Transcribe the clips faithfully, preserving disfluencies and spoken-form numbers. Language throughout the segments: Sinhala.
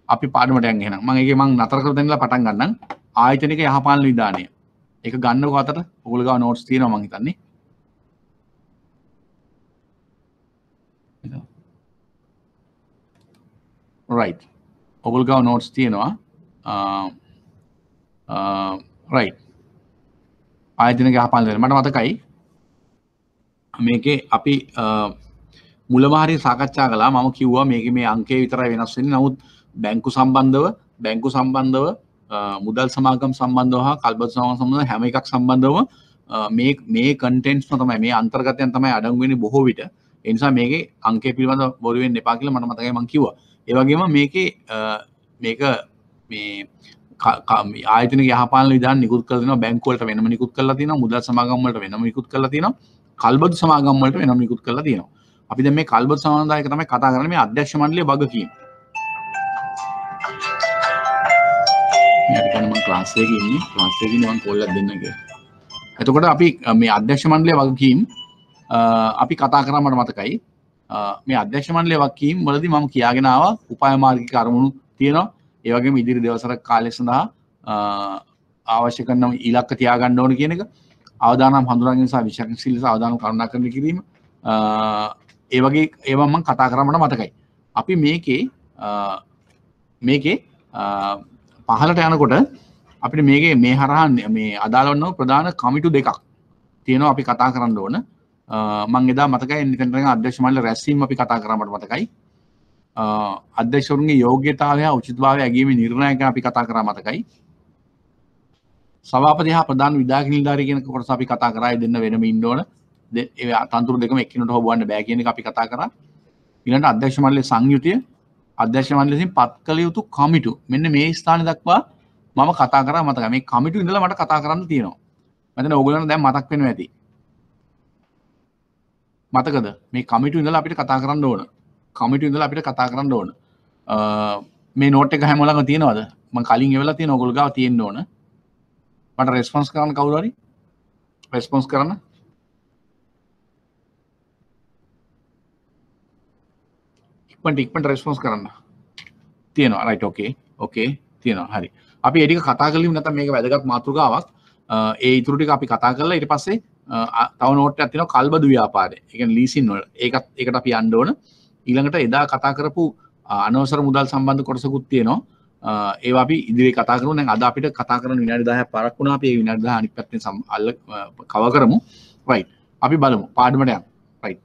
අපි පාඩමට යන් එහෙනම් මම ඒකේ මම නතර කරලා දෙන්නලා පටන් ගන්නම් ආයතනික යහපාලන විධානය ඒක ගන්නකො අතට ඔයගොල්ලෝ ගාව නෝට්ස් තියෙනවා මම හිතන්නේ right ඔයගොල්ලෝ ගාව නෝට්ස් තියෙනවා right ආයතනික යහපාලන විධානය මට මතකයි මේකේ අපි මුලම හරිය සාකච්ඡා කළා මම කිව්වා මේකේ මේ අංකය විතරයි වෙනස් වෙන්නේ නමුත් බැංකු සම්බන්ධව බැංකු සම්බන්ධව මුදල් සමාගම් සම්බන්ධව හා කල්බත් සමාගම් සම්බන්ධව හැම එකක් සම්බන්ධව මේ මේ කන්ටෙන්ට්ස්ම තමයි මේ අන්තර්ගතයන් තමයි අඩංගු වෙන්නේ බොහෝ විට ඒ නිසා මේකේ අංකය පිළිබඳව බොරු වෙන්න එපා කියලා මට මතකයි මම කිව්වා ඒ වගේම මේකේ මේක මේ ආයතනික යහපාලන විධාන නිකුත් කරලා තියෙනවා බැංකු වලට වෙනම නිකුත් කරලා තියෙනවා මුදල් සමාගම් වලට වෙනම නිකුත් කරලා තියෙනවා කල්බත් සමාගම් වලට වෙනම නිකුත් කරලා තියෙනවා අපි දැන් මේ කල්බත් සමාදායක තමයි කතා කරන්නේ මේ අධ්‍යක්ෂ මණ්ඩලයේ වගකීම් මම ක්ලාස් එකේ ඉන්නේ ක්ලාස් එකේ ඉන්නේ මම කෝල් එකක් දෙන්න කියලා. එතකොට අපි මේ අධ්‍යක්ෂ මණ්ඩලයේ වගකීම් අපි කතා කරා මට මතකයි. මේ අධ්‍යක්ෂ මණ්ඩලයේ වගකීම් වලදී මම කියාගෙන ආවා උපාය මාර්ගික අරමුණු තියෙනවා. ඒ වගේම ඉදිරි දවසක කාලය සඳහා අවශ්‍ය කරන ඉලක්ක තියාගන්න ඕන කියන එක. අවදානම් හඳුනා ගැනීම සහ විශේෂශීලී සහ අවදානම් කරුණාකරණය කිරීම. ඒ වගේ ඒවා මම කතා කරා මට මතකයි. අපි මේකේ මේකේ පහලට යනකොට අපිට මේකේ මේ හරහා මේ අදාළ වන ප්‍රධාන කමිටු දෙකක් තියෙනවා අපි කතා කරන්න ඕන මම එදා මතකයි නිතරම අධ්‍යක්ෂ මණ්ඩල රැස්වීම අපි කතා කරා මට මතකයි අධ්‍යක්ෂවරුන්ගේ යෝග්‍යතාවය උචිතභාවය ඇගීමේ නිර්ණය ගැන අපි කතා කරා මතකයි සභාපති හා ප්‍රධාන විධායක නිලධාරී කියන කොටස අපි කතා කරා දෙන්න වෙනම ඉන්න ඕන ඒ තන්තුරු දෙකම එක්කිනුට හොබවන්න බෑ කියන එක අපි කතා කරා ඊළඟට අධ්‍යක්ෂ මණ්ඩලයේ සංයුතිය අධ්‍යක්ෂ මණ්ඩලයෙන් පත් කළ යුතු කමිටු මෙන්න මේ ස්ථාන දක්වා මම කතා කරා මතකයි මේ කමිටු ඉඳලා මට කතා කරන්න තියෙනවා මම හිතන්නේ ඕගොල්ලන්ට දැන් මතක් වෙනවා ඇති මතකද මේ කමිටු ඉඳලා අපිට කතා කරන්න ඕන කමිටු ඉඳලා අපිට කතා කරන්න ඕන මේ නෝට් එක හැම ළඟ තියෙනවද මම කලින් එවලා තියෙන ඕගොල්ලෝ ගාව තියෙන්න ඕන මට රෙස්පොන්ස් කරන්න කවුරු හරි රෙස්පොන්ස් කරන්න ඉක්මනට ඉක්මනට රෙස්පොන්ස් කරන්න තියෙනවා රයිට් ඕකේ ඕකේ තියෙනවා හරි අපි ඒ ටික කතා කරලිමු නැත්නම් මේක වැදගත් මාතෘකාවක් ඒ ඉතුරු ටික අපි කතා කරලා ඊට පස්සේ තව නෝට් එකක් තියෙනවා කල්බදු ව්‍යාපාරය ඒ කියන්නේ ලීසින් වල ඒකත් ඒකට අපි යන්න ඕන ඊළඟට එදා කතා කරපු අනවසර මුදල් සම්බන්ධ කොටසකුත් තියෙනවා ඒවා අපි ඉදිරියේ කතා කරමු දැන් අද අපිට කතා කරන විනාඩි දහයක් පාරක් වුණා අපි ඒ විනාඩි දහ අනිත් පැත්තෙන් අල්ල කව කරමු රයිට් අපි බලමු පාඩමට යන්න රයිට්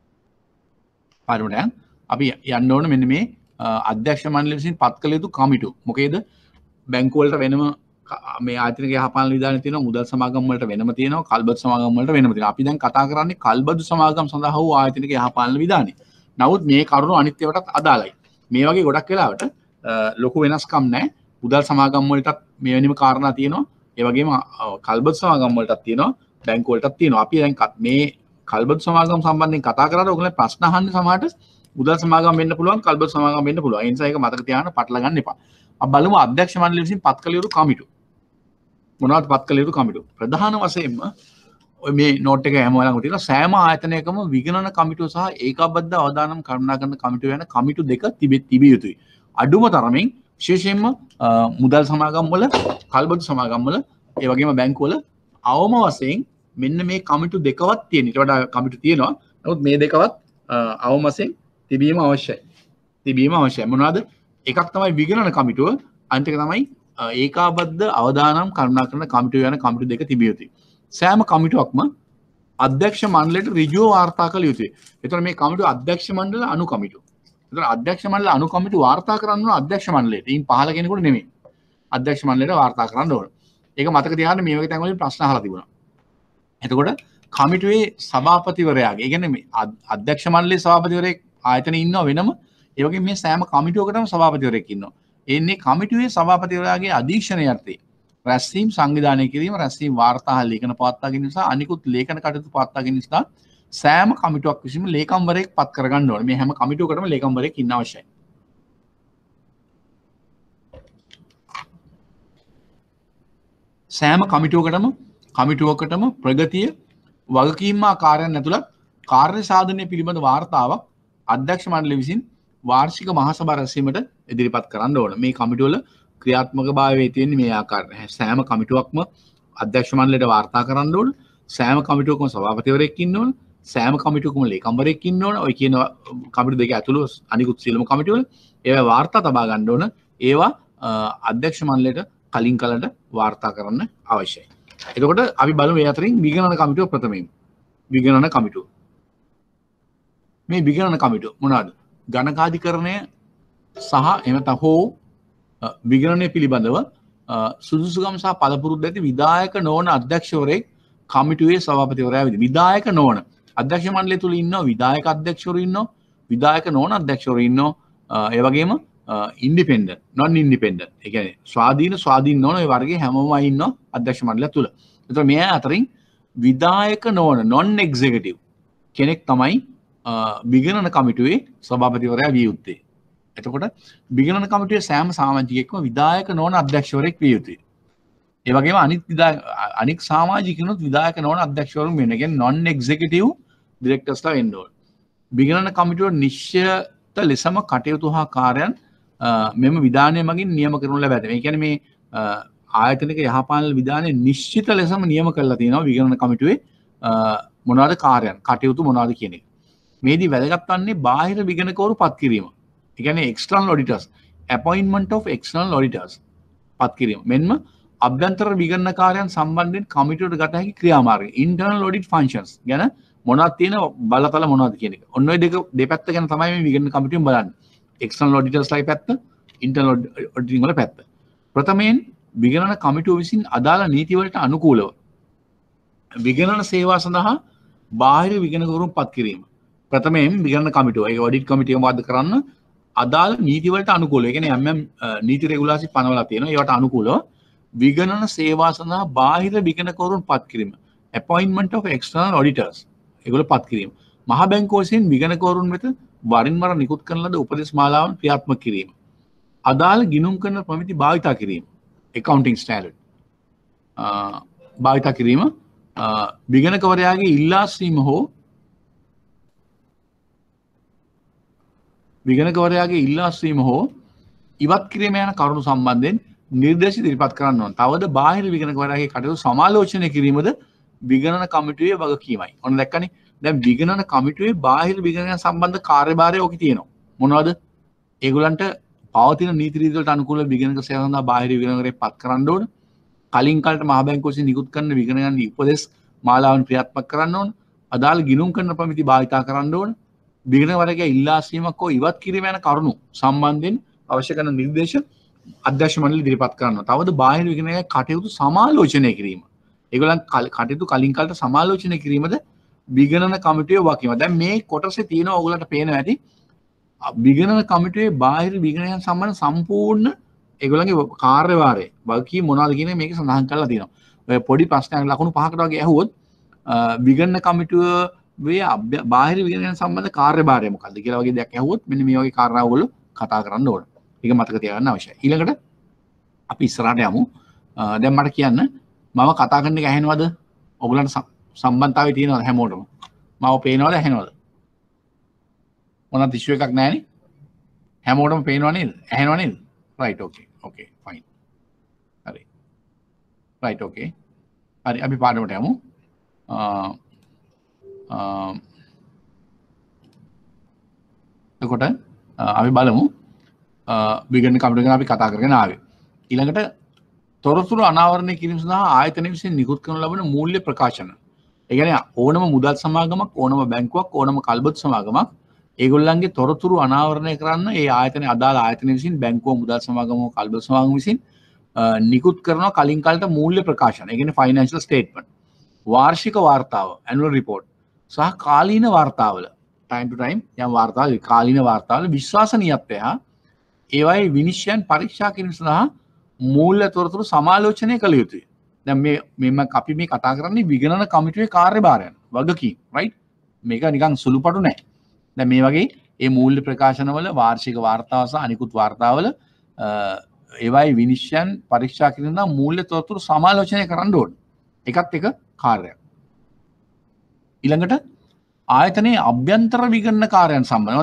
පාඩමට යන්න අපි යන්න ඕන මෙන්න මේ අධ්‍යක්ෂ මණ්ඩලය විසින් පත් කළ යුතු කමිටු මොකේද බැංකු වලට වෙනම මේ ආයතනික යහපාලන විධානය තියෙනවා මුදල් සමාගම් වලට වෙනම තියෙනවා කල්බදු සමාගම් වලට වෙනම තියෙනවා අපි දැන් කතා කරන්නේ කල්බදු සමාගම් සඳහා වූ ආයතනික යහපාලන විධානය නමුත් මේ කරුණු අනිත් ඒවාටත් අදාළයි මේ වගේ ගොඩක් වෙලාවට ලොකු වෙනස්කම් නැහැ මුදල් සමාගම් වලටත් මේ වෙනම කාරණා තියෙනවා ඒ වගේම කල්බදු සමාගම් වලටත් තියෙනවා බැංකු වලටත් තියෙනවා අපි දැන් මේ කල්බදු සමාගම් සම්බන්ධයෙන් කතා කරලා ඔයගොල්ලෝ ප්‍රශ්න අහන්නේ සමහරට මුදල් සමාගම් වෙන්න පුළුවන් කල්බදු සමාගම් වෙන්න පුළුවන් ඒ නිසා ඒක මතක තියාගන්න පටල ගන්න එපා අපි බලමු අධ්‍යක්ෂ මණ්ඩලය විසින් පත් කළ යුතු කමිටු මොනවද පත් කළ යුතු කමිටු ප්‍රධාන වශයෙන්ම ඔය මේ නෝට් එක හැම වෙලාවම තියෙනවා සෑම ආයතනයකම විගණන කමිටුව සහ ඒකාබද්ධ අවදානම් කරුණා කරන කමිටුව යන කමිටු දෙක තිබිය යුතුයි අඩුම තරමින් විශේෂයෙන්ම මුදල් සමාගම් වල කල්බදු සමාගම් වල ඒ වගේම බැංකු වල අවම වශයෙන් මෙන්න මේ කමිටු දෙකවත් තියෙන ඊට වඩා කමිටු තියෙනවා නමුත් මේ දෙකවත් අවම වශයෙන් තිබීම අවශ්‍යයි තිබීම අවශ්‍යයි මොනවාද එකක් තමයි විගණන කමිටුව අනිත් එක තමයි ඒකාබද්ධ අවදානම් කරුණා කරන කමිටුව යන කමිටු දෙක තිබිය යුතුයි සෑම කමිටුවක්ම අධ්‍යක්ෂ මණ්ඩලයට ඍජුව වාර්තා කළ යුතුයි එතකොට මේ කමිටුව අධ්‍යක්ෂ මණ්ඩල අනු කමිටුව එතකොට අධ්‍යක්ෂ මණ්ඩල අනු කමිටුව වාර්තා කරන්න ඕන අධ්‍යක්ෂ මණ්ඩලයට ඊයින් පහළ කෙනෙකුට නෙමෙයි අධ්‍යක්ෂ මණ්ඩලයට වාර්තා කරන්න ඕන ඒක මතක තියාගන්න මේ වගේ තැන් වලින් ප්‍රශ්න අහලා තිබුණා එතකොට කමිටුවේ සභාපතිවරයාගේ ඒ කියන්නේ මේ අධ්‍යක්ෂ මණ්ඩලයේ සභාපතිවරයෙක් ආයතනයේ ඉන්නව වෙනම ඒ වගේ මේ සෑම කමිටුවකටම සභාපතිවරයෙක් ඉන්නවා එන්නේ කමිටුවේ සභාපතිවරයාගේ අධීක්ෂණය යටතේ රැස්වීම් සංවිධානය කිරීම රැස්වීම් වාර්තා ලේඛන පවත්වා ගැනීම සහ අනිකුත් ලේඛන කටයුතු පවත්වා ගැනීම සඳහා සෑම කමිටුවක් විසින්ම ලේකම්වරයෙක් පත් කරගන්න ඕනේ මේ හැම කමිටුවකටම ලේකම්වරයෙක් ඉන්න අවශ්‍යයි සෑම කමිටුවකටම කමිටුවකටම ප්‍රගතිය වගකීම් ආකාරයන් ඇතුළත් කාර්ය සාධනය පිළිබඳ වාර්තාවක් අධ්‍යක්ෂ මණ්ඩලය විසින් වාර්ෂික මහා සභා රැස්වීමට ඉදිරිපත් කරන්න ඕන. මේ කමිටුව වල ක්‍රියාත්මකභාවය තියෙන්නේ මේ ආකාරයට. සෑම කමිටුවක්ම අධ්‍යක්ෂ මණ්ඩලයට වාර්තා කරන්න ඕන. සෑම කමිටුවකම සභාපතිවරයෙක් ඉන්න ඕන. සෑම කමිටුවකම ලේකම්වරයෙක් ඉන්න ඕන. ඔය කියන කමිටු දෙක ඇතුළු අනිකුත් සියලුම කමිටු වල ඒවා වාර්තා තබා ගන්න ඕන. ඒවා අධ්‍යක්ෂ මණ්ඩලයට කලින් කලට වාර්තා කරන්න අවශ්‍යයි. එතකොට අපි බලමු මේ අතරින් විගණන කමිටුව ප්‍රථමයෙන්. විගණන කමිටුව. මේ විගණන කමිටුව මොනවාද? ගණකාධිකරණය සහ එහෙම නැත්නම් හෝ විගණනය පිළිබඳව සුදුසුකම් සහ පළපුරුද්ද ඇති විධායක නොවන අධ්‍යක්ෂවරයෙක් කමිටුවේ සභාපතිවරයා විදි. විධායක නොවන අධ්‍යක්ෂ මණ්ඩලය තුල ඉන්නවා විධායක අධ්‍යක්ෂවරු ඉන්නවා විධායක නොවන අධ්‍යක්ෂවරු ඉන්නවා. ඒ වගේම ඉන්ඩිපෙන්ඩන්ට් නොන් ඉන්ඩිපෙන්ඩන්ට් ඒ කියන්නේ ස්වාධීන ස්වාධීන නොවන ඒ වර්ගයේ හැමෝම ඉන්නවා අධ්‍යක්ෂ මණ්ඩලය තුල. ඒතර මේ අතරින් විධායක නොවන නොන් එක්සිකියුටිව් කෙනෙක් තමයි විගණන කමිටුවේ සභාපතිවරයා විය යුත්තේ. එතකොට විගණන කමිටුවේ සෑම සමාජිකයෙක්ම විධායක නොවන අධ්‍යක්ෂවරයෙක් විය යුතුයි. ඒ වගේම අනිත් විධායක අනික් සමාජිකිනුත් විධායක නොවන අධ්‍යක්ෂවරුන් වෙන. කියන්නේ නොන් එක්සිකියුටිව් ඩිරෙක්ටර්ස්ලා වෙන්න ඕන. විගණන කමිටුව නිශ්චිත ලෙසම කටයුතු හා කාර්යයන් මෙම විධානය මගින් නියම කරනු ලැබ ඇත. ඒ කියන්නේ මේ ආයතනික යහපාලන විධානය නිශ්චිත ලෙසම නියම කරලා තියෙනවා විගණන කමිටුවේ මොනවාද කාර්යයන් කටයුතු මොනවාද කියන එක. මේදී වැදගත් වන්නේ බාහිර විගණකවරු පත් කිරීම. ඒ කියන්නේ external auditors, appointment of external auditors පත් කිරීම. මෙන්ම අභ්‍යන්තර විගණනකාරයන් සම්බන්ධයෙන් කමිටුවට ගත හැකි ක්‍රියාමාර්ග internal audit functions ගැන මොනවද තියෙන බලතල මොනවද කියන එක. ඔන්න ඔය දෙක දෙපැත්ත ගැන තමයි මේ විගණන කමිටුවෙන් බලන්නේ. external auditors ලයි පැත්ත, internal auditing වල පැත්ත. ප්‍රථමයෙන් විගණන කමිටුව විසින් අදාළ නීති වලට අනුකූලව විගණන සේවා සඳහා බාහිර විගණකවරුන් පත් කිරීම. ප්‍රථමයෙන් විගණන කමිටුව ඒ ඔඩිට් කමිටිය මොකද්ද කරන්න අදාළ නීති වලට අනුකූලව. ඒ කියන්නේ එම් එම් නීති රෙගුලාසි පනවලා තියෙනවා. ඒවට අනුකූලව විගණන සේවා සඳහා බාහිර විගණකවරුන් පත් කිරීම. appointment of external auditors ඒගොල්ලෝ පත් කිරීම. මහ බැංකුව විසින් විගණකවරුන් වෙත වරින් වර නිකුත් කරන ලද උපදෙස් මාලාවන් ක්‍රියාත්මක කිරීම. අදාළ ගිණුම් කරන ප්‍රමිති භාවිතා කිරීම. accounting standard භාවිතා කිරීම විගණකවරයාගේ ඉල්ලා සිටීම හෝ විගණකවරයාගේ ඉල්ලා සිටීම හෝ ඉවත් කිරීම යන කරුණු සම්බන්ධයෙන් නිර්දේශ ඉදිරිපත් කරන්න ඕන. තවද බාහිර විගණකවරයාගේ කටයුතු සමාලෝචනය කිරීමද විගණන කමිටුවේ වගකීමයි. ඔන්න දැක්කනේ. දැන් විගණන කමිටුවේ බාහිර විගණන සම්බන්ධ කාර්යභාරය ඔකේ තියෙනවා. මොනවද? ඒගොල්ලන්ට පවතින නීති රීති වලට අනුකූලව විගණක සේවා සඳහා බාහිර විගණකරයෙක් පත් කරන්න ඕන. කලින් කාලට මහ බැංකුව විසින් නිකුත් කරන විගණන උපදෙස් මාලාවන් ක්‍රියාත්මක කරන්න ඕන. අදාළ ගිණුම් කරන ප්‍රමිති භාවිතා කරන්න ඕන. විගණකවරයාගේ ඉල්ලා සිටීමක් හෝ ඉවත් කිරීම යන කරුණු සම්බන්ධයෙන් අවශ්‍ය කරන නිර්දේශ අධ්‍යක්ෂ මණ්ඩලය ඉදිරිපත් කරනවා. තවද බාහිර විගණකගේ කටයුතු සමාලෝචනය කිරීම. ඒගොල්ලන් කටයුතු කලින් කාලට සමාලෝචනය කිරීමද විගණන කමිටුවේ වගකීම. දැන් මේ කොටසේ තියෙනවා ඔයගලන්ට පේනවා ඇති විගණන කමිටුවේ බාහිර විගණනයන් සම්බන්ධ සම්පූර්ණ ඒගොල්ලන්ගේ කාර්යභාරය වගකීම් මොනවද කියන මේක සඳහන් කරලා තියෙනවා. ඔය පොඩි ප්‍රශ්නයක් ලකුණු පහකට වගේ ඇහුවොත් විගණන කමිටුවේ බාහිර විගණනයන් සම්බන්ධ කාර්යභාරය මොකක්ද කියලා වගේ දෙයක් ඇහුවොත් මෙන්න මේ වගේ කාරණා ඔයගොල්ලෝ කතා කරන්න ඕන. ඒක මතක තියාගන්න අවශ්‍යයි. ඊළඟට අපි ඉස්සරහට යමු. දැන් මට කියන්න මම කතා කරන එක ඇහෙනවද? ඔයගලන්ට සම්බන්ධතාවය තියෙනවද හැමෝටම? මම පේනවද ඇහෙනවද? මොනවත් ඉෂුව එකක් නැහැ නේ. හැමෝටම පේනව නේද? ඇහෙනව නේද? right okay okay fine. හරි. right okay. හරි අපි පාඩමට යමු. අ අ එතකොට අපි බලමු විගණන කමිටුව ගැන අපි කතා කරගෙන ආවේ. ඊළඟට තොරතුරු අනාවරණය කිරීම සඳහා ආයතන විසින් නිකුත් කරනු ලබන මූල්‍ය ප්‍රකාශන. ඒ කියන්නේ ඕනම මුදල් සමාගමක්, ඕනම බැංකුවක්, ඕනම කල්බත් සමාගමක් ඒගොල්ලන්ගේ තොරතුරු අනාවරණය කරන්න ඒ ආයතන අදාළ ආයතන විසින් බැංකුව, මුදල් සමාගම, කල්බත් සමාගම විසින් නිකුත් කරන කලින් කාලට මූල්‍ය ප්‍රකාශන. ඒ කියන්නේ ෆයිනෑන්ෂල් ස්ටේට්මන්ට්, වාර්ෂික වාර්තාව, ඇනුවල් රිපෝට් සහ කාලීන වාර්තාවල time to time යම් වාර්තාවල කාලීන වාර්තාවල විශ්වාසනීයත්වය හා ඒවායේ විනිශ්චයන් පරීක්ෂා කිරීම සඳහා මූල්‍ය තොරතුරු සමාලෝචනය කළ යුතුයි. දැන් මේ මෙම අපි මේ කතා කරන්නේ විගණන කමිටුවේ කාර්යභාරයන් වගකීම් right. මේක නිකන් සුළුපටු නෑ. දැන් මේ වගේ ඒ මූල්‍ය ප්‍රකාශනවල වාර්ෂික වාර්තාව සහ අනිකුත් වාර්තාවල ඒවායේ විනිශ්චයන් පරීක්ෂා කිරීම සඳහා මූල්‍ය තොරතුරු සමාලෝචනය කරන්න ඕනේ. එකත් එක කාර්යයක්. ඊළඟට ආයතනයේ අභ්‍යන්තර විගණන කාර්යයන් සම්බන්ධව දැන්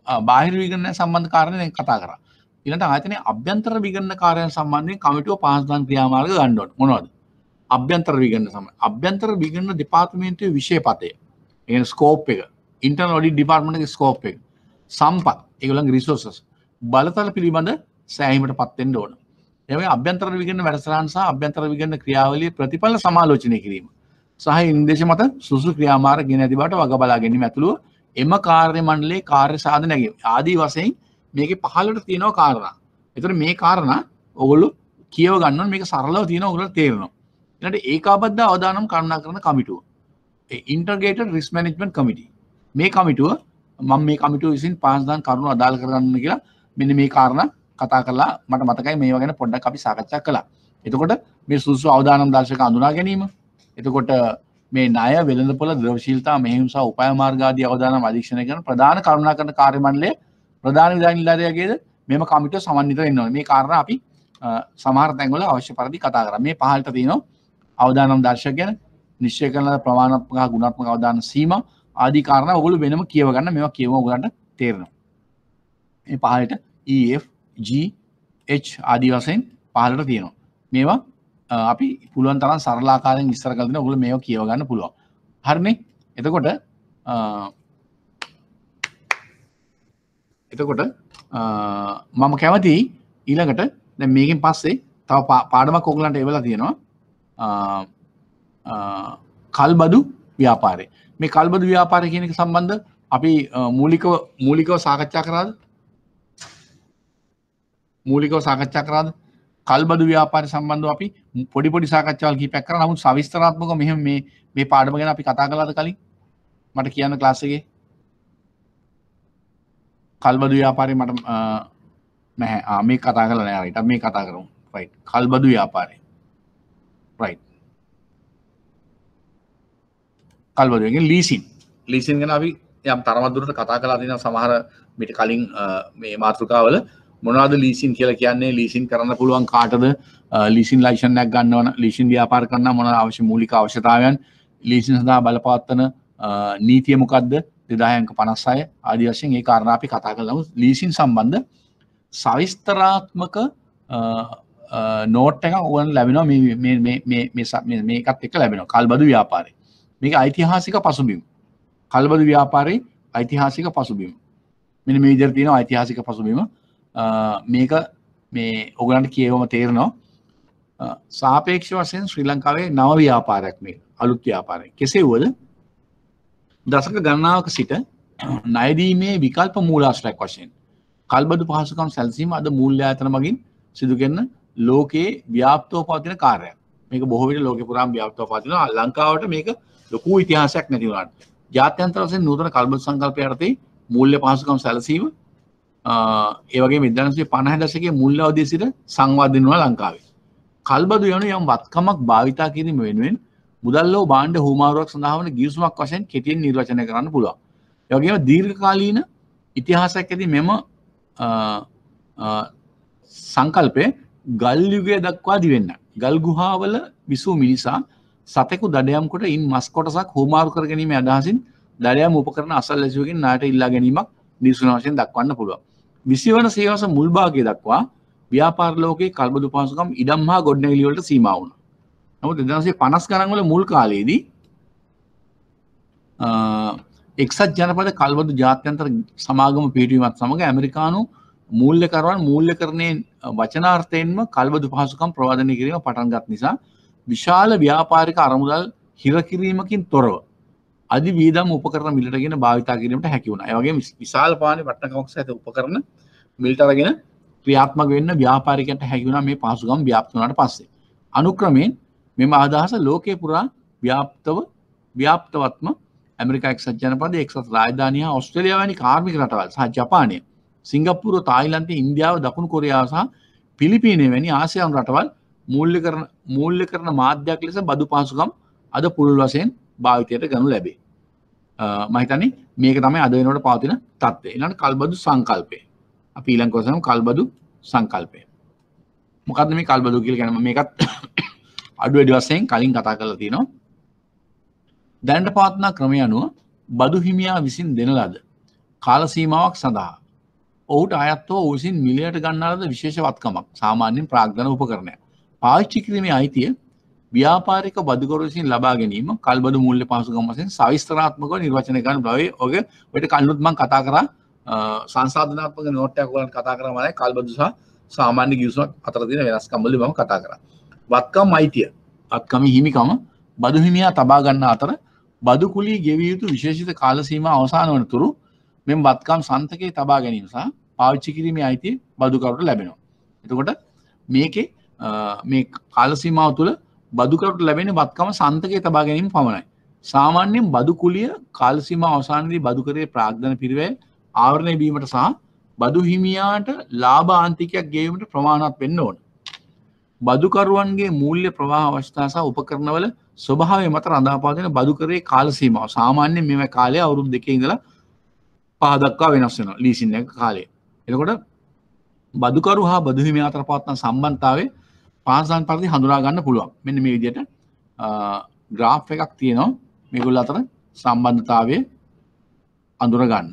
බාහිර විගණන සම්බන්ධ කාරණා දැන් කතා කරා. ඊළඟට ආයතනයේ අභ්‍යන්තර විගණන කාර්යයන් සම්බන්ධයෙන් කමිටුව පාස්දාන ක්‍රියාමාර්ග ගන්න ඕනේ. මොනවද? අභ්‍යන්තර විගණන සම්බන්ධ. අභ්‍යන්තර විගණන දෙපාර්තමේන්තුවේ විෂය පතය. ඒ කියන්නේ ස්කෝප් එක. ඉන්ටර්නල් ඔඩිට් ඩිපාර්ට්මන්ට් එකේ ස්කෝප් එක. සම්පත්. ඒගොල්ලන්ගේ රිසෝසස්. බලතල පිළිබඳ සෑහීමටපත් වෙන්න ඕන. ඒ වගේ අභ්‍යන්තර විගණන වැඩසටහන් සහ අභ්‍යන්තර විගණන ක්‍රියාවලියේ ප්‍රතිඵල සමාලෝචනය කිරීම. සහ නිර්දේශ මත සුසු ක්‍රියාමාර්ග ගෙන ඇති බවට වග බලා ගැනීම ඇතුළුව එම කාර්ය මණ්ඩලයේ කාර්ය සාධන නැගීම ආදී වශයෙන් මේකේ පහළට තියෙනවා කාරණා. ඒතර මේ කාරණා ඔයගොල්ලෝ කියව ගන්න ඕනේ මේක සරලව තියෙනවා ඔයගොල්ලෝ තේරෙනවා. ඊළඟට ඒකාබද්ධ අවදානම් කරුණා කරන කමිටුව. ඒ ඉන්ටර්ග්‍රේටඩ් රිස්ක් මැනේජ්මන්ට් කමිටි. මේ කමිටුව මම මේ කමිටුව විසින් පාස්දාන් කරුණු අදාළ කරගන්න කියලා මෙන්න මේ කාරණා කතා කරලා මට මතකයි මේවා ගැන පොඩ්ඩක් අපි සාකච්ඡා කළා. එතකොට මේ සුසු අවදානම් දර්ශක අඳුනා ගැනීම. එතකොට මේ ණය වෙළඳපොළ ද්‍රවශීලතා මෙහෙයුම් සහ උපාය මාර්ග ආදී අවදානම් අධීක්ෂණය කරන ප්‍රධාන කරුණාකරන කාර්ය මණ්ඩලය ප්‍රධාන විධාන නිලධාරියාගේද මෙම කමිටුව සමන්විත වෙන්න ඕනේ. මේ කාරණා අපි සමහර තැන්වල අවශ්‍ය පරිදි කතා කරා. මේ පහළට තියෙනවා අවදානම් දර්ශක ගැන නිශ්චය කරන ප්‍රමාණාත්මක හා ගුණාත්මක අවදාන සීමා ආදී කාරණා ඔයගොල්ලෝ වෙනම කියව ගන්න. මේවා කියවම ඔයගලන්ට තේරෙනවා. මේ පහළට E F G H ආදී වශයෙන් පහළට තියෙනවා. මේවා අපි පුළුවන් තරම් සරල ආකාරයෙන් විස්තර කරලා දෙනවා. ඔයගොල්ලෝ මේවා කියව ගන්න පුළුවන්. හරිනේ? එතකොට එතකොට මම කැමතියි ඊළඟට දැන් මේකෙන් පස්සේ තව පාඩමක් ඔයගලන්ට එවලා තියෙනවා. කල්බදු ව්‍යාපාරය. මේ කල්බදු ව්‍යාපාරය කියන එක සම්බන්ධ අපි මූලිකව මූලිකව සාකච්ඡා කරාද? මූලිකව සාකච්ඡා කරාද? කල්බදු ව්‍යාපාරය සම්බන්ධව අපි පොඩි පොඩි සාකච්ඡාවල් කිහිපයක් කරා. නමුත් සවිස්තරාත්මකව මෙහෙම මේ මේ පාඩම ගැන අපි කතා කළාද කලින්? මට කියන්න ක්ලාස් එකේ. කල්බදු ව්‍යාපාරය මට නැහැ. ආ මේ කතා කරලා නෑ. රයිට්. අපි මේ කතා කරමු. රයිට්. කල්බදු ව්‍යාපාරය. රයිට්. කල්බදු කියන්නේ ලීසින්. ලීසින් ගැන අපි යම් තරමක් දුරට කතා කරලා තියෙනවා සමහර මිට කලින් මේ මාතෘකාවල. මොනවද ලීසින් කියලා කියන්නේ? ලීසින් කරන්න පුළුවන් කාටද? ලීසින් ලයිසන් එකක් ගන්නවන ලීසින් ව්‍යාපාර කරන්න මොන අවශ්‍ය මූලික අවශ්‍යතාවයන්? ලීසින් සඳහා බලපවත්වන නීතිය මොකක්ද? දෙදාහය අංක පනස් හය ආදී වශයෙන් ඒ කාරණා අපි කතා කළා. ලීසින් සම්බන්ධ සවිස්තරාත්මක නෝට් එකක් ඕන ලැබෙනවා මේ මේ මේ මේ මේ මේකත් එක්ක ලැබෙනවා. කල්බදු ව්‍යාපාරය. මේක ඓතිහාසික පසුබිම. කල්බදු ව්‍යාපාරයේ ඓතිහාසික පසුබිම. මෙන්න මේ විදිහට තියෙනවා ඓතිහාසික පසුබිම. මේක මේ ඔයගලන්ට කියවම තේරෙනවා. සාපේක්ෂ වශයෙන් ශ්‍රී ලංකාවේ නව ව්‍යාපාරයක් මේක. අලුත් ව්‍යාපාරයක්. කෙසේ වුවද දශක ගණනාවක සිට ණය දීමේ විකල්ප මූලාශ්‍රයක් වශයෙන් කල්බදු පහසුකම් සැලසීම අද මූල්‍ය ආයතන මගින් සිදු කරන ලෝකයේ ව්‍යාප්තව පවතින කාර්යයක්. මේක බොහෝ විට ලෝකේ පුරාම ව්‍යාප්තව පවතිනවා. ලංකාවට මේක ලොකු ඉතිහාසයක් නැති වුණාට. ජාත්‍යන්තර වශයෙන් නූතන කල්බදු සංකල්පය යටතේ මූල්‍ය පහසුකම් සැලසීම ඒ වගේම එක්දාසය පනහ දශකයේ මුල් අවධියේ සිට සංවාදිත වෙනවා ලංකාවේ. කල්බදු යනු යම් වත්කමක් භාවිතා කිරීම වෙනුවෙන් මුදල් ලෝ භාණ්ඩ හුවමාරුවක් සඳහා වන ගිවිසුමක් වශයෙන් කෙටියෙන් නිර්වචනය කරන්න පුළුවන්. ඒ වගේම දීර්ඝකාලීන ඉතිහාසයක් ඇති මෙම සංකල්පය ගල් යුගය දක්වා දිවෙන්න. ගල් ගුහාවල විසූ මිනිසා සතෙකු දඩයම් කොට ඉන් මස් කොටසක් හුවමාරු කර ගැනීමේ අදහසින් දඩයම් උපකරණ අසල්වැසියෙකුගෙන් ණයට ඉල්ලා ගැනීමක් නිර්සුන වශයෙන් දක්වන්න පුළුවන්. විසි වන සියවස මුල් භාගය දක්වා ව්‍යාපාර ලෝකයේ කල්බදු පහසුකම් ඉඩම් හා ගොඩනැගිලි වලට සීමා වුණා. නමුත් එක්දාසය පනස් ගණන් වල මුල් කාලයේදී එක්සත් ජනපද කල්බදු ජාත්‍යන්තර සමාගම පිහිටුවීමත් සමග ඇමරිකානු මූල්‍යකරුවන් මූල්‍යකරණයේ වචනාර්ථයෙන්ම කල්බදු පහසුකම් ප්‍රවාදනය කිරීම පටන් ගත් නිසා විශාල ව්‍යාපාරික අරමුදල් හිර කිරීමකින් තොරව අධි වීදම් උපකරණ මිලට ගෙන භාවිතා කිරීමට හැකි වුණා. ඒ වගේම විශාල පානේ වටිනාකමක් සහිත උපකරණ මිලට අරගෙන ක්‍රියාත්මක වෙන්න ව්‍යාපාරිකයන්ට හැකි වුණා මේ පහසුකම් ව්‍යාප්ත වුණාට පස්සේ. අනුක්‍රමයෙන් මෙම අදහස ලෝකේ පුරා ව්‍යාප්තව ව්‍යාප්තවත්ම ඇමරිකා එක්සත් ජනපදයේ එක්සත් රාජධානිය හා ඕස්ට්‍රේලියාව වැනි කාර්මික රටවල් සහ ජපානය, සිංගප්පූරුව, තායිලන්තය, ඉන්දියාව, දකුණු කොරියාව සහ පිලිපීනය වැනි ආසියානු රටවල් මූල්‍යකරණ මූල්‍යකරණ මාධ්‍යයක් ලෙස බදු පහසුකම් අද පුළුල් වශයෙන් භාවිතයට ගනු ලැබේ. මම හිතන්නේ මේක තමයි අද වෙනකොට පවතින තත්ත්වය. ඊළඟ කල්බදු සංකල්පය. අපි ඊළඟ කොටසම කල්බදු සංකල්පය. මොකද්ද මේ කල්බදු කියලා කියන්නේ? මම මේකත් අඩු වැඩි වශයෙන් කලින් කතා කරලා තියෙනවා. දැනට පවත්නා ක්‍රමය අනුව බදු හිමියා විසින් දෙන ලද කාල සීමාවක් සඳහා ඔහුට අයත්ව ඔහු විසින් මිලයට ගන්නා ලද විශේෂ වත්කමක් සාමාන්‍යයෙන් ප්‍රාග්ධන උපකරණයක්. පාවිච්චි කිරීමේ අයිතිය ව්‍යාපාරික බදුකරු විසින් ලබා ගැනීම කල්බදු මූල්‍ය පහසුකම් වශයෙන් සවිස්තරාත්මකව නිර්වචනය කරන්න බෑ. ඔය ඔයට කලිනුත් මම කතා කරා සංසාධනාත්මක නෝට් එකක් ඔයගලන්ට කතා කරා මම කල්බදු සහ සාමාන්‍ය ගිවිසුමක් අතර තියෙන වෙනස්කම් වලදී මම කතා කරා. වත්කම් අයිතිය වත්කම හිමිකම බදු හිමියා තබා ගන්න අතර බදු කුලී ගෙවිය යුතු විශේෂිත කාල සීමා අවසන් වන තුරු මෙම වත්කම් සන්තකයේ තබා ගැනීම සහ පාවිච්චි කිරීමේ අයිතිය බදුකරුට ලැබෙනවා. එතකොට මේකේ මේ කාල සීමාව තුළ බදුකරුට ලැබෙන වත්කම සන්තකයේ තබා ගැනීම පමණයි. සාමාන්‍යයෙන් බදු කුලිය කාල සීමාව අවසානයේදී බදුකරේ ප්‍රාග්ධන පිරිවැය ආවරණය වීමට සහ බදු හිමියාට ලාභ ආන්තිකයක් ගෙවීමට ප්‍රමාණවත් වෙන්න ඕන. බදුකරුවන්ගේ මූල්‍ය ප්‍රවාහ අවස්ථා සහ උපකරණවල ස්වභාවය මත රඳා පවතින බදුකරේ කාල සීමාව සාමාන්‍යයෙන් මේ කාලය අවුරුදු දෙකේ ඉඳලා පහ දක්වා වෙනස් වෙනවා ලීසින් එක කාලය. එතකොට බදුකරු හා බදු හිමියා අතර පවත්වන සම්බන්ධතාවය පාසන් පරිදි හඳුනා ගන්න පුළුවන්. මෙන්න මේ විදිහට ග්‍රාෆ් එකක් තියෙනවා මේගොල්ලෝ අතර සම්බන්ධතාවය අඳුර ගන්න.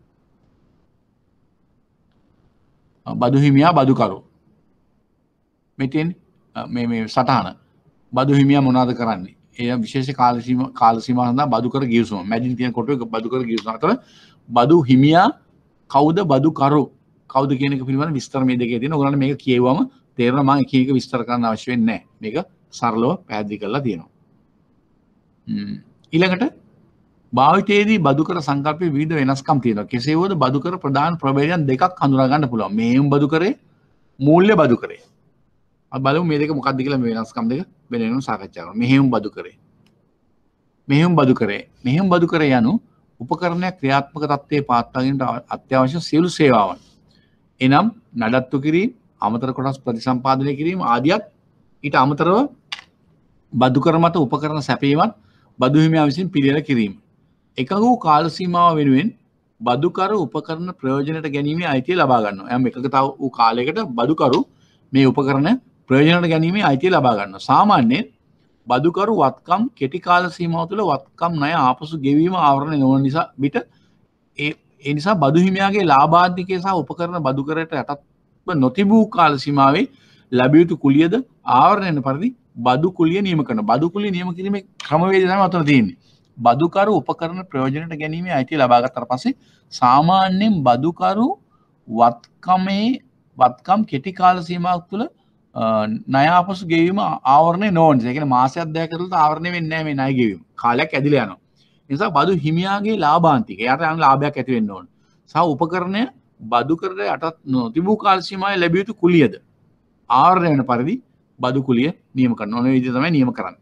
බදු හිමියා බදුකරු මෙතෙන් මේ මේ සටහන බදු හිමියා මොනවද කරන්නේ? ඒ විශේෂ කාල සීමා කාල සීමාව සඳහා බදුකර ගිවිසුම. මැදින් තියෙන කොටුවේ බදුකර ගිවිසුම අතර බදු හිමියා කවුද බදුකරු කවුද කියන එක පිළිබඳ විස්තර මේ දෙකේ තියෙනවා. ඔයගොල්ලන්ට මේක කියවුවම තේරෙනවා මම එක එක විස්තර කරන්න අවශ්‍ය වෙන්නේ නැහැ. මේක සරලව පැහැදිලි කරලා තියෙනවා. හ්ම් ඊළඟට භාවිතයේදී බදුකර සංකල්පයේ විවිධ වෙනස්කම් තියෙනවා. කෙසේ වුවද බදුකර ප්‍රධාන ප්‍රභේදයන් දෙකක් හඳුනා ගන්න පුළුවන්. මෙහෙයුම් බදුකරේ මූල්‍ය බදුකරේ. අපි බලමු මේ දෙක මොකක්ද කියලා මේ වෙනස්කම් දෙක වෙන වෙනම සාකච්ඡා කරමු. මෙහෙයුම් බදුකරේ. මෙහෙයුම් බදුකරේ. මෙහෙයුම් බදුකරේ යනු උපකරණයක් ක්‍රියාත්මක තත්ත්වයේ පවත්වාගෙන අත්‍යවශ්‍ය සියලු සේවාවන්. එනම් නඩත්තු කිරීම, අමතර කොටස් ප්‍රතිසම්පාදනය කිරීම ආදියත් ඊට අමතරව බදුකර මත උපකරණ සැපයීමත් බදු හිමියා විසින් පිළියෙල කිරීම. එකඟ වූ කාල සීමාව වෙනුවෙන් බදුකරු උපකරණ ප්‍රයෝජනයට ගැනීමේ අයිතිය ලබා ගන්නවා. එම් එකකතාව වූ කාලයකට බදුකරු මේ උපකරණ ප්‍රයෝජනයට ගැනීමේ අයිතිය ලබා ගන්නවා. සාමාන්‍යයෙන් බදුකරු වත්කම් කෙටි කාල සීමාව තුළ වත්කම් ණය ආපසු ගෙවීම ආවරණය නොවන නිසා පිට ඒ ඒ නිසා බදු හිමියාගේ ලාභාන්තිකය සහ උපකරණ බදුකරයට යටත්ව නොතිබූ කාල සීමාවේ ලැබිය යුතු කුලියද ආවරණය වෙන පරිදි බදු කුලිය නියම කරන බදු කුලිය නියම කිරීමේ ක්‍රමවේදය තමයි අතන තියෙන්නේ. බදුකරු උපකරණ ප්‍රයෝජනයට ගැනීමේ අයිතිය ලබා ගත්තාට පස්සේ සාමාන්‍යයෙන් බදුකරු වත්කමේ වත්කම් කෙටි කාල සීමාවක් තුළ ණය ආපසු ගෙවීම ආවරණය නොවන නිසා. ඒ කියන්නේ මාසයක් දෙකක් ඇතුළත ආවරණය වෙන්නේ නැහැ මේ ණය ගෙවීම. කාලයක් ඇදිලා යනවා. ඒ නිසා බදු හිමියාගේ ලාභාන්තික එයාට යන ලාභයක් ඇති වෙන්න ඕන. සහ උපකරණය බදුකරට යටත් නොතිබූ කාල සීමාවේ ලැබිය යුතු කුලියද ආවරණය වෙන පරිදි බදු කුලිය නියම කරනවා. ඔය විදිහ තමයි නියම කරන්නේ.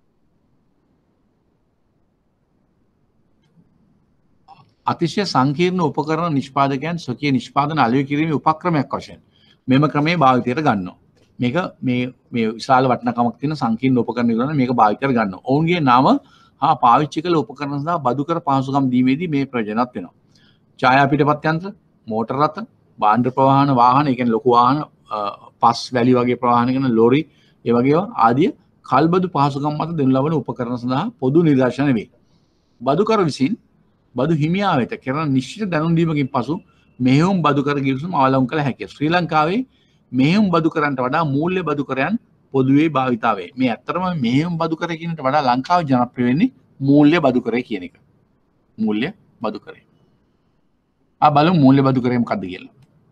අතිශය සංකීර්ණ උපකරණ නිෂ්පාදකයන් ස්වකීය නිෂ්පාදන අලෙවි කිරීමේ උපක්‍රමයක් වශයෙන් මෙම ක්‍රමයේ භාවිතයට ගන්නවා. මේක මේ මේ විශාල වටිනාකමක් තියෙන සංකීර්ණ උපකරණ නිර්මාණ මේක භාවිතයට ගන්නවා. ඔවුන්ගේ නම හා පාවිච්චි කළ උපකරණ සඳහා බදුකර පහසුකම් දීමේදී මේ ප්‍රයෝජනවත් වෙනවා. ඡායා පිටපත් යන්ත්‍ර, මෝටර රථ, භාණ්ඩ ප්‍රවාහන වාහන, ඒ කියන්නේ ලොකු වාහන, පස් වැලි වගේ ප්‍රවාහන කරන ලොරි, ඒ වගේ ඒවා ආදී කල්බදු පහසුකම් මත දෙනු ලබන උපකරණ සඳහා පොදු නිදර්ශන වේ. බදුකර විසින් බදු හිමියා වෙත කරන නිශ්චිත දැනුම් දීමකින් පසු මෙහෙයුම් බදුකර ගිවිසුම අවලංගු කළ හැකියි. ශ්‍රී ලංකාවේ මෙහෙයුම් බදුකරන්ට වඩා මූල්‍ය බදුකරයන් පොදුවේ භාවිතා වේ. මේ ඇත්තටම මෙහෙයුම් බදුකර කියනට වඩා ලංකාවේ ජනප්‍රිය වෙන්නේ මූල්‍ය බදුකරය කියන එක. මූල්‍ය බදුකරය. ආ බලමු මූල්‍ය බදුකරය මොකක්ද කියලා.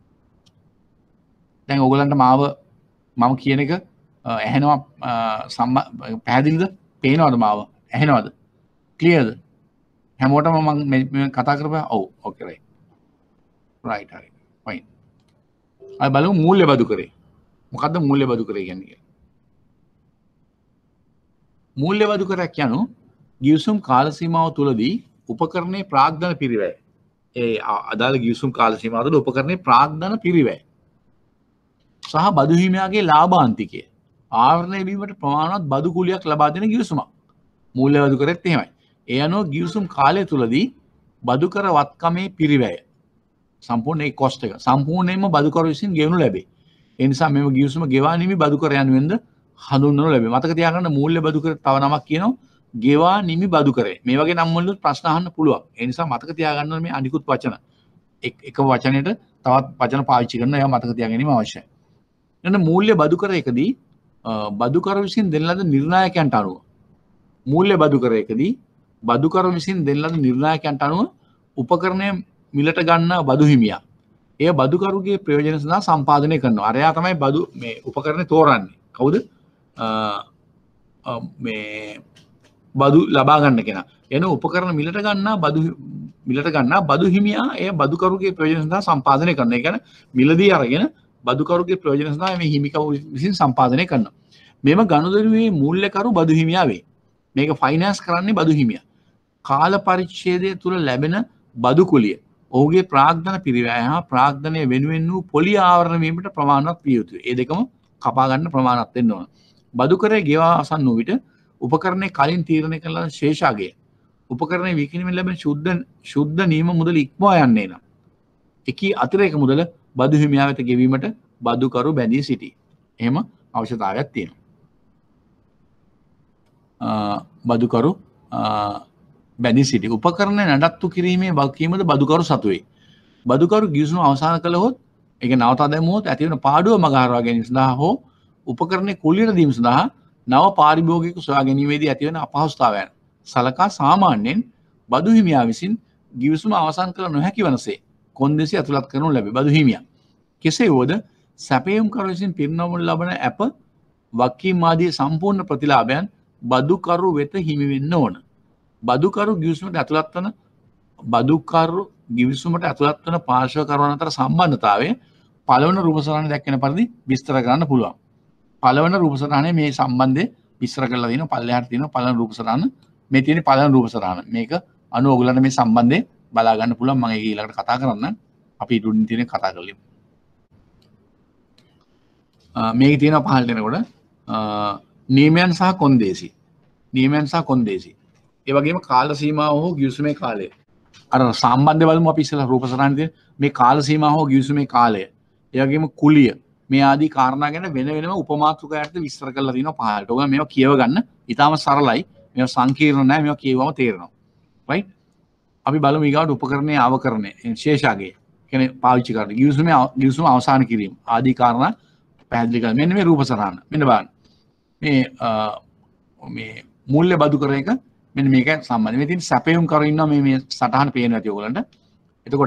දැන් ඕගලන්ට මාව මම කියන එක ඇහෙනවා පැහැදිලිද? පේනවද මාව? ඇහෙනවද? ක්ලියර්ද? හැමෝටම මම කතා කරපුවා ඔව් ඕකේ රයිට් රයිට් හරි ෆයින්. අය බලමු මූල්‍ය බදුකරේ. මොකද්ද මූල්‍ය බදුකරේ කියන්නේ කියලා. මූල්‍ය බදුකරයක් යනු ගිවිසුම් කාල සීමාව තුළදී උපකරණයේ ප්‍රාග්ධන පිරිවැය. ඒ අදාළ ගිවිසුම් කාල සීමාව තුළ උපකරණයේ ප්‍රාග්ධන පිරිවැය සහ බදු හිමියාගේ ලාභාන්තිකය ආවරණය වීමට ප්‍රමාණවත් බදු කුලියක් ලබා දෙන ගිවිසුමක්. මූල්‍ය බදුකරෙත් එහෙමයි. ඒ අනුව ගිවිසුම් කාලය තුළදී බදුකර වත්කමේ පිරිවැය සම්පූර්ණ ඒ කොස්ට් එක සම්පූර්ණයෙන්ම බදුකර විසින් ගෙවනු ලැබේ. ඒ නිසා මෙම ගිවිසුම ගෙවා නිමි බදුකර යනුවෙන්ද හඳුන්වනු ලැබේ. මතක තියාගන්න මූල්‍ය බදුකර තව නමක් කියනවා ගෙවා නිමි බදුකරේ. මේ වගේ නම් වලින් ප්‍රශ්න අහන්න පුළුවන්. ඒ නිසා මතක තියාගන්න මේ අනිකුත් වචන. එක වචනයට තවත් වචන පාවිච්චි කරන ඒවා මතක තියාගැනීම අවශ්‍යයි. එන්න මූල්‍ය බදු කර එකදී බදුකරු විසින් දෙන ලද නිර්ණායකයන්ට අනුව මූල්‍ය බදුකර එකදී බදුකරු විසින් දෙන ලද නිර්ණායකයන්ට අනුව උපකරණය මිලට ගන්නා බදු හිමියා එය බදුකරුගේ ප්‍රයෝජන සඳහා සම්පාදනය කරනවා. අරයා තමයි බදු මේ උපකරණය තෝරන්නේ. කවුද? මේ බදු ලබා ගන්න කෙනා. එන උපකරණ මිලට ගන්නා බදු මිලට ගන්නා බදු හිමියා එය බදුකරුගේ ප්‍රයෝජන සඳහා සම්පාදනය කරනවා. ඒ කියන්නේ මිලදී අරගෙන බදුකරුගේ ප්‍රයෝජන සඳහා මේ හිමිකරු විසින් සම්පාදනය කරනවා. මෙම ගනුදෙනුවේ මූල්‍යකරු බදු හිමියා වේ. මේක ෆයිනෑන්ස් කරන්නේ බදු හිමියා. කාල පරිච්ඡේදය තුල ලැබෙන බදු කුලිය ඔහුගේ ප්‍රාග්ධන පිරිවැය හා ප්‍රාග්ධනය වෙනුවෙන් වූ පොලි ආවරණ වීමට ප්‍රමාණවත් විය යුතුයි. ඒ දෙකම කපා ගන්න ප්‍රමාණවත් වෙන්න ඕන. බදුකරේ ගෙවා අවසන් වූ විට උපකරණය කලින් තීරණය කළ ශේෂාගය උපකරණය විකිණීමෙන් ලැබෙන ශුද්ධ ශුද්ධ නියම මුදල ඉක්මවා යන්නේ නම් එකී අතිරේක මුදල බදු හිමියා වෙත ගෙවීමට බදුකරු බැඳී සිටී. එහෙම අවශ්‍යතාවයක් තියෙනවා. බදුකරු බැඳී සිටි. උපකරණ නඩත්තු කිරීමේ වගකීමද බදුකරු සතු වේ. බදුකරු ගිවිසුම අවසන් කළහොත් ඒක නවතා දැමුවොත් ඇති වෙන පාඩුව මග හරවා ගැනීම සඳහා හෝ උපකරණයේ කුලියට දීම සඳහා නව පාරිභෝගික සොයා ගැනීමේදී ඇති වෙන අපහසුතාවයන් සලකා සාමාන්‍යයෙන් බදු හිමියා විසින් ගිවිසුම අවසන් කළ නොහැකි වනසේ කොන්දේසි ඇතුළත් කරනු ලැබේ. බදු හිමියා කෙසේ වුවද සැපයුම්කරු විසින් පිරිනමනු ලබන ඇප වගකීම් ආදී සම්පූර්ණ ප්‍රතිලාභයන් බදුකරු වෙත හිමි වෙන්න ඕන. බදුකරු ගිවිසුමට ඇතුළත් වන බදුකරු ගිවිසුමට ඇතුළත් වන පාර්ශ්වකරුවන් අතර සම්බන්ධතාවය පළවන රූපසටහනේ දැක්වෙන පරිදි විස්තර කරන්න පුළුවන්. පළවන රූපසටහනේ මේ සම්බන්ධය විස්තර කරලා තියෙනවා. පල්ලෙහාට තියෙනවා පළවන රූපසටහන. මේ තියෙන පළවන රූපසටහන. මේක අනුව ඔයගොල්ලන්ට මේ සම්බන්ධය බලා ගන්න පුළුවන්. මම ඒක ඊළඟට කතා කරන්න. අපි ඊටුඩින් තියෙන කතා කරලිමු. මේක තියෙනවා පහළට එනකොට නියමයන් සහ කොන්දේසි. නියමයන් සහ කොන්දේසි. ඒ වගේම කාල සීමාව හෝ ගිවිසුමේ කාලය. අර සම්බන්ධය බලමු අපි ඉස්සෙල්ලා රූපසටහනේ තියෙන මේ කාල සීමාව හෝ ගිවිසුමේ කාලය. ඒ වගේම කුලිය මේ ආදී කාරණා ගැන වෙන වෙනම උපමාතෘකයන්ට විස්තර කරලා තියෙනවා පහළට. ඔයගොල්ලෝ මේවා කියව ගන්න. ඊටාම සරලයි. මේවා සංකීර්ණ නැහැ. මේවා කියවම තේරෙනවා. right? අපි බලමු ඊගාවට උපකරණයේ අවකරණය ශේෂාගය. කියන්නේ පාවිච්චි කරන ගිවිසුමේ ගිවිසුම අවසන් කිරීම ආදී කාරණා පැහැදිලි කරලා මෙන්න මේ රූපසටහන. මෙන්න බලන්න. මේ මේ මූල්‍ය බදු කර එක මෙන්න මේක සම්බන්ධ. මේ තියෙන සැපයුම් කරු ඉන්නවා මේ මේ සටහන පේනවා ඇති ඔයගලන්ට. එතකොට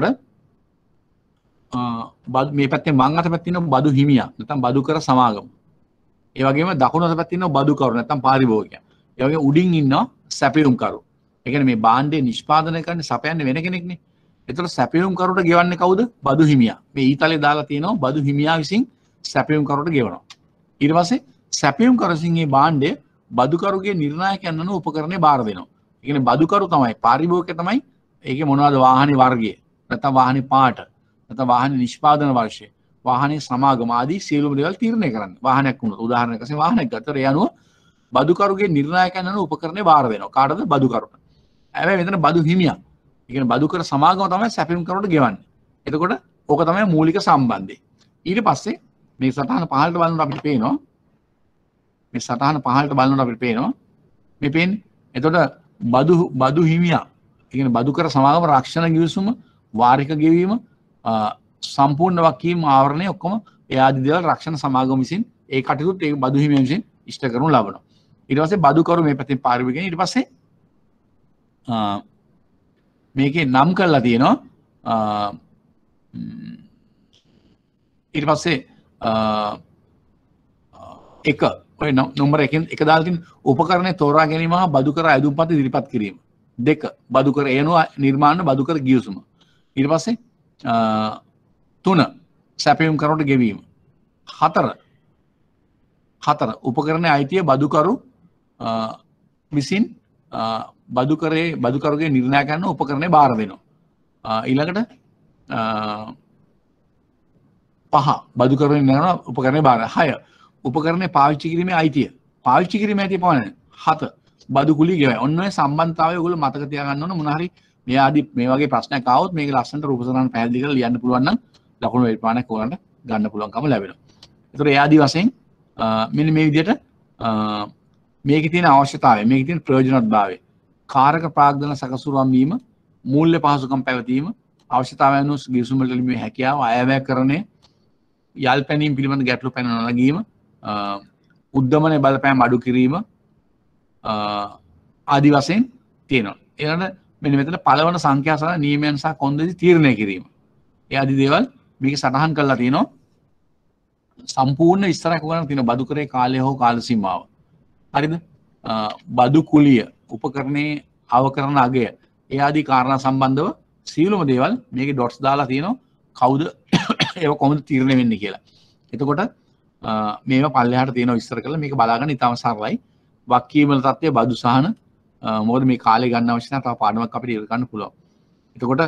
මේ පැත්තේ වම් අත පැත්තේ ඉන්න බදු හිමියා නැත්නම් බදු කර සමාගම. ඒ වගේම දකුණු අත පැත්තේ ඉන්න බදු කරු නැත්නම් පාරිභෝගිකයා. ඒ වගේම උඩින් ඉන්නවා සැපයුම් කරු. ඒ කියන්නේ මේ භාණ්ඩය නිෂ්පාදනය කරන්නේ සපයන්නේ වෙන කෙනෙක්නේ. එතකොට සැපයුම් කරුට ගෙවන්නේ කවුද? බදු හිමියා. මේ ඊතලේ දාලා තියෙනවා බදු හිමියා විසින් සැපයුම් කරුට ගෙවනවා. ඊට පස්සේ සැපයුම් කරු විසින් මේ භාණ්ඩය බදුකරුගේ නිර්ණායකයන් අනුව උපකරණය බාර දෙනවා. ඒ කියන්නේ බදුකරු තමයි පාරිභෝගිකයා තමයි ඒකේ මොනවද වාහනේ වර්ගය නැත්නම් වාහනේ පාට නැත්නම් වාහනේ නිෂ්පාදන වර්ෂය වාහනේ සමාගම ආදී සියලුම දේවල් තීරණය කරන්නේ. වාහනයක් වුණොත් උදාහරණයක් වශයෙන් වාහනයක් ගත්තොත් ඒ අනුව බදුකරුගේ නිර්ණායකයන් අනුව උපකරණය බාර දෙනවා. කාටද? බදුකරුට. හැබැයි මෙතන බදු හිමියා. ඒ කියන්නේ බදුකර සමාගම තමයි සැපයුම් කරුට ගෙවන්නේ. එතකොට ඕක තමයි මූලික සම්බන්ධය. ඊට පස්සේ මේ සටහන පහළට බලනකොට අපිට පේනවා මේ සටහන පහළට බලනකොට අපිට පේනවා මේ පේන්නේ. එතකොට බදු බදු හිමියා. ඒ කියන්නේ බදුකර සමාගම රක්ෂණ ගිවිසුම වාරික ගෙවීම සම්පූර්ණ වකීම් ආවරණය ඔක්කොම ඒ ආදී දේවල් රක්ෂණ සමාගම විසින් ඒ කටයුතු ඒ බදු හිමියන් විසින් ඉෂ්ට කරනු ලබනවා. ඊට පස්සේ බදුකරු මේ පැත්තෙන් පාරිභෝගිකයන් ඊට පස්සේ මේකේ නම් කරලා තියෙනවා ඊට පස්සේ එක ඔය නම්බර එකෙන් එක දාලා තියෙන උපකරණය තෝරා ගැනීම හා බදුකර අයදුම්පත් ඉදිරිපත් කිරීම. දෙක බදුකර එනු නිර්මාණ බදුකර ගිවිසුම. ඊට පස්සේ තුන සැපයුම් කරුට ගෙවීම. හතර හතර උපකරණයේ අයිතිය බදුකරු විසින් බදුකරේ බදුකරුගේ නිර්ණායකයන් උපකරණය බාර දෙනවා. ඊළඟට පහ බදුකරුගේ නිර්ණායන උපකරණය බාර. හය උපකරණය පාවිච්චි කිරීමේ අයිතිය. පාවිච්චි කිරීමේ අයිතිය පවන්නේ. හත බදු කුලිය ගෙවයි. ඔන්න ඔය සම්බන්ධතාවය ඔයගොල්ලෝ මතක තියාගන්න ඕන. මොන හරි මේ ආදී මේ වගේ ප්‍රශ්නයක් ආවොත් මේක ලස්සනට රූපසටහන පැහැදිලි කරලා ලියන්න පුළුවන් නම් ලකුණු වේපානක් ඔයගලන්ට ගන්න පුළුවන්කම ලැබෙනවා. ඒතර ඒ ආදී වශයෙන් මෙන්න මේ විදිහට මේකේ තියෙන අවශ්‍යතාවය, මේකේ තියෙන ප්‍රයෝජනවත්භාවය, කාරක ප්‍රාග්ධන සකසුරුවම් වීම, මූල්‍ය පහසුකම් පැවතීම, අවශ්‍යතාවයන් වූ ගිවිසුම් වලට ලිවීමේ හැකියාව, අයවැය කරණය, යාල් පැනීම් පිළිබඳ ගැටලු පැන නොනගීම, උද්දමනයේ බලපෑම් අඩු කිරීම ආදි වශයෙන් තියෙනවා. ඊළඟට මෙන්න මෙතන පළවන සංඛ්‍යා සහ නියමයන් සහ කොන්දේසි තීරණය කිරීම. ඒ ආදි දේවල් මේක සටහන් කරලා තියෙනවා. සම්පූර්ණ විස්තරයක් ඔයගොල්ලන් තියෙනවා බදු කරේ කාලය හෝ කාල සීමාව. හරිද? බදු කුලිය, උපකරණේ අවකරණ අගය, ඒ ආදී කාරණා සම්බන්ධව සියලුම දේවල් මේකේ ඩොට්ස් දාලා තියෙනවා. කවුද ඒක කොහොමද තීරණය වෙන්නේ කියලා. එතකොට මේවා පල්ලෙහාට තියෙනවා විස්තර කරලා මේක බලාගන්න ඉතාම සරලයි. වක්කීමල තත්ත්වය, බදු සහන, මොකද මේ කාලේ ගන්න අවශ්‍ය නැහැ. තව පාඩමක් අපිට ඉවර ගන්න පුළුවන්. එතකොට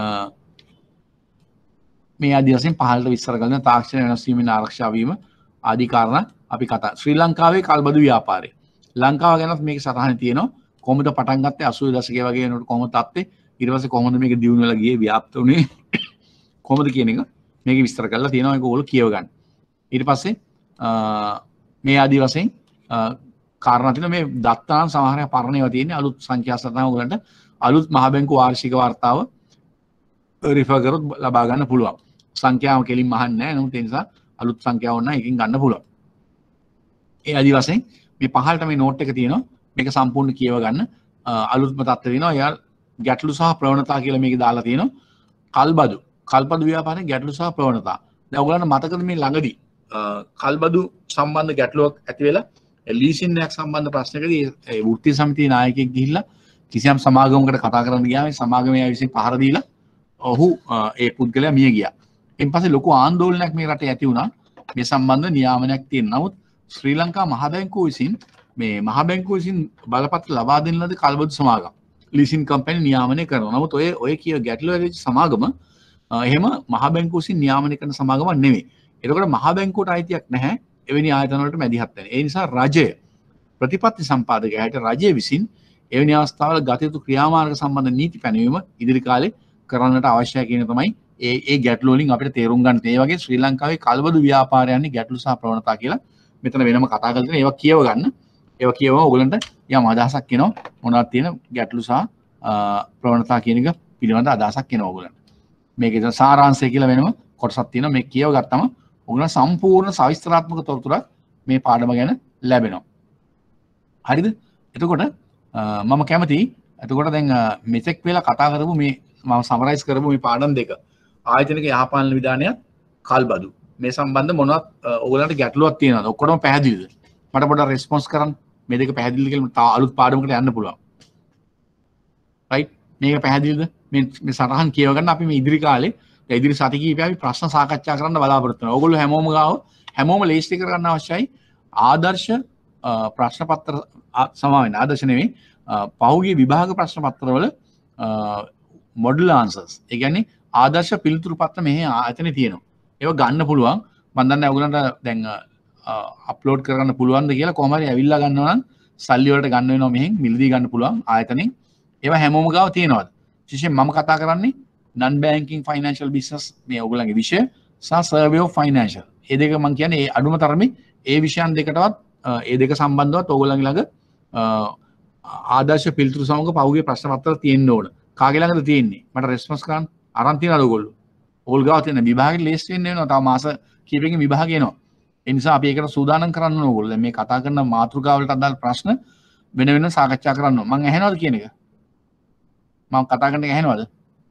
මේ ආදී වශයෙන් පහළට විස්තර කරන තාක්ෂණ වෙනස් වීමෙන් ආරක්ෂා වීම ආදී කාරණා අපි කතා. ශ්‍රී ලංකාවේ කල්බදු ව්‍යාපාරය. ලංකාව ගැනත් මේක සටහනේ තියෙනවා. කොහොමද පටන් ගත්තේ අසූ දශකයේ වගේ වෙනකොට කොහොමද තත්ත්වේ, ඊට පස්සේ කොහොමද මේක දියුණු වෙලා ගියේ, ව්‍යාප්ත වුණේ කොහොමද කියන එක මේක විස්තර කරලා තියෙනවා. ඒක ඕගොල්ලෝ කියව ගන්න. ඊට පස්සේ මේ ආදී වශයෙන් කාරණා තියෙනවා. මේ දත්තාන් සමහර පරණ ඒවා තියෙන්නේ. අලුත් සංඛ්‍යා සටහන ඔයගලන්ට අලුත් මහ බැංකු වාර්ෂික වාර්තාව රිෆර් කරොත් ලබා ගන්න පුළුවන්. සංඛ්‍යාව කෙලින්ම අහන්නේ නැහැ. නමුත් ඒ නිසා අලුත් සංඛ්‍යාව ඕන නම් එකකින් ගන්න පුළුවන්. ඒ ආදි වශයෙන් මේ පහළට මේ නෝට් එක තියෙනවා. මේක සම්පූර්ණ කියව ගන්න. අලුත්ම තත්ත්ව තියෙනවා. එයා ගැටලු සහ ප්‍රවණතා කියලා මේක දාලා තියෙනවා. කල්බදු. කල්බදු ව්‍යාපාරයේ ගැටලු සහ ප්‍රවණතා. දැන් ඔයගොල්ලන්ට මතකද මේ ළඟදී කල්බදු සම්බන්ධ ගැටලුවක් ඇති වෙලා ලීසින් එකක් සම්බන්ධ ප්‍රශ්නකදී ඒ වෘත්තීය සමිතියේ නායකයෙක් ගිහිල්ලා කිසියම් සමාගමකට කතා කරන්න ගියාම මේ සමාගමේ අය විසින් පහර දීලා ඔහු ඒ පුද්ගලයා මිය ගියා. ඊට පස්සේ ලොකු ආందోලනයක් මේ රටේ ඇති වුණා. මේ සම්බන්ධ නියාමනයක් තියෙන. නමුත් ශ්‍රී ලංකා මහ බැංකුව විසින් මේ මහ බැංකුව විසින් බලපත්‍ර ලබා දෙන ලද කල්බදු සමාගම් ලීසින් කම්පැනි නියාමනය කරනවා. නමුත් ඔය ඔය කිය ගැටලුව ඇතිවෙච්ච සමාගම එහෙම මහ බැංකුව විසින් නියාමනය කරන සමාගමක් නෙමෙයි. එතකොට මහ බැංකුවට අයිතියක් නැහැ එවැනි ආයතන වලට මැදිහත් වෙන. ඒ නිසා රජය ප්‍රතිපත්ති සම්පාදකයාට රජය විසින් එවැනි අවස්ථාවල ගත යුතු ක්‍රියාමාර්ග සම්බන්ධ නීති පැනවීම ඉදිරි කාලේ කරන්නට අවශ්‍යයි කියන තමයි ඒ ඒ ගැටලු වලින් අපිට තේරුම් ගන්න. ඒ වගේ ශ්‍රී ලංකාවේ කල්බදු ව්‍යාපාරයන්නේ ගැටලු සහ ප්‍රවණතා කියලා මෙතන වෙනම කතා කරලා තියෙනවා. ඒවා කියව ගන්න. ඒවා කියවම ඔයගලන්ට යම් අදහසක් එනවා මොනවද තියෙන ගැටලු සහ ප්‍රවණතා කියන එක පිළිබඳ අදහසක් එනවා ඔයගලන්ට. මේකේ සාරාංශය කියලා වෙනම කොටසක් තියෙනවා. මේක කියව ගත්තම ඔයගලන්ට සම්පූර්ණ සවිස්තරාත්මක තොරතුරක් මේ පාඩම ගැන ලැබෙනවා. හරිද? එතකොට මම කැමතියි එතකොට දැන් මෙතෙක් වෙලා කතා කරපු මේ මම සමරයිස් කරපු මේ පාඩම් දෙක ආයතනික යහපාලන විධානයත් කල්බදු මේ සම්බන්ධ මොනවත් ඔයගලන්ට ගැටලුවක් තියෙනවද? ඔක්කොම පැහැදිලිද? මට පොඩ්ඩක් රෙස්පොන්ස් කරන්න. මේ දෙක පැහැදිලිද කියලා තව අලුත් පාඩමකට යන්න පුළුවන්. රයිට්? මේක පැහැදිලිද? මේ මේ සටහන් කියව ගන්න අපි මේ ඉදිරි කාලේ ඉදිරි සති කිහිපයක් අපි ප්‍රශ්න සාකච්ඡා කරන්න බලාපොරොත්තු වෙනවා. ඔයගොල්ලෝ හැමෝම ගාව හැමෝම ලේස්ති කර ගන්න අවශ්‍යයි. ආදර්ශ ප්‍රශ්න පත්‍ර සමාවෙන්න ආදර්ශ නෙවෙයි පහුගිය විභාග ප්‍රශ්න පත්‍රවල මොඩල් ආන්සර්ස්. ඒ කියන්නේ ආදර්ශ පිළිතුරු පත්‍ර මෙහි ආයතනේ තියෙනවා. ඒවා ගන්න පුළුවන්. මම දන්නේ ඔයගලන්ට දැන් අප්ලෝඩ් කරගන්න පුළුවන්ද කියලා කොහොම හරි ඇවිල්ලා ගන්නවා නම් සල්ලි වලට ගන්න වෙනවා මෙහෙන් මිලදී ගන්න පුළුවන් ආයතනෙන්. ඒවා හැමෝම ගාව තියෙනවද? විශේෂයෙන් මම කතා කරන්නේ non banking financial business මේ ඔයගලගේ විෂය සහ survey of financial. මේ දෙක මම කියන්නේ ඒ අඩුම තරමේ ඒ විෂයන් දෙකටවත් ඒ දෙක සම්බන්ධවත් ඔයගලගේ ළඟ ආදර්ශ පිළිතුරු සමග පහුගිය ප්‍රශ්න පත්‍ර තියෙන්න ඕන. කාගේ ළඟද තියෙන්නේ? මට රෙස්පොන්ස් කරන්න අරන් තියනවද ඔයගොල්ලෝ? ඕගොල්ලෝ ගාව තියෙන විභාගෙට ලේස්ති වෙන්න වෙනවා. තව මාස කීපයකින් විභාගය එනවා. ඒ නිසා අපි ඒකට සූදානම් කරන්න ඕන ඕගොල්ලෝ. දැන් මේ කතා කරන මාතෘකාවලට අදාළ ප්‍රශ්න වෙන වෙන සාකච්ඡා කරන්න ඕන. මම ඇහෙනවද කියන එක? මම කතා කරන එක ඇහෙනවද?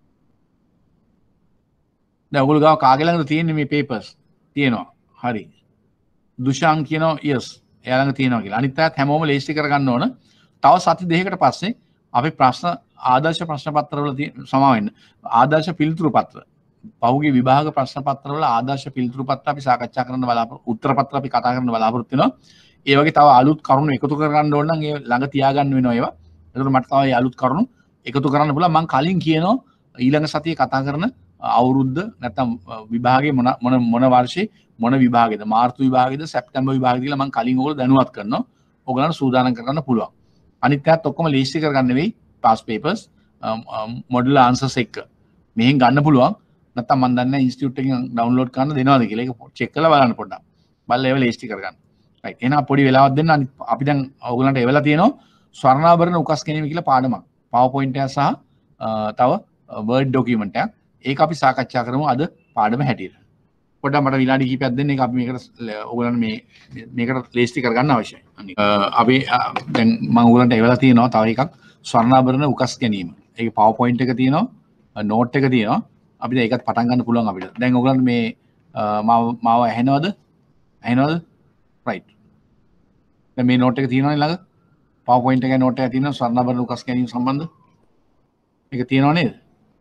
දැන් ඔයගොල්ලෝ ගාව කාගේ ළඟද තියෙන්නේ මේ papers? තියෙනවා. හරි. දුෂාන් කියනවා yes. එයා ළඟ තියෙනවා කියලා. අනිත් අයත් හැමෝම ලේස්ති කරගන්න ඕන. තව සති දෙකකට පස්සේ අපි ප්‍රශ්න ආදර්ශ ප්‍රශ්න පත්‍රවල සමා වෙන්න. ආදර්ශ පිළිතුරු පත්‍ර. පහුගිය විභාග ප්‍රශ්න පත්‍රවල ආදර්ශ පිළිතුරු පත්‍ර අපි සාකච්ඡා කරන්න බලාපොරොත්තු උත්තර පත්‍ර අපි කතා කරන්න බලාපොරොත්තු වෙනවා. ඒ වගේ තව අලුත් කරුණු එකතු කරගන්න ඕන නම් ඒ ළඟ තියාගන්න වෙනවා ඒවා. ඒකට මට තව ඒ අලුත් කරුණු එකතු කරන්න පුළුවන්. මම කලින් කියනවා ඊළඟ සතියේ කතා කරන අවුරුද්ද නැත්නම් විභාගයේ මොන මොන මොන වර්ෂේ මොන විභාගෙද මාර්තු විභාගෙද සැප්තැම්බර් විභාගෙද කියලා මම කලින් ඕගොල්ලෝ දැනුවත් කරනවා. ඕගොල්ලන්ට සූදානම් කරගන්න පුළුවන්. අනිත් පැත්ත ඔක්කොම ලීස්ට් කරගන්න නෙවෙයි past papers model answers එක මෙහෙන් ගන්න පුළුවන්. නැත්නම් මම දන්නේ ඉන්ස්ටිටියුට් එකෙන් ඩවුන්ලෝඩ් කරන්න දෙනවද කියලා ඒක චෙක් කරලා බලන්න පොඩ්ඩක්. බලලා ඒව ලීස්ට් කරගන්න. රයිට්. එහෙනම් පොඩි වෙලාවක් දෙන්න. අපි දැන් ඕගොල්ලන්ට එවලා තියෙනවා ස්වර්ණාභරණ උකස් ගැනීම කියලා පාඩමක්. PowerPoint එක සහ තව Word document එකක්. ඒක අපි සාකච්ඡා කරමු අද පාඩම හැටියට. පොඩ්ඩක් මට විනාඩි කිහිපයක් දෙන්න ඒක අපි මේකට ඔයගොල්ලන් මේ මේකට ලේස්ති කරගන්න අවශ්‍යයි. අපි දැන් මම ඔයගොල්ලන්ට එවලා තියෙනවා තව එකක් ස්වර්ණාභරණ උකස් ගැනීම. ඒකේ PowerPoint එක තියෙනවා, note එක තියෙනවා. අපිට ඒකත් පටන් ගන්න පුළුවන් අපිට. දැන් ඔයගොල්ලන් මේ මාව මාව ඇහෙනවද? ඇහෙනවද? right. දැන් මේ note එක තියෙනවනේ ළඟ. PowerPoint එකේ note එක තියෙනවා ස්වර්ණාභරණ උකස් ගැනීම සම්බන්ධ. ඒක තියෙනව නේද?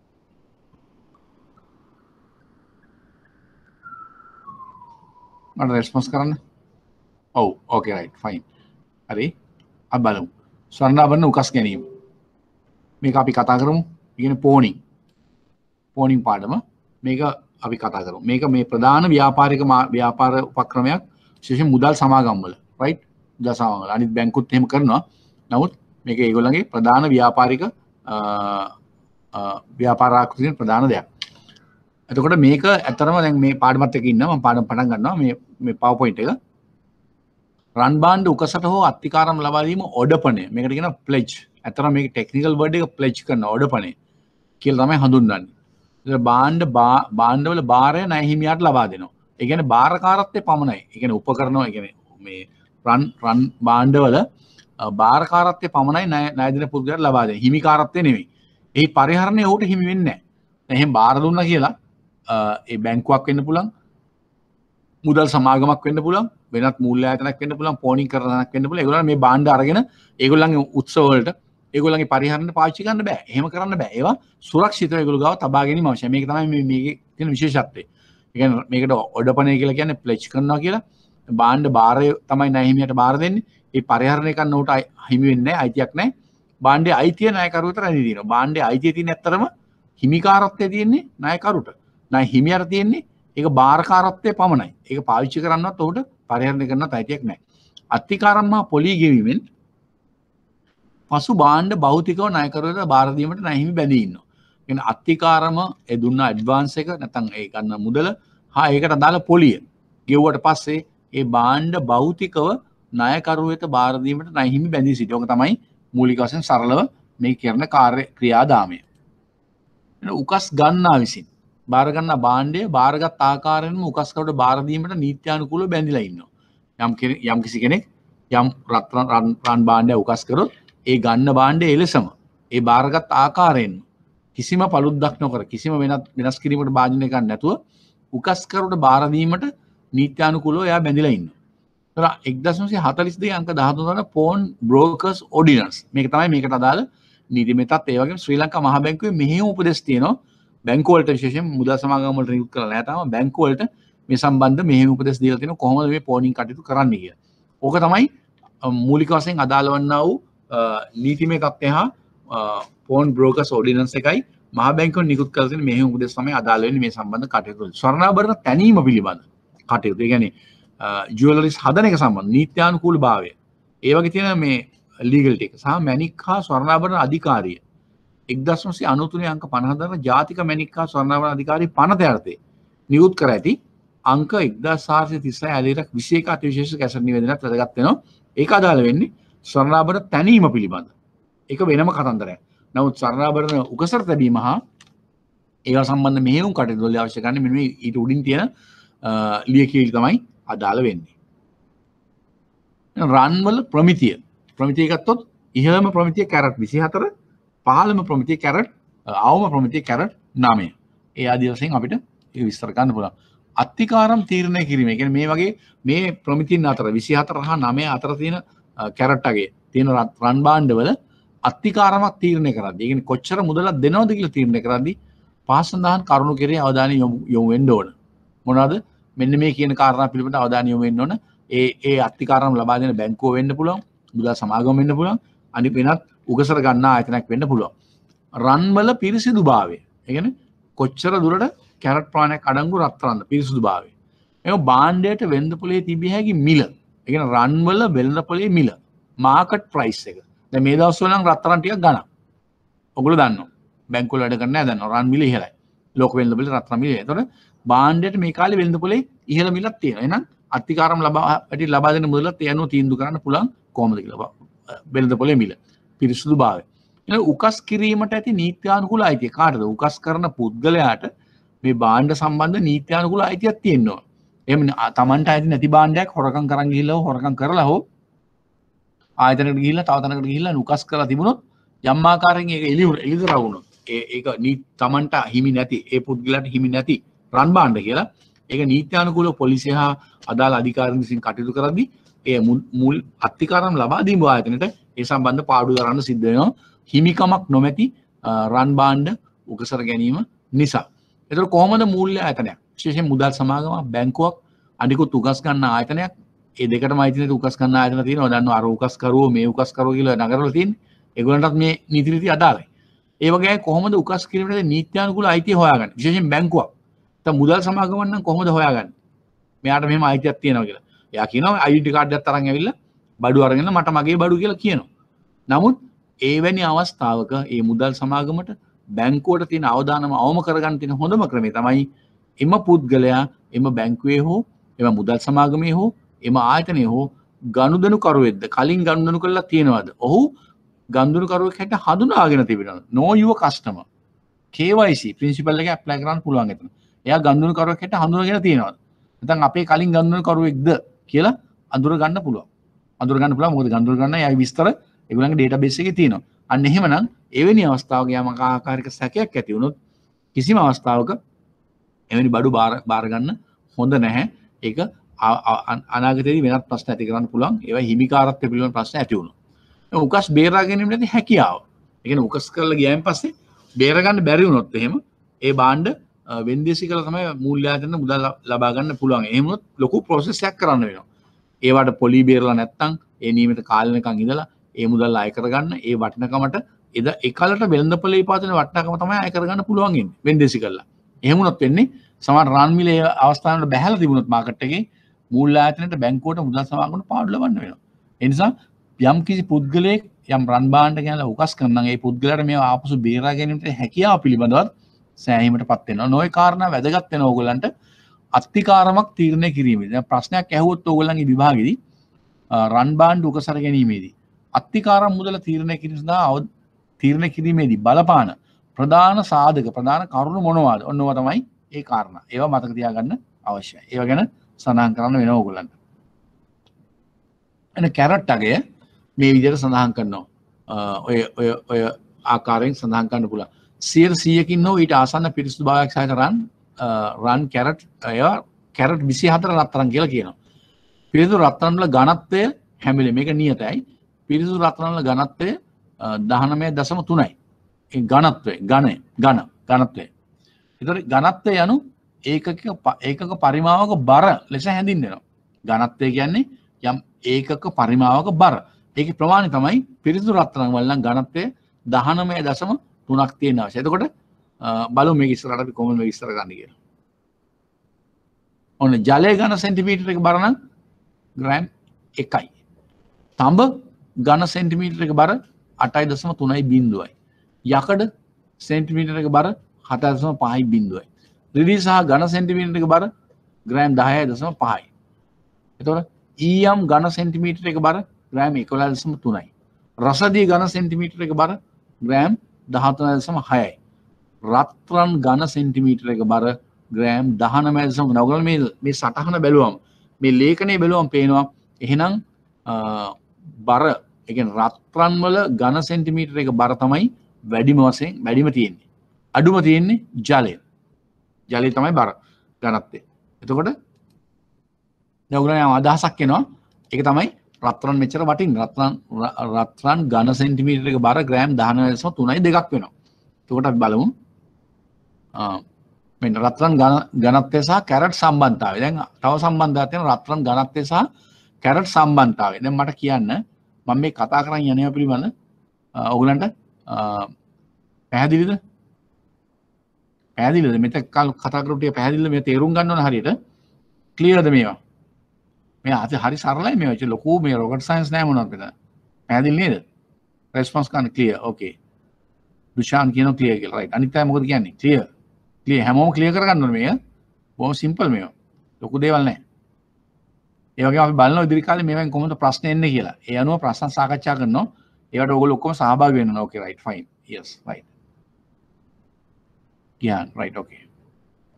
මට රෙස්පොන්ස් කරන්න. ඔව් ඕකේ රයිට් ෆයින්. හරි. අපි බලමු. ස්වර්ණාභරණ උකස් ගැනීම. මේක අපි කතා කරමු. ඒ කියන්නේ පෝනිං. පෝනිං පාඩම. මේක අපි කතා කරමු. මේක මේ ප්‍රධාන ව්‍යාපාරික ව්‍යාපාර උපක්‍රමයක් විශේෂයෙන් මුදල් සමාගම් වල රයිට්. මුදල් සමාගම් වල අනිත් බැංකුත් එහෙම කරනවා. නමුත් මේක ඒගොල්ලන්ගේ ප්‍රධාන ව්‍යාපාරික ව්‍යාපාර ආකෘතියේ ප්‍රධාන දෙයක්. එතකොට මේක ඇත්තරම දැන් මේ පාඩමත් එක්ක ඉන්නවා මම පාඩම පටන් ගන්නවා මේ මේ PowerPoint එක. රන් බාණ්ඩ උකසට හෝ අත්තිකාරම් ලබා දීම ඔඩපණය. මේකට කියනවා pledge. ඇත්තරම මේක ටෙක්නිකල් වර්ඩ් එක pledge කරන ඔඩපණය කියලා තමයි හඳුන්වන්නේ. ඒක බාණ්ඩ බාණ්ඩවල භාරය ණය හිමියාට ලබා දෙනවා. ඒ කියන්නේ භාරකාරත්වයේ පමණයි. ඒ කියන්නේ උපකරණ ඒ කියන්නේ මේ රන් රන් බාණ්ඩවල භාරකාරත්වයේ පමණයි ණය ණය දෙන පුද්ගලයාට ලබා දෙන්නේ. හිමිකාරත්වය නෙමෙයි. ඒ පරිහරණය ඔහුට හිමි වෙන්නේ නැහැ. දැන් එහෙන් බාර දුන්නා කියලා ඒ බැංකුවක් වෙන්න පුළුවන් මුදල් සමාගමක් වෙන්න පුළුවන් වෙනත් මූල්‍ය ආයතනයක් වෙන්න පුළුවන් පෝනිං කරන තැනක් වෙන්න පුළුවන් ඒගොල්ලන් මේ භාණ්ඩ අරගෙන ඒගොල්ලන්ගේ උත්සව වලට ඒගොල්ලන්ගේ පරිහරණයට පාවිච්චි කරන්න බෑ එහෙම කරන්න බෑ ඒවා සුරක්ෂිතව ඒගොල්ලෝ ගාව තබා ගැනීම අවශ්‍යයි මේක තමයි මේ මේකේ තියෙන විශේෂත්වය ඒ කියන්නේ මේකට ඔඩපණය කියලා කියන්නේ ප්ලෙජ් කරනවා කියලා භාණ්ඩ භාරය තමයි ණය හිමියට භාර දෙන්නේ ඒ පරිහරණය කරන උට හිමි වෙන්නේ නැහැ අයිතියක් නැහැ භාණ්ඩයේ අයිතිය ණයකරු විතරයි තියෙනවා භාණ්ඩයේ අයිතිය තියෙන ඇත්තරම හිමිකාරත්වය තියෙන්නේ ණයකරුට ණය හිමියට තියෙන්නේ ඒක බාරකාරත්වයේ පමණයි. ඒක පාවිච්චි කරන්නවත් උහුට පරිහරණය කරන්නත් අයිතියක් නැහැ. අත්තිකාරම් හා පොලී ගෙවීමෙන් පසු භාණ්ඩ භෞතිකව ණයකරුවට බාර දීමට ණය හිමි බැඳී ඉන්නවා. කියන්නේ අත්තිකාරම ඒ දුන්න ඇඩ්වාන්ස් එක නැත්නම් ඒ ගන්න මුදල හා ඒකට අදාළ පොලිය ගෙවුවට පස්සේ ඒ භාණ්ඩ භෞතිකව ණයකරු වෙත බාර දීමට ණය හිමි බැඳී සිටිනවා. ඒක තමයි මූලික වශයෙන් සරලව මේ කරන කාර්ය ක්‍රියාදාමය. උකස් ගන්නා විසින් බාර ගන්න භාණ්ඩය බාරගත් ආකාරයෙන්ම උකස්කරුට බාර දීමට නීත්‍යානුකූලව බැඳිලා ඉන්නවා. යම් යම් කිසි කෙනෙක් යම් රත්රන් රන් භාණ්ඩය උකස් කරොත් ඒ ගන්න භාණ්ඩය එලෙසම ඒ බාරගත් ආකාරයෙන් කිසිම පළුද්දක් නොකර කිසිම වෙනත් වෙනස් කිරීමකට භාජනය කරන්නේ නැතුව උකස්කරුට බාර දීමට නීත්‍යානුකූලව එයා බැඳිලා ඉන්නවා. ඒතර එක්දහස් නවසිය හතළිස් දෙක අංක දහතුන වන පෝන් බ්‍රෝකර්ස් ඕඩිනන්ස් මේක තමයි මේකට අදාළ නීතිමය තත් ඒ වගේම ශ්‍රී ලංකා මහා බැංකුවේ මෙහෙයුම් උපදෙස් තියෙනවා. බැංකු වලට විශේෂයෙන් මුදල් සමාගම් වලට නිකුත් කරලා නැහැ තාම බැංකු වලට මේ සම්බන්ධ මෙහෙම උපදෙස් දීලා තියෙනවා කොහොමද මේ පෝනිං කටයුතු කරන්නේ කියලා. ඕක තමයි මූලික වශයෙන් අදාළ වන්නා වූ නීතිමය තත්ත්වය හා පෝන් බ්‍රෝකර්ස් ඕඩිනන්ස් එකයි මහා බැංකුවෙන් නිකුත් කරලා තියෙන මෙහෙම උපදෙස් තමයි අදාළ වෙන්නේ මේ සම්බන්ධ කටයුතු වලට. ස්වර්ණාභරණ තැනීම පිළිබඳ කටයුතු. ඒ කියන්නේ ජුවලරිස් හදන එක සම්බන්ධ නීත්‍යානුකූල භාවය. ඒ වගේ තියෙන මේ ලීගල් ටික සහ මැණික් හා ස්වර්ණාභරණ අධිකාරිය එක්දහස් නවසිය අනූතුනේ අංක පනහ දරන ජාතික මැණික් හා ස්වර්ණාභරණ අධිකාරී පනත යටතේ නිකුත් කර ඇති අංක එක්දහස් හාරසිය තිස්හය ඇලේරක් විසි එක අතිවිශේෂ කැසට් නිවේදනයක් වැදගත් වෙනවා. ඒක අදාළ වෙන්නේ ස්වර්ණාභරණ තැනීම පිළිබඳ. ඒක වෙනම කතන්දරයක්. නමුත් ස්වර්ණාභරණ උකසර තැබීම හා ඒවා සම්බන්ධ මෙහෙයුම් කටයුතු වල අවශ්‍ය කරන්නේ මෙන්න මේ ඊට උඩින් තියෙන ලියකියවිලි තමයි අදාළ වෙන්නේ. රන් වල ප්‍රමිතිය. ප්‍රමිතිය ගත්තොත් ඉහළම ප්‍රමිතිය කැරට් විසි හතර පහළම ප්‍රමිතිය කැරට් අවම ප්‍රමිතිය කැරට් නවය. ඒ ආදී වශයෙන් අපිට ඒක විස්තර කරන්න පුළුවන්. අත්තිකාරම් තීරණය කිරීම. ඒ කියන්නේ මේ වගේ මේ ප්‍රමිතින් අතර විසි හතර හා නවය අතර තියෙන කැරට් අගේ තියෙන රන් භාණ්ඩවල අත්තිකාරමක් තීරණය කරද්දී, ඒ කියන්නේ කොච්චර මුදලක් දෙනවද කියලා තීරණය කරද්දී පහසුන් දහන් කරුණු කෙරේ අවධානය යොමු වෙන්න ඕන. මොනවාද? මෙන්න මේ කියන කාරණා පිළිබඳ අවධානය යොමු වෙන්න ඕන. ඒ ඒ අත්තිකාරම් ලබා දෙන බැංකුව වෙන්න පුළුවන්, මුදල් සමාගම වෙන්න පුළුවන්, අනිත් වෙනත් උගසර ගන්නා ආයතනයක් වෙන්න පුළුවන්. රන් වල පිරිසිදුභාවය. ඒ කියන්නේ කොච්චර දුරට කැරට් ප්‍රමාණයක් අඩංගු රත්තරන්ද පිරිසිදුභාවය. ඒක භාණ්ඩයට වෙළඳ පොලේ තිබිය හැකි මිල. ඒ කියන්නේ රන් වල වෙළඳ පොලේ මිල. මාකට් ප්‍රයිස් එක. දැන් මේ දවස්වල නම් රත්තරන් ටිකක් ගණන්. ඔයගොල්ලෝ දන්නවා. බැංකුව වල වැඩ කරන්නේ නැහැ දන්නවා. රන් මිල ඉහළයි. ලෝක වෙළඳ පොලේ රත්තරන් මිල. ඒතකොට භාණ්ඩයට මේ කාලේ වෙළඳ පොලේ ඉහළ මිලක් තියෙනවා. එහෙනම් අත්තිකාරම් ලබා ඇටි ලබා දෙන මුදලත් ඒ අනුව තීන්දුව කරන්න පුළුවන් කොහොමද කියලා. වෙළඳ පොලේ මිල. පිරිසුදු භාවය. එන උකස් කිරීමට ඇති නීත්‍යානුකූල අයිතිය කාටද? උකස් කරන පුද්ගලයාට මේ භාණ්ඩ සම්බන්ධ නීත්‍යානුකූල අයිතියක් තියෙනවා. එහෙම තමන්ට අයිති නැති භාණ්ඩයක් හොරකම් කරන් ගිහිල්ලා හොරකම් කරලා හෝ ආයතනයකට ගිහිල්ලා තව තැනකට ගිහිල්ලා නුකස් කරලා තිබුණොත් යම් ආකාරයෙන් ඒක එළි එළිදරව් වුණොත් ඒ ඒක තමන්ට හිමි නැති ඒ පුද්ගලයාට හිමි නැති රන් භාණ්ඩ කියලා ඒක නීත්‍යානුකූල පොලිසිය හා අදාළ අධිකාරීන් විසින් කටයුතු කරද්දී ඒ මුල් අත්තිකාරම් ලබා දීම ආයතනයට ඒ සම්බන්ධ පාඩු දරන්න සිද්ධ වෙනවා හිමිකමක් නොමැති රන් භාණ්ඩ උකසර ගැනීම නිසා. එතකොට කොහොමද මූල්‍ය ආයතනයක් විශේෂයෙන් මුදල් සමාගමක් බැංකුවක් අනිකුත් උකස් ගන්න ආයතනයක් ඒ දෙකටම අයිති නැති උකස් ගන්න ආයතන තියෙනවා. දන්නවා අර උකස් කරුවෝ මේ උකස් කරුවෝ කියලා නගරවල තියෙන්නේ. ඒගොල්ලන්ටත් මේ නීති රීති අදාළයි. ඒ වගේ කොහොමද උකස් කිරීමේදී නීත්‍යානුකූල අයිතිය හොයාගන්නේ? විශේෂයෙන් බැංකුවක්. දැන් මුදල් සමාගමක් නම් කොහොමද හොයාගන්නේ? මෙයාට මෙහෙම අයිතියක් තියෙනවා කියලා. එයා කියනවා ඩෙන්ටිටි කාඩ් එකක් තරන් ඇවිල්ලා බඩු අරගෙන මට මගේ බඩු කියලා කියනවා. නමුත් ඒවැනි අවස්ථාවක මේ මුදල් සමාගමට බැංකුවට තියෙන අවදානම අවම කරගන්න තියෙන හොඳම ක්‍රමය තමයි එම පුද්ගලයා එම බැංකුවේ හෝ එම මුදල් සමාගමේ හෝ එම ආයතනයේ හෝ ගනුදෙනු කරුවෙක්ද කලින් ගනුදෙනු කරලා තියෙනවද? ඔහු ගනුදෙනු කරුවෙක් හැටියට හඳුනාගෙන තිබෙනවද? know your customer K Y C principle එක ඇප්ලයි කරන්න පුළුවන් එතන. එයා ගනුදෙනු කරුවෙක් හැටියට හඳුනාගෙන තියෙනවද? නැත්නම් අපේ කලින් ගනුදෙනු කරුවෙක්ද කියලා අඳුර ගන්න පුළුවන්. අඳුර ගන්න පුළුවන් මොකද ගනුදෙනු කරන්න එයාගේ විස්තර ඒගොල්ලන්ගේ ඩේටාබේස් එකේ තියෙනවා. අන්න එහෙමනම් එවැනි අවස්ථාවක යමක ආකාරයක සැකයක් ඇති වුණොත් කිසිම අවස්ථාවක එවැනි බඩු බාර බාර ගන්න හොඳ නැහැ. ඒක අනාගතයේදී වෙනත් ප්‍රශ්න ඇති කරන්න පුළුවන්. ඒවා හිමිකාරත්වය පිළිබඳ ප්‍රශ්න ඇති වුණොත්. උකස් බේරා ගැනීම නැති හැකියාව. ඒ කියන්නේ උකස් කරලා ගියයින් පස්සේ බේර ගන්න බැරි වුණොත් එහෙම ඒ භාණ්ඩ වෙන්දේසි කරලා තමයි මූල්‍ය ආයතන මුදල් ලබා ගන්න පුළුවන්. එහෙම වුණොත් ලොකු ප්‍රොසෙස් එකක් කරන්න වෙනවා. ඒවට පොලි බේරලා නැත්තම් ඒ නියමිත කාලෙනකන් ඉඳලා ඒ මුදල් අය කරගන්න ඒ වටිනකමට එද එකලට වෙළඳපොලේ පාතන වටිනකම තමයි අය කරගන්න පුළුවන් ඉන්නේ වෙන්දේසි කරලා. එහෙම වුණොත් වෙන්නේ සමහර රන් මිලේ අවස්ථාවකට බැහැලා තිබුණොත් මාකට් එකේ මූල්‍ය ආයතනයට බැංකුවට මුදල් සමාගමකට පාඩු ලබන්න වෙනවා. ඒ නිසා යම් කිසි පුද්ගලයෙක් යම් රන් භාණ්ඩ ගැනලා උකස් කරනවා නම් ඒ පුද්ගලයාට මේවා ආපසු බේරා ගැනීමට හැකියාව පිළිබඳවත් සෑහීමටපත් වෙනවා. නොයේ කාරණා වැදගත් වෙනවා ඕගොල්ලන්ට අත්තිකාරමක් තීරණය කිරීමේදී. දැන් ප්‍රශ්නයක් ඇහුවොත් ඕගොල්ලන්ගේ විභාගෙදී රන් භාණ්ඩ උකසර ගැනීමේදී අත්තිකාරම් මුදල තීරණය කිරීම සඳහා තීරණය කිරීමේදී බලපාන ප්‍රධාන සාධක ප්‍රධාන කරුණු මොනවාද? ඔන්නෝවා තමයි ඒ කාරණා. ඒවා මතක තියාගන්න අවශ්‍යයි. ඒවා ගැන සඳහන් කරන්න වෙනවා ඕගොල්ලන්ට. එන කැරට් අගය මේ විදිහට සඳහන් කරනවා. ඔය ඔය ඔය ආකාරයෙන් සඳහන් කරන්න පුළුවන්. සියයට සීයකින් හෝ ඊට ආසන්න පිරිසුදු භාවයක් සහිත රන් රන් කැරට් ඒවා කැරට් විසි හතර රත්තරන් කියලා කියනවා. පිරිසුදු රත්තරන් වල ඝනත්වය හැමිලේ මේක නියතයි. පිරිසුදු රත්තරන් වල ඝනත්වය දහනවය දශම තුනයි. ඒ ඝනත්වය ඝන ඝන ඝනත්වය. ඒතර ඝනත්වය යනු ඒකක ඒකක පරිමාවක බර ලෙස හැඳින්වෙනවා. ඝනත්වය කියන්නේ යම් ඒකක පරිමාවක බර. ඒකේ ප්‍රමාණය තමයි පිරිසුදු රත්තරන් වල නම් ඝනත්වය දහනවය දශම තුනක් තියෙන අවශ්‍යයි. එතකොට බලමු මේක ඉස්සරහට අපි කොහොමද මේක ඉස්සර ගන්න කියලා. ඔන්න ජලය ඝන සෙන්ටිමීටර එක බර නම් ග්‍රෑම් එකයි. තඹ ඝන සෙන්ටිමීටර එක බර අටයි දශම තුනයි බිංදුවයි. යකඩ සෙන්ටිමීටර එක බර හතයි දශම පහයි බිංදුවයි. රිදී සහ ඝන සෙන්ටිමීටර එක බර ග්‍රෑම් දහයයි දශම පහයි. එතකොට ඊයම් ඝන සෙන්ටිමීටර එක බර ග්‍රෑම් එකොළහ දශම තුනයි. රසදිය ඝන සෙන්ටිමීටර එක බර ග්‍රෑම් දහතුනයි දශම හයයි. රත්රන් ඝන සෙන්ටිමීටර එක බර ග්‍රෑම් දහනවය දශම නවය. ඔයගොල්ලෝ මේ මේ සටහන බැලුවම මේ ලේඛනයේ බැලුවම පේනවා එහෙනම් බර ඒ කියන්නේ රත්රන් වල ඝන සෙන්ටිමීටර එක බර තමයි වැඩිම වශයෙන් වැඩිම තියෙන්නේ. අඩුම තියෙන්නේ ජලය. ජලය තමයි බර ඝනත්වය. එතකොට දැන් ඔයගොල්ලෝ අදහසක් එනවා. ඒක තමයි රත්රන් මෙච්චර වටින් රත්රන් රත්රන් ඝන සෙන්ටිමීටර එක බර ග්‍රෑම් දහනවය දශම තුනයි දෙකක් වෙනවා. එතකොට අපි බලමු මෙන්න රත්රන් ඝනත්වය සහ කැරට් සම්බන්ධතාවය. දැන් තව සම්බන්ධතාවයක් තියෙනවා රත්රන් ඝනත්වය සහ කැරට් සම්බන්ධතාවය. දැන් මට කියන්න මම මේ කතා කරන් යනවා පිළිබඳ ඔයගලන්ට පැහැදිලිද? පැහැදිලිද? මෙතක කතා කරපු ටික පැහැදිලිද? මේ තේරුම් ගන්න ඕන හරියට. ක්ලියර්ද මේවා? මේ අත හරි සරලයි මේවා. ඒක ලොකු මේ රොකට් සයන්ස් නෑ මොනවද මෙතන. පැහැදිලි නේද? රෙස්පොන්ස් ගන්න ක්ලියර්. ඕකේ. දුෂාන් කියනවා ක්ලියර් කියලා. රයිට්. අනිත් අය මොකද කියන්නේ? ක්ලියර්. ක්ලියර් හැමෝම ක්ලියර් කරගන්න ඕනේ මේක. බොහොම සිම්පල් මේවා. ලොකු දේවල් නෑ. ඒ වගේම අපි බලනවා ඉදිරි කාලේ මේවෙන් කොහොමද ප්‍රශ්න එන්නේ කියලා. ඒ අනුව ප්‍රශ්න සාකච්ඡා කරනවා. ඒවට ඕගොල්ලෝ ඔක්කොම සහභාගී වෙන්න ඕනේ. Okay right fine. yes right. yeah right okay.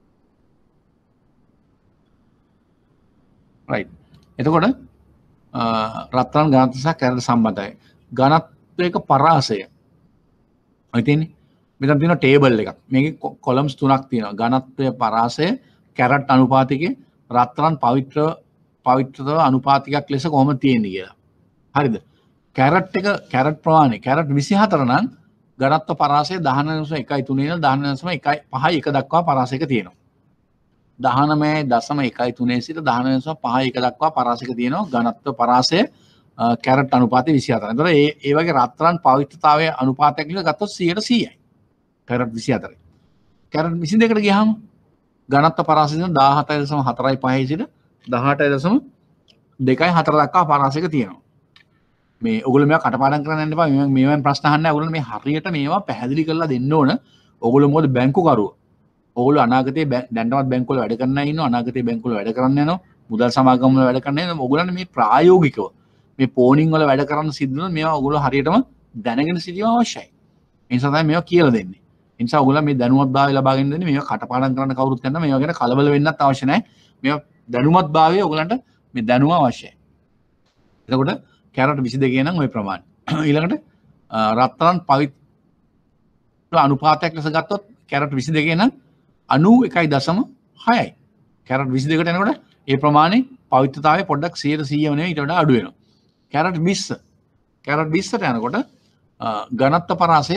Right. එතකොට රත්තරන් ඝනත්වය සහ කැරට් සම්බන්ධයි. ඝනත්වයක පරාසය. ඔය තියෙන්නේ. මෙතන තියෙන ටේබල් එකක්. මේකේ කොලම්ස් තුනක් තියෙනවා. ඝනත්වය පරාසය, කැරට් අනුපාතිකය, රත්තරන් පවිත්‍ර පවිත්‍රව අනුපාතිකයක් ලෙස කොහොමද තියෙන්නේ කියලා. හරිද? කැරට් එක කැරට් ප්‍රමාණය කැරට් විසි හතර නම් ඝනත්ව පරාසය දහනවය දශම එකයි තුන ඉඳලා දහනවය දශම එකයි පහයි එක දක්වා පරාසයක තියෙනවා. දහනවය දශම එකයි තුන සිට දහනවය දශම පහයි එක දක්වා පරාසයක තියෙනවා ඝනත්ව පරාසය කැරට් අනුපාතය විසි හතර. එතකොට ඒ ඒ වගේ රත්තරන් පවිත්‍රතාවයේ අනුපාතයක් කියලා ගත්තොත් සියයට සීයයි. කැරට් විසි හතරයි. කැරට් විසි දෙකට ගියාම ඝනත්ව පරාසය දාහතයි දශම හතරයි පහයි සිට දහඅටයි දශම දෙකයි හතර දක්වා පරාසයක තියෙනවා. මේ ඔයගොල්ලෝ මේවා කටපාඩම් කරන්න යන්න එපා. මේ මේවෙන් ප්‍රශ්න අහන්න නැහැ. ඔයගොල්ලෝ මේ හරියට මේවා පැහැදිලි කරලා දෙන්න ඕන. ඔයගොල්ලෝ මොකද බැංකුකරුවෝ. ඔයගොල්ලෝ අනාගතේ දැන්ටමත් බැංකුවල වැඩ කරන්න ඉන්නවා. අනාගතේ බැංකුවල වැඩ කරන්න යනවා. මුදල් සමාගම් වල වැඩ කරන්න යනවා. ඔයගොල්ලන්ට මේ ප්‍රායෝගිකව මේ පෝනිං වල වැඩ කරන්න සිද්ධ වෙනවා. මේවා ඔයගොල්ලෝ හරියටම දැනගෙන සිටීම අවශ්‍යයි. ඒ නිසා තමයි මේවා කියලා දෙන්නේ. ඒ නිසා ඔයගොල්ලෝ මේ දැනුවත්භාවය ලබාගෙන දෙන්නේ. මේවා කටපාඩම් කරන්න කවුරුත් යන්න මේවා ගැන කලබල වෙන්නත් අවශ්‍ය නැහැ. මේවා දැනුවත්භාවය ඔයගොල්ලන්ට මේ දැනුම අවශ්‍යයි. එතකොට කැරට් විසි දෙකේ නම් ওই ප්‍රමාණය. ඊළඟට රත්තරන් පවිත්‍ර අනුපාතයක් ලෙස ගත්තොත් කැරට් විසි දෙකේ නම් අනූ එකයි දශම හයයි. කැරට් විසි දෙකට එනකොට ඒ ප්‍රමාණය පවිත්‍රතාවය පොඩ්ඩක් සියයට සීයම නෙවෙයි ඊට වඩා අඩු වෙනවා. කැරට් විස්ස. කැරට් විස්සට යනකොට ඝනත්ව පරාසය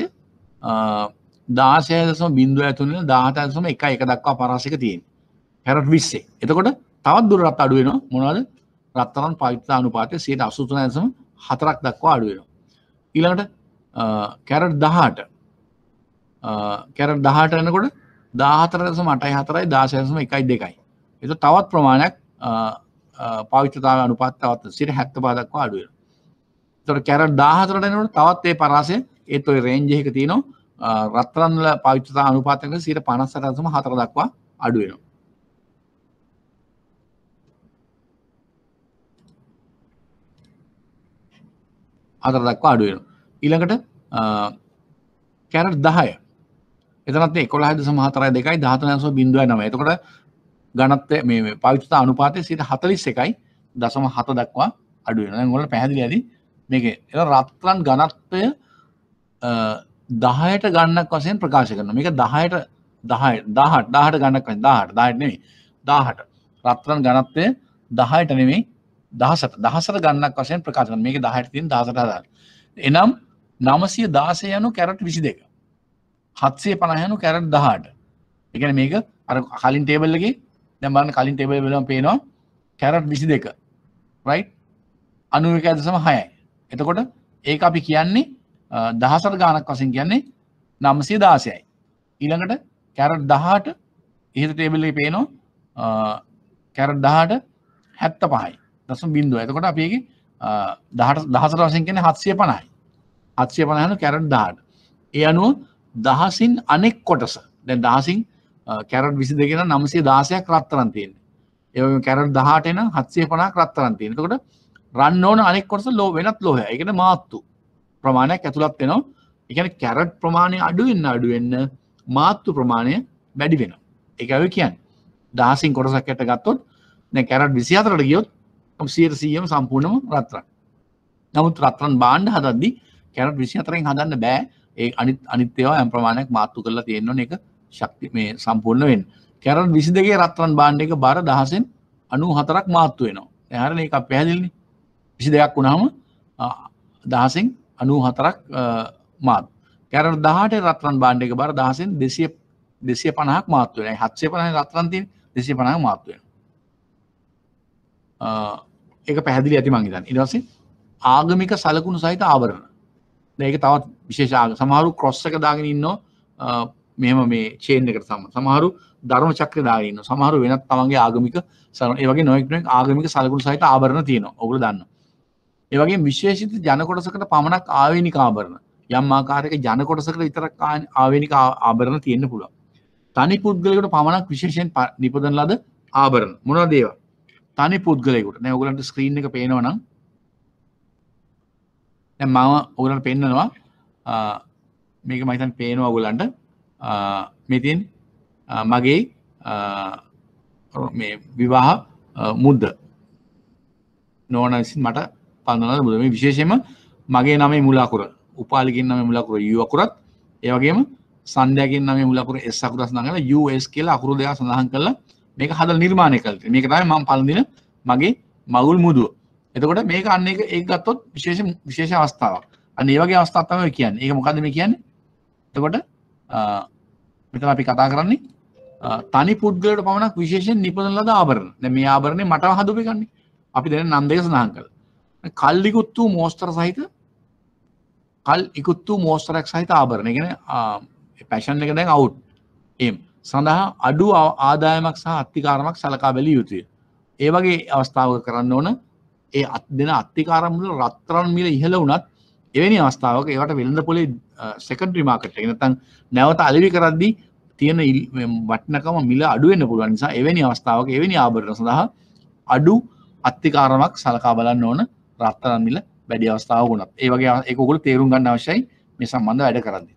දාසය දශම බිංදුව තුන ඉඳලා දහහතයි දශම එකයි එක දක්වා පරාසයක තියෙනවා. කැරට් විස්සේ. එතකොට තවත් දුරටත් අඩු වෙනවා. මොනවද? රත්තරන් පවිත්‍රතා අනුපාතය සියයට අසූ තුනයි දශම හතරක් දක්වා අඩු වෙනවා. ඊළඟට කැරට් දහඅට කැරට් දහඅට එනකොට දහහතර දශම අටයි හතරයි දාසය දශම එකයි දෙකයි. ඒක තවත් ප්‍රමාණයක් පවිත්‍රතාවය අනුපාතය තවත් සියයට හැත්තෑ පහ දක්වා අඩු වෙනවා. ඒතකොට කැරට් දහහතරට එනකොට තවත් ඒ පරාසය ඒත් ඔය රේන්ජ් එකක තියෙනවා රත්තරන් වල පවිත්‍රතා අනුපාතයක සියයට පනස් අට දශම හතර දක්වා අඩු වෙනවා. හතර දක්වා අඩු වෙනවා. ඊළඟට කැරට් දහය. එතනත් එකොළහයි දශම හතරයි දෙකයි දහතුනයි දශම බිංදුවයි නවයයි. එතකොට ඝනත්වය මේ පවිත්‍රතා අනුපාතය සියයට හතළිස් එකයි දශම හත දක්වා අඩු වෙනවා. දැන් ඔයාලට පැහැදිලි ඇති මේකේ. ඒක රත්තරන් ඝනත්වය දහයට ගණනක් වශයෙන් ප්‍රකාශ කරනවා. මේක දහයට දහය දහඅට දහයට ගණනක් වශයෙන් දහඅට දහයට නෙමෙයි දහඅට. රත්තරන් ඝනත්වය දහයට නෙමෙයි දහසට දහසට ගණනක් වශයෙන් ප්‍රකාශ කරනවා. මේකේ දහයට තියෙන දහසට හදාගන්න. එනම් නවසිය දාසය යනු කැරට් විසි දෙක. හත්සිය පනහ යනු කැරට් දහඅට. ඒ කියන්නේ මේක අර කලින් ටේබල් එකේ දැන් බලන්න කලින් ටේබල් එක බලම පේනවා කැරට් විසි දෙක. රයිට්? අනූ එකයි දශම හයයි. එතකොට ඒක අපි කියන්නේ දහසට ගානක් වශයෙන් කියන්නේ නවසිය දාසයයි. ඊළඟට කැරට් දහඅට ඉහත ටේබල් එකේ පේනවා කැරට් දහඅට හැත්තෑ පහයි. දශම බිංදුව. එතකොට අපි ඒකේ දහසට වශයෙන් කියන්නේ හත්සිය පනහයි. හත්සිය පනහ යන කැරට් දහඅට. ඒ අනුව දහසින් අනෙක් කොටස. දැන් දහසින් කැරට් විසි දෙක නම් නවසිය දාසයක් රත්තරන් තියෙන්නේ. ඒ වගේම කැරට් දහඅට නම් හත්සිය පනහක් රත්තරන් තියෙනවා. එතකොට රන් ඕන අනෙක් කොටස ලෝ වෙනත් ලෝහය. ඒ කියන්නේ මාත්තු ප්‍රමාණයක් ඇතුළත් වෙනවා. ඒ කියන්නේ කැරට් ප්‍රමාණය අඩු වෙන්න අඩු වෙන්න මාත්තු ප්‍රමාණය වැඩි වෙනවා. ඒකයි ඔය කියන්නේ. දහසින් කොටසක් ඇට ගත්තොත් දැන් කැරට් විසි හතරට ගියොත් සියයට සීයම සම්පූර්ණම රත්තරන්. නමුත් රත්තරන් භාණ්ඩ හදද්දී කැරට් විසි හතරෙන් හදන්න බෑ. ඒ අනිත් අනිත් ඒවා යම් ප්‍රමාණයක් මාත්තු කරලා තියෙන්න ඕනේ ඒක ශක්ති මේ සම්පූර්ණ වෙන්න. කැරට් විසි දෙකේ රත්තරන් භාණ්ඩයක බර දහසෙන් අනූ හතරක් මාත්තු වෙනවා. දැන් හරියනේ ඒක පැහැදිලිනේ. විසි දෙකක් වුණාම දහසෙන් අනූ හතරක් මාත්තු. කැරට් දහඅට රත්තරන් භාණ්ඩයක බර දහසෙන් දෙසිය දෙසිය පනහක් මාත්තු වෙනවා. හත්සිය පනහ රත්තරන් තියෙන්නේ දෙසිය පනහක් මාත්තු වෙනවා. ඒක පැහැදිලි ඇති මං හිතන්නේ. ඊට පස්සේ ආගමික සලකුණු සහිත ආවරණ. දැන් ඒක තවත් විශේෂ ආගම. සමහරු ක්‍රොස් එක දාගෙන ඉන්නෝ මෙහෙම මේ චේන් එකට සම. සමහරු ධර්ම චක්‍ර දාගෙන ඉන්නවා. සමහරු වෙනත් තමන්ගේ ආගමික ඒ වගේ නොයෙක් නොයෙක් ආගමික සලකුණු සහිත ආවරණ තියෙනවා. ඔයගොල්ලෝ දන්නවා. ඒ වගේම විශේෂිත ජන කොටසකට පමණක් ආවේනික ආභරණ. යම් ආකාරයක ජන කොටසකට විතරක් ආවේනික ආභරණ තියෙන්න පුළුවන්. තනි පුද්ගලයෙකුට පමණක් විශේෂයෙන් නිපදවන ලද ආභරණ. මොනවද ඒවා? තනි පුද්ගලයෙකුට. දැන් ඔයගලන්ට ස්ක්‍රීන් එක පේනවා නම් දැන් මම ඔයගලන්ට පෙන්නනවා මේක මම හිතන්නේ පේනවා ඔයගලන්ට මේ තියෙන මගේ මේ විවාහ මුද්ද නෝන විසින් මට පන්වන මුදල. මේ විශේෂයෙන්ම මගේ නමේ මුල අකුර උපාලිකින් නමේ මුල අකුර U අකුරත් ඒ වගේම සංධ්‍යාකින් නමේ මුල අකුර S අකුරත් සඳහන් කරලා U S කියලා අකුරු දෙකක් සඳහන් කරලා මේක හදලා නිර්මාණය කළා. මේක තමයි මම පළවෙනි දින මගේ මගුල් මුදුව. එතකොට මේක අන්න එක ඒක ගත්තොත් විශේෂ විශේෂ අවස්ථාවක්. අන්න ඒ වගේ අවස්ථාවක් තමයි කියන්නේ. ඒක මොකද්ද මේ කියන්නේ? එතකොට මෙතන අපි කතා කරන්නේ තනි පුද්ගලයාට පමණක් විශේෂයෙන් නිපදන ලද ආභරණ. දැන් මේ ආභරණේ මට හදපු එකන්නේ. අපි දැන් නම් දෙක සඳහන් කළා. කල් ඉක්ුත් වූ මෝස්තර සහිත කල් ඉක්ුත් වූ මෝස්තරයක් සහිත ආභරණ. ඒ කියන්නේ පැෂන් එක දැන් අවුට්. එම් සඳහා අඩු ආදායමක් සහ අත්තිකාරමක් සලකා බැලිය යුතුය. ඒ වගේ අවස්ථාවක කරන්න ඕන ඒ දෙන අත්තිකාරම් වල රත්තරන් මිල ඉහළ වුණත් එවැනි අවස්ථාවක ඒවට වෙළඳ පොලේ සෙකන්ඩරි මාකට් එක නැත්නම් නැවත අලෙවි කරද්දී තියෙන වටිනකම මිල අඩු වෙන්න පුළුවන් නිසා එවැනි අවස්ථාවක එවැනි ආභරණ සඳහා අඩු අත්තිකාරමක් සලකා බලන්න ඕන රත්තරන් මිල වැඩි අවස්ථාවක වුණත්. ඒ වගේ ඒක ඔයගොල්ලෝ තේරුම් ගන්න අවශ්‍යයි මේ සම්බන්ධ වැඩ කරද්දී.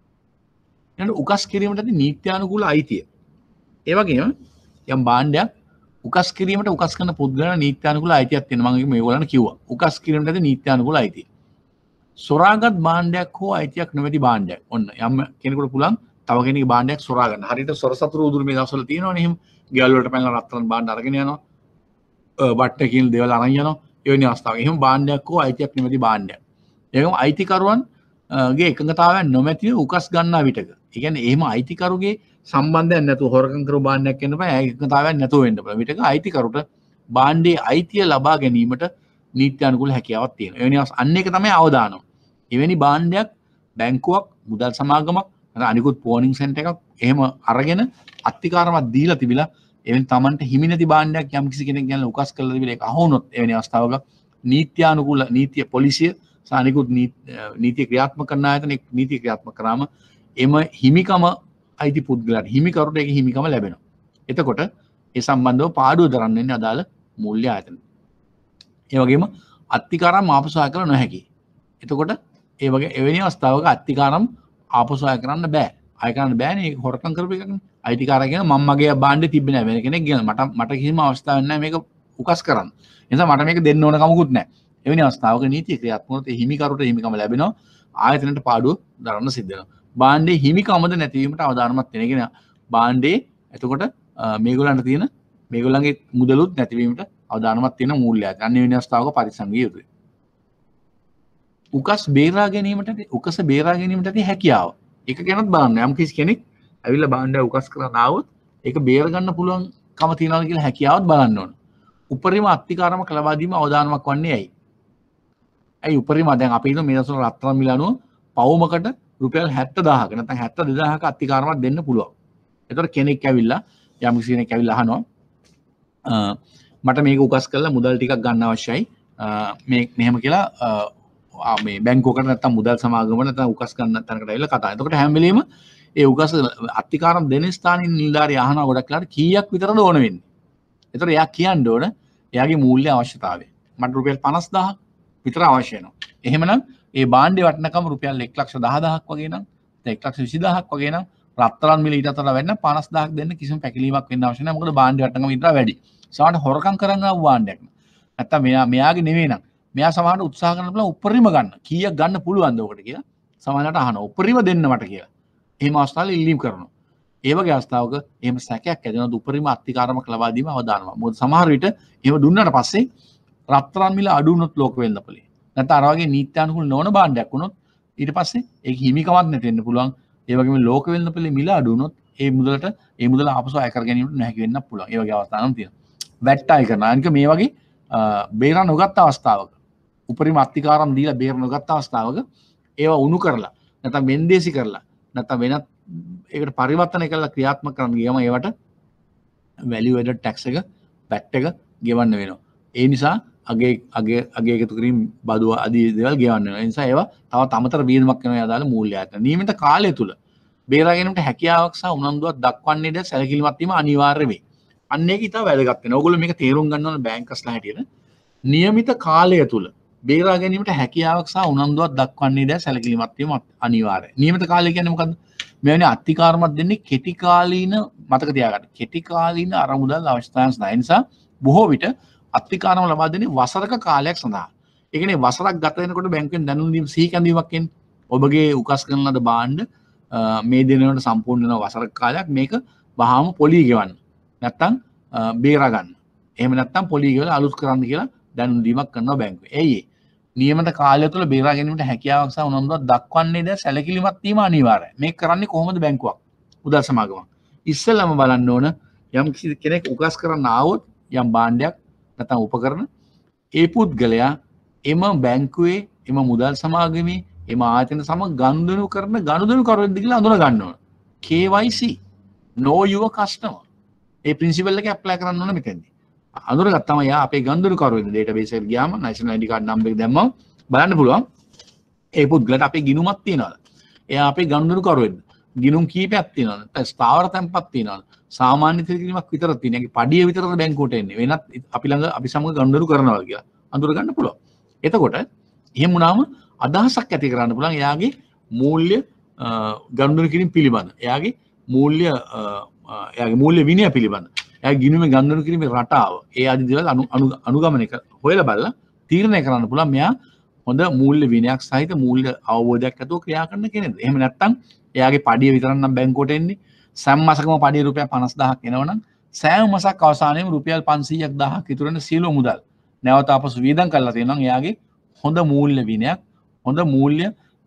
ඊළඟ උකස් කිරීමට නීත්‍යානුකූල අයිතිය. ඒ වගේම යම් භාණ්ඩයක් උකස් කිරීමට උකස් කරන පුද්ගලයන් නීත්‍යානුකූල අයිතියක් තියෙනවා. මම මේගොල්ලන්ට කිව්වා. උකස් කිරීමට නීත්‍යානුකූල අයිතිය. සොරාගත් භාණ්ඩයක් හෝ අයිතියක් නොමැති භාණ්ඩයක්. ඔන්න යම් කෙනෙකුට පුළුවන් තව කෙනෙකුගේ භාණ්ඩයක් සොරා ගන්න. හරියට සොර සතුරු උදුරු මේ දවස්වල තියෙනවනේ එහෙම. ගෙවල් වලට පැනලා රත්තරන් භාණ්ඩ අරගෙන යනවා. බට්ට කියන දේවල් අරන් යනවා. ඒ වෙන අවස්ථාවක එහෙම භාණ්ඩයක් හෝ අයිතියක් නොමැති භාණ්ඩයක්. ඒකම අයිතිකරුවන් ගේ එකඟතාවයක් නොමැතිව උකස් ගන්නා විටක. ඒ කියන්නේ එහෙම අයිතිකරුගේ සම්බන්ධයක් නැතුව හොරකම් කරු භාණ්ඩයක් වෙන්න බෑ. එකඟතාවයක් නැතුව වෙන්න බෑ. විටක අයිතිකරුට භාණ්ඩයේ අයිතිය ලබා ගැනීමට නීත්‍යානුකූල හැකියාවක් තියෙනවා. එවැනි අන්න එක තමයි අවදානම. එවැනි භාණ්ඩයක් බැංකුවක් මුදල් සමාගමක් අනිකුත් පෝනිං සෙන්ටර් එකක් එහෙම අරගෙන අත්තිකාරමක් දීලා තිබිලා එවැනි Tamanට හිමි නැති භාණ්ඩයක් යම් කිසි කෙනෙක් ගැන උකස් කරලා තිබිලා ඒක අහුනොත් එවැනි අවස්ථාවක නීත්‍යානුකූල නීතිය පොලිසිය සහ අනිකුත් නීතිය ක්‍රියාත්මක කරන ආයතන නීතිය ක්‍රියාත්මක කරාම එම හිමිකම අයිති පුද්ගලයාට හිමිකරුට ඒක හිමිකම ලැබෙනවා. එතකොට ඒ සම්බන්ධව පාඩුව දරන්න වෙන්නේ අදාළ මූල්‍ය ආයතන. ඒ වගේම අත්තිකාරම් ආපසු ආය කළ නොහැකි. එතකොට ඒ වගේ එවැනි අවස්ථාවක අත්තිකාරම් ආපසු ආය කරන්න බෑ. ආය කරන්න බෑනේ. ඒක හොරකම් කරපු එකක්නේ. අයිතිකාරය කියන මම මගේ භාණ්ඩේ තිබ්බේ නෑ. වෙන කෙනෙක් කියන මට මට කිසිම අවස්ථාවක් නෑ මේක උකස් කරන්න. ඒ නිසා මට මේක දෙන්න ඕන කමකුත් නෑ. එවැනි අවස්ථාවක නීතිය ක්‍රියාත්මක වුණොත් ඒ හිමිකරුට හිමිකම ලැබෙනවා. ආයතනයට පාඩුව දරන්න සිද්ධ වෙනවා. භාණ්ඩේ හිමිකමද නැතිවීමට අවධානමක් තියෙනගෙන භාණ්ඩේ එතකොට මේගොල්ලන්ට තියෙන මේගොල්ලන්ගේ මුදලුත් නැතිවීමට අවධානමක් තියෙන මූල්‍යයක්. අන්න වෙන අවස්ථාවක පරිස්සම් විය යුතුයි. උකස් බේරා ගැනීමට උකස බේරා ගැනීමට ඇති හැකියාව. ඒක ගැනත් බලන්න. යම් කිසි කෙනෙක් ඇවිල්ලා භාණ්ඩය උකස් කරලා ආවොත් ඒක බේර ගන්න පුළුවන් කම තියනවාද කියලා හැකියාවත් බලන්න ඕන. උපරිම අත්තිකාරමක් ලබා දීම අවධානමක් වන්නේ ඇයි? ඇයි උපරිම දැන් අපි හිතමු මේ දවස්වල රත්තරන් මිල අනුව පවුමකට රුපියල් හැත්තදාහක නැත්නම් හැත්තෑ දෙදාහක අත්තිකාරමක් දෙන්න පුළුවන්. ඒතකොට කෙනෙක් ඇවිල්ලා යම් කිසි කෙනෙක් ඇවිල්ලා අහනවා මට මේක උකස් කරලා මුදල් ටිකක් ගන්න අවශ්‍යයි. මේ මෙහෙම කියලා මේ බැංකුවකට නැත්නම් මුදල් සමාගමකට නැත්නම් උකස් ගන්න තැනකට ඇවිල්ලා කතා. එතකොට හැම වෙලෙම ඒ උකස් අත්තිකාරම් දෙන ස්ථානින් නිලධාරිය අහනවා ගොඩක් වෙලාවට කීයක් විතරද ඕන වෙන්නේ. එතකොට එයා කියන්න ඕන එයාගේ මූල්‍ය අවශ්‍යතාවය. මට රුපියල් පනස් දාහක් විතර අවශ්‍ය වෙනවා. එහෙමනම් ඒ භාණ්ඩේ වටිනකම රුපියල් එක ලක්ෂ දහ දහසක් වගේ නම් එක ලක්ෂ විසි දහසක් වගේ නම් රත්තරන් මිල ඊට අතර වැඩි නම් පනස් දහසක් දෙන්න කිසිම පැකිලීමක් වෙන්න අවශ්‍ය නැහැ. මොකද භාණ්ඩේ වටිනකම ඊට වැඩි. සමහරට හොරකම් කරන් ආව භාණ්ඩයක්. නැත්තම් මෙයා මෙයාගේ නෙවෙයි නම් මෙයා සමහරට උත්සාහ කරන පුළුවන් උපරිම ගන්න. කීයක් ගන්න පුළුවන්ද ඔකට කියලා සමහරට අහනවා. උපරිම දෙන්න මට කියලා. එහෙම අවස්ථාවල ඉල්ලීම් කරනවා. ඒ වගේ අවස්ථාවක එහෙම සැකයක් ඇතිවෙනොත් උපරිම අත්තිකාරමක් ලබා දීම අවදානමක්. මොකද සමහර විට එහෙම දුන්නාට පස්සේ රත්තරන් මිල අඩු වුණොත් ලෝක වෙන්න පුළුවන්. නැත්නම් අර වගේ නීත්‍යානුකූල නොවන භාණ්ඩයක් වුණොත් ඊට පස්සේ ඒක හිමිකමක් නැති වෙන්න පුළුවන්. ඒ වගේම ලෝක වෙන්න පුළුවන් මිල අඩු වුණොත් ඒ මුදලට ඒ මුදල ආපසු අය කර ගැනීමට නොහැකි වෙන්න පුළුවන්. ඒ වගේ අවස්ථාවක් තියෙනවා. වැට්ටායි කරනවා. අනික මේ වගේ බේරා නොගත් අවස්ථාවක උපරිම අත්තිකාරම් දීලා බේර නොගත් අවස්ථාවක ඒවා උණු කරලා නැත්නම් වෙන්දේසි කරලා නැත්නම් වෙනත් ඒකට පරිවර්තනය කරලා ක්‍රියාත්මක කරන්න ගියම ඒවට වැලියු ඇඩඩ් ටැක්ස් එක වැට් එක ගෙවන්න වෙනවා. ඒ නිසා අගේ අගේ අගේ එකතු කිරීම බදු ආදී දේවල් ගෙවන්න වෙනවා. ඒ නිසා ඒවා තවත් අමතර වියදමක් වෙනවා යදාල මූල්‍ය ආයතන. නියමිත කාලය තුල බේරා ගැනීමට හැකියාවක් සහ උනන්දුවක් දක්වන්නේ ද සැලකිලිමත් වීම අනිවාර්ය වෙයි. අන්න ඒක ඉතාල වැදගත් වෙනවා. ඕගොල්ලෝ මේක තේරුම් ගන්න ඕන බැංකස්ලා හැටියට. නියමිත කාලය තුල බේරා ගැනීමට හැකියාවක් සහ උනන්දුවක් දක්වන්නේ ද සැලකිලිමත් වීම අනිවාර්යයි. නියමිත කාලය කියන්නේ මොකද්ද? මෙවැනි අත්තිකාරමක් දෙන්නේ කෙටි කාලීන මතක තියාගන්න. කෙටි කාලීන අරමුදල් අවශ්‍යතාවයන් සඳහා. ඒ නිසා බොහෝ විට අත්තිකාරම ලබා දෙන්නේ වසරක කාලයක් සඳහා. ඒ කියන්නේ වසරක් ගත වෙනකොට බැංකුවෙන් දැනුම් දීම සිහි කැඳවීමක් එන්නේ. ඔබගේ උකස් කරන ලද භාණ්ඩ මේ දිනවලට සම්පූර්ණ වෙන වසරක කාලයක් මේක වහාම පොලිය ගෙවන්න. නැත්තම් බේරා ගන්න. එහෙම නැත්තම් පොලිය ගෙවලා අලුත් කරන්න කියලා දැනුම් දීමක් කරනවා බැංකුවේ. එයි නියමිත කාලය තුළ බේරා ගැනීමට හැකියාවක් සහ උනන්දුවක් දක්වන්නේ ද සැලකිලිමත් වීම අනිවාර්යයි. මේක කරන්නේ කොහොමද බැංකුවක්? මුදල් සමාගමක්. ඉස්සෙල්ලාම බලන්න ඕන යම් කෙනෙක් උකස් කරන්න ආවොත් යම් භාණ්ඩයක් නැත්නම් උපකරණ ඒ පුද්ගලයා එම බැංකුවේ එම මුදල් සමාගමේ එම ආයතන සමග ගනුදෙනු කරන ගනුදෙනුකරුවෙක්ද කියලා අඳුන ගන්න ඕන. K Y C know your customer. ඒ ප්‍රින්සිපල් එක ඇප්ලයි කරන්න ඕන මෙතෙන්දී. අඳුරගත්තම යා අපේ ගනුදෙනුකරුවෙක්ද ඩේටාබේස් එකට ගියාම national I D card number එක දැම්මම බලන්න පුළුවන් ඒ පුද්ගලයාට අපේ ගිණුමක් තියනවාද? එයා අපේ ගනුදෙනුකරුවෙක්ද? ගිණුම් කීපයක් තියෙනවද? නැත්නම් ස්ථාවර තැන්පත් තියෙනවද? සාමාන්‍ය තිරිගීමක් විතරක් තියෙන. ඒකේ පඩිය විතරද බැංකුවට එන්නේ. වෙනත් අපි ළඟ අපි සමග ගනුදෙනු කරනවාද කියලා අඳුර ගන්න පුළුවන්. එතකොට එහෙම වුණාම අදහසක් ඇති කරන්න පුළුවන් එයාගේ මූල්‍ය ගනුදෙනු කිරීම පිළිබඳ. එයාගේ මූල්‍ය එයාගේ මූල්‍ය විනය පිළිබඳ. එයාගේ ගිණුමේ ගනුදෙනු කිරීමේ රටාව. ඒ ආදී දේවල් අනුගමනය හොයලා බලලා තීරණය කරන්න පුළුවන් මෙයා හොඳ මූල්‍ය විනයක් සහිත මූල්‍ය අවබෝධයක් ඇතුව ක්‍රියා කරන කෙනෙක්ද. එහෙම නැත්නම් එයාගේ පඩිය විතරක් නම් බැංකුවට එන්නේ. සෑම මාසකම පඩිය රුපියල් පනස් දහයක් එනවනම් සෑම මාසයක් අවසානයේම රුපියල් පන්සීයක් දහයක් ඉතුරු වෙන සියලු මුදල් නැවත ආපසු වියදම් කරලා තියෙනවා නම් එයාගේ හොඳ මූල්‍ය විනයක් හොඳ මූල්‍ය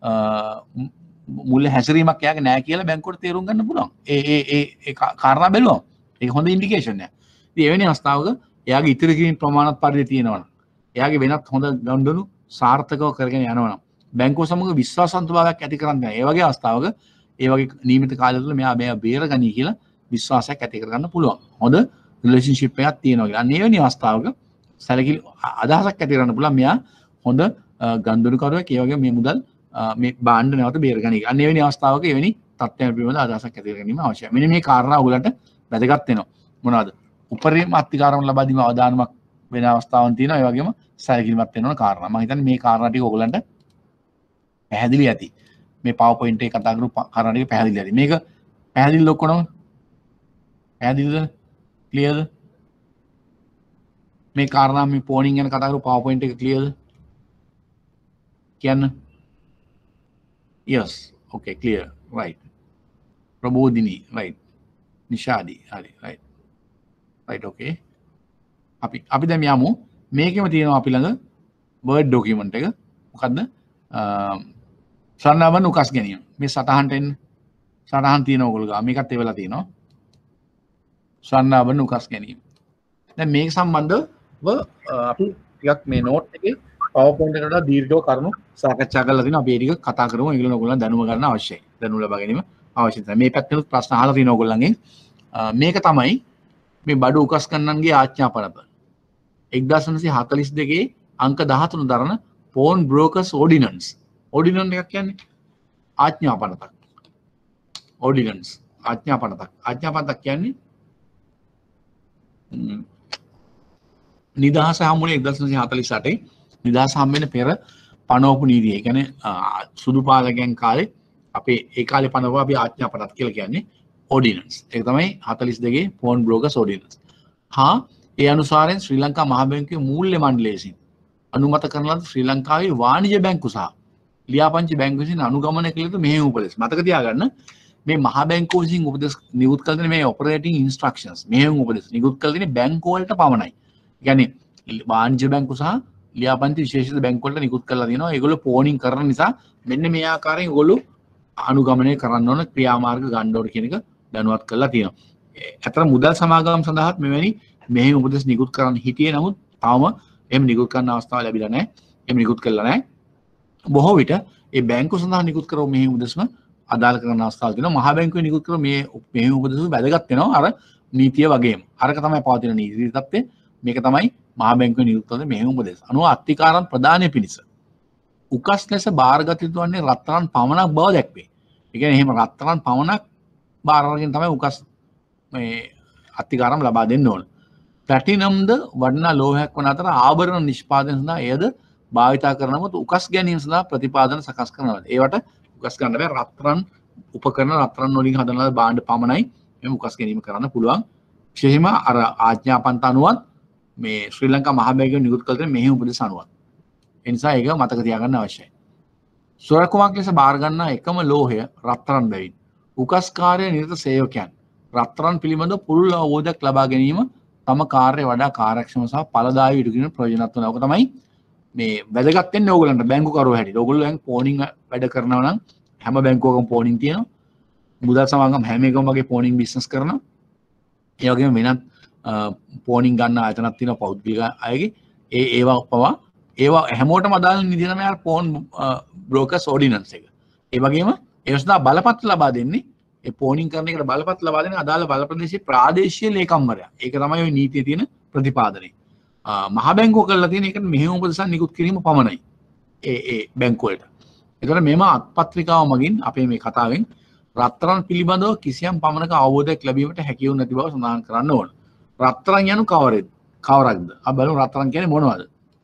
මූල්‍ය හැසිරීමක් එයාගේ නැහැ කියලා බැංකුවට තේරුම් ගන්න පුළුවන්. ඒ ඒ ඒ ඒ කාරණා බැලුවම ඒක හොඳ ඉන්ඩිකේෂන් එකක්. ඉතින් එවැනි අවස්ථාවක එයාගේ ඉතිරි කිරීම ප්‍රමාණවත් පරිදි තියෙනවනම් එයාගේ වෙනත් හොඳ ගනුදෙනු සාර්ථකව කරගෙන යනවනම් බැංකුව සමග විශ්වාසන්තභාවයක් ඇති කරගන්න. ඒ වගේ අවස්ථාවක ඒ වගේ නියමිත කාලය තුළ මෙයා මෙයා බේරගනී කියලා විශ්වාසයක් ඇති කරගන්න පුළුවන්. හොඳ රිලේෂන්ෂිප් එකක් තියෙනවා කියලා. අන්න ඒ වෙනි අවස්ථාවක සැලකිලි අදහසක් ඇති කරගන්න පුළුවන් මෙයා හොඳ ගනුදෙනුකරුවෙක් ඒ වගේ මේ මුදල් මේ භාණ්ඩ නැවත බේරගනී. අන්න ඒ වෙනි අවස්ථාවක ඒ වෙනි තත්ත්වයන් පිළිබඳ අදහසක් ඇති කර ගැනීම අවශ්‍යයි. මෙන්න මේ කාරණා ඔයගලන්ට වැදගත් වෙනවා. මොනවද? උපරිම අත්තිකාරම ලබා දීම අවදානමක් වෙන අවස්ථාවන් තියෙනවා. ඒ වගේම සැලකිලිමත් වෙන්න ඕන කාරණා. මම හිතන්නේ මේ කාරණා ටික ඔයගලන්ට පැහැදිලි ඇති. මේ PowerPoint එකේ කතා කරපු කාරණා ටික පැහැදිලි ඇති. මේක පැහැදිලිද ඔක්කොම? පැහැදිලිද? ක්ලියර්ද? මේ කාරණා මේ ෆෝනින් ගැන කතා කරපු PowerPoint එක ක්ලියර්ද? කියන්න. Yes. Okay, clear. Right. Prabodhini, right. Nishadi, හරි, right. Right, okay. අපි අපි දැන් යමු. මේකෙම තියෙනවා අපි ළඟ Word document එක. මොකද්ද? සරණාවන් උකස් ගැනීම. මේ සටහනට එන්න. සටහන් තියෙනවා ඔයගොල්ලෝ ගා. මේකත් එවලා තියෙනවා. සරණාවන් උකස් ගැනීම. දැන් මේක සම්බන්ධව අපි ටිකක් මේ නෝට් එකේ PowerPoint එකට වඩා දීර්ඝව කරුණු සාකච්ඡා කරලා තිනවා. අපි ඒ ටික කතා කරමු. ඒගොල්ලෝ ඔයගොල්ලන් දැනුම ගන්න අවශ්‍යයි. දැනුම ලබා ගැනීම අවශ්‍යයි. මේ පැත්තෙත් ප්‍රශ්න අහලා තිනවා ඔයගොල්ලන්ගෙන්. මේක තමයි මේ බඩු උකස් කන්නන්ගේ ආඥාපනත. එක්දාස් නවසිය හතළිස් දෙකේ අංක දහතුන දරන Pawn Brokers Ordinance. Ordinance එකක් කියන්නේ ආඥාපනතක්. Ordinance ආඥාපනතක්. ආඥාපනතක් කියන්නේ නිදහස හමුනේ එක්දාස් නවසිය හතළිස් අටේ නිදහස හම්බෙන්න පෙර පනවපු නීතිය. ඒ කියන්නේ සුදු පාලකයන් කාලේ අපේ ඒ කාලේ පනවපු අපි ආඥාපනත් කියලා කියන්නේ Ordinance. ඒක තමයි හතළිස් දෙකේ Pawn Brokers Ordinance. හා ඒ අනුසාරයෙන් ශ්‍රී ලංකා මහා බැංකුවේ මූල්‍ය මණ්ඩලය විසින් අනුමත කරන ලද ශ්‍රී ලංකාවේ වාණිජ බැංකු සහ ලියාපදිංචි බැංකු විසින් අනුගමනය කළ යුතු මෙහෙයුම් උපදෙස්. මතක තියාගන්න මේ මහා බැංකුව විසින් උපදෙස් නිකුත් කළ දෙන මේ ඔපරේටිං ඉන්ස්ට්‍රක්ෂන්ස් මෙහෙයුම් උපදෙස් නිකුත් කළ දෙන්නේ බැංකුව වලට පමණයි. ඒ කියන්නේ වාණිජ බැංකු සහ ලියාපදිංචි විශේෂිත බැංකු වලට නිකුත් කරලා තියෙනවා. ඒගොල්ලෝ ෆෝනින් කරන නිසා මෙන්න මේ ආකාරයෙන් ඒගොල්ලෝ අනුගමනය කරන්න ඕන ක්‍රියාමාර්ග ගන්න ඕන කියන එක දැනුවත් කරලා තියෙනවා. අතර මුදල් සමාගම් සඳහාත් මෙවැනි මෙහෙයුම් උපදෙස් නිකුත් කරන්න හිටියේ නමුත් තාම එහෙම නිකුත් කරන්න අවස්ථාව ලැබිලා නැහැ. එහෙම නිකුත් කළා නැහැ. බොහෝ විට ඒ බැංකු සඳහා නිකුත් කරව මෙහෙයුම් උපදෙස්ම අදාළ කරන අවස්ථාවල් තියෙනවා. මහා බැංකුවේ නිකුත් කරව මේ මෙහෙයුම් උපදෙස් වැදගත් වෙනවා. අර නීතිය වගේම. අරක තමයි පවතින නීති තත්ත්වය. මේක තමයි මහා බැංකුවේ නිකුත් කරන මෙහෙයුම් උපදෙස්. අනුව අත්තිකාරම් ප්‍රදානය පිණිස උකස් ලෙස බාරගත යුතු වන්නේ රත්තරන් පමණක් බව දැක්වේ. ඒ කියන්නේ එහෙම රත්තරන් පමණක් බාර අරගෙන තමයි උකස් මේ අත්තිකාරම් ලබා දෙන්න ඕන. ප්ලැටිනම්ද වඩනා ලෝහයක් වන අතර ආභරණ නිෂ්පාදනය සඳහා එයද භාවිතා කරනමුත් උකස් ගැනීම සඳහා ප්‍රතිපාදන සකස් කරනවා. ඒවට උකස් ගන්න බෑ රත්තරන් උපකරණ රත්තරන් වලින් හදන භාණ්ඩ පමණයි මේ උකස් ගැනීම කරන්න පුළුවන්. විශේෂයෙන්ම අර ආඥාපන්ත අනුවත් මේ ශ්‍රී ලංකා මහා බැංකුව නිකුත් කළ තියෙන මෙහි උපදෙස් අනුව. ඒ නිසා ඒක මතක තියාගන්න අවශ්‍යයි. සොරකමක් ලෙස බාර ගන්නා එකම ලෝහය රත්තරන් බැවින් උකස්කාරය නිරත සේවකයන් රත්තරන් පිළිබඳව පුළුල් අවබෝධයක් ලබා ගැනීම තම කාර්යය වඩා කාර්යක්ෂම සහ ඵලදායී ඉටු කිරීම ප්‍රයෝජනවත් වෙනවා. ඔක තමයි මේ වැදගත් වෙන්නේ ඕගොල්ලන්ට බැංකුකරුවෝ හැටියට. ඕගොල්ලෝ දැන් ෆෝනින් වැඩ කරනවා නම් හැම බැංකුවකම ෆෝනින් තියෙනවා. මුදල් සමාගම් හැම එකම වගේ ෆෝනින් බිස්නස් කරනවා. ඒ වගේම වෙනත් ෆෝනින් ගන්න ආයතනක් තියෙනවා පෞද්ගලික අයගේ. ඒ ඒවා පවා ඒවා හැමෝටම අදාළ නිදි තමයි අර ෆෝන් බ්‍රෝකර්ස් ඕඩිනන්ස් එක. ඒ වගේම ඒ සඳහා බලපත්‍ර ලබා දෙන්නේ ඒ ෆෝනින් කරන එකට බලපත්‍ර ලබා දෙන්නේ අදාළ බල ප්‍රදේශයේ ප්‍රාදේශීය ලේකම්වරයා. ඒක තමයි ওই නීතියේ තියෙන ප්‍රතිපාදනය. මහා බැංකුව කරලා තියෙන එකට මෙහෙයුම් උපදෙසක් නිකුත් කිරීම පමණයි. ඒ ඒ බැංකුවලට. ඒතර මෙම අත්පත්‍රිකාව මගින් අපේ මේ කතාවෙන් රත්තරන් පිළිබඳව කිසියම් පමණක අවබෝධයක් ලැබීමට හැකිය වූ නැති බව සඳහන් කරන්න ඕන. රත්තරන් යනු කවරේද? කවරක්ද? අපි බලමු රත්තරන් කියන්නේ මොනවද?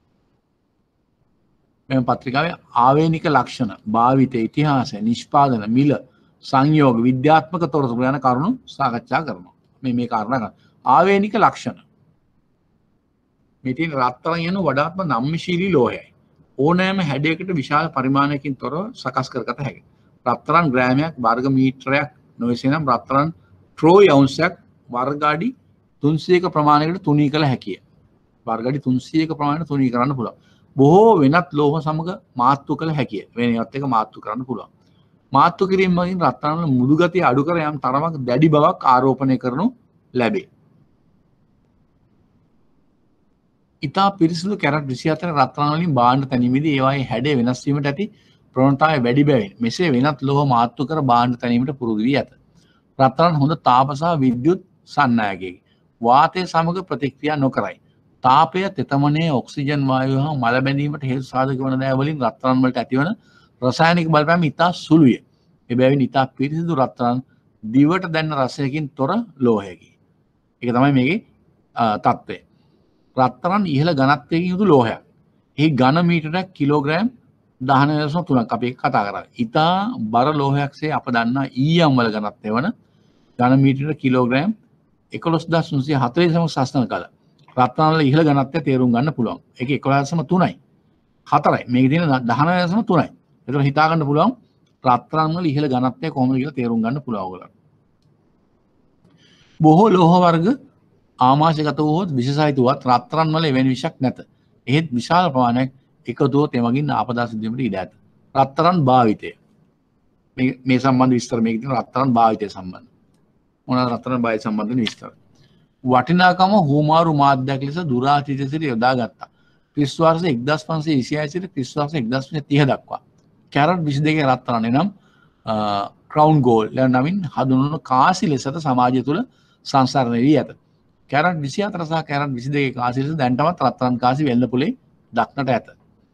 මෙම පත්‍රිකාවේ ආවේනික ලක්ෂණ, භාවිත, ඉතිහාසය, නිෂ්පාදන, මිල, සංයෝග, විද්‍යාත්මක තොරතුරු යන කරුණු සාකච්ඡා කරනවා. මේ මේ කාරණා ගන්න. ආවේනික ලක්ෂණ. මේ තියෙන රත්තරන් යනු වඩාත්ම නම්‍යශීලී ලෝහයයි. ඕනෑම හැඩයකට විශාල පරිමාණයකින් තොරව සකස් කරගත හැකියි. රත්තරන් ග්‍රෑමයක් වර්ග මීටරයක් නොවේසේ නම් රත්තරන් ට්‍රෝයි අවුන්සයක් වර්ග අඩි තුන්සියයක ප්‍රමාණයකට තුනී කළ හැකිය. වර්ග අඩි තුන්සියයක ප්‍රමාණයට තුනී කරන්න පුළුවන්. බොහෝ වෙනත් ලෝහ සමග මාත්තු කළ හැකිය. වෙනත් එක මාත්තු කරන්න පුළුවන්. මාත්තු කිරීම මගින් රත්තරන් වල මෘදු ගතිය අඩු කර යම් තරමක දැඩි බවක් ආරෝපණය කරනු ලැබේ. ඉතා පිරිසිදු කැරට් විසි හතර රත්තරන් වලින් භාණ්ඩ තැනීමේදී ඒවායේ හැඩය වෙනස් වීමට ඇති ප්‍රවණතාවය වැඩි බැවින් මෙසේ වෙනත් ලෝහ මාත්තු කර භාණ්ඩ තැනීමට පුරුදු වී ඇත. රත්තරන් හොඳ තාප සහ විද්‍යුත් සන්නායකයකි. වාතය සමග ප්‍රතික්‍රියා නොකරයි. තාපය, තෙතමනය, ඔක්සිජන් වායුව හා මල බැඳීමට හේතු සාධක වන දෑ වලින් රත්තරන් වලට ඇතිවන රසායනික බලපෑම ඉතා සුළුය. එබැවින් ඉතා පිරිසිදු රත්තරන් දිවට දැනෙන රසයකින් තොර ලෝහයකි. ඒක තමයි මේකේ තත්ත්වය. රත්තරන් ඉහළ ඝනත්වයකින් යුතු ලෝහයක්. එහි ඝන මීටරයක් කිලෝග්‍රෑම් දහනවය දශම තුනක් අපි කතා කරා. ඉතා බර ලෝහයක්සේ අප දන්නා ඊයම් වල ඝනත්වය වන ඝන මීටර කිලෝග්‍රෑම් එකොළොස් දහස් තුන්සිය හතළිස් සම සස්තන කල. රත්තරන් වල ඉහළ ඝනත්වය තේරුම් ගන්න පුළුවන්. ඒක එකොළහ දශම තුනයි. හතරයි. මේකේ තියෙන දහනවය දශම තුනයි. ඒතකොට හිතා ගන්න පුළුවන් රත්තරන් වල ඉහළ ඝනත්වය කොහොමද කියලා තේරුම් ගන්න පුළුවන් ඔයගොල්ලන්ට. බොහෝ ලෝහ වර්ග ආමාශයගත වූත් විශේෂයිත වූත් රත්තරන් වල එවැනි විෂක් නැත. එහෙත් විශාල ප්‍රමාණයක් එකතු වූත් එමගින් ආපදා සිදු වීමට ඉඩ ඇත. රත්තරන් භාවිතය. මේ මේ සම්බන්ධ විස්තර මේකේ තියෙන රත්තරන් භාවිතය සම්බන්ධ. මොනවාද රත්තරන් භාවිතය සම්බන්ධ විස්තර? වටිනාකම හුමාරු මාධ්‍යයක් ලෙස දුරාතීත සිට යොදා ගත්තා. ක්‍රිස්තු වර්ෂ එක්දාස් පන්සිය විසිහය සිට ක්‍රිස්තු වර්ෂ එක්දාස් පන්සිය තිහ දක්වා. කැරට් විසි දෙකේ රත්තරන් එනම් ක්‍රවුන් ගෝල් නමින් හඳුන්වන කාසි ලෙසට සමාජය තුළ සංසරණය වී ඇත. කැරට් විසි හතර සහ කැරට් විසි දෙකේ කාසි ලෙස දැනටමත් රත්තරන් කාසි වෙළඳපොලේ දක්නට ඇත.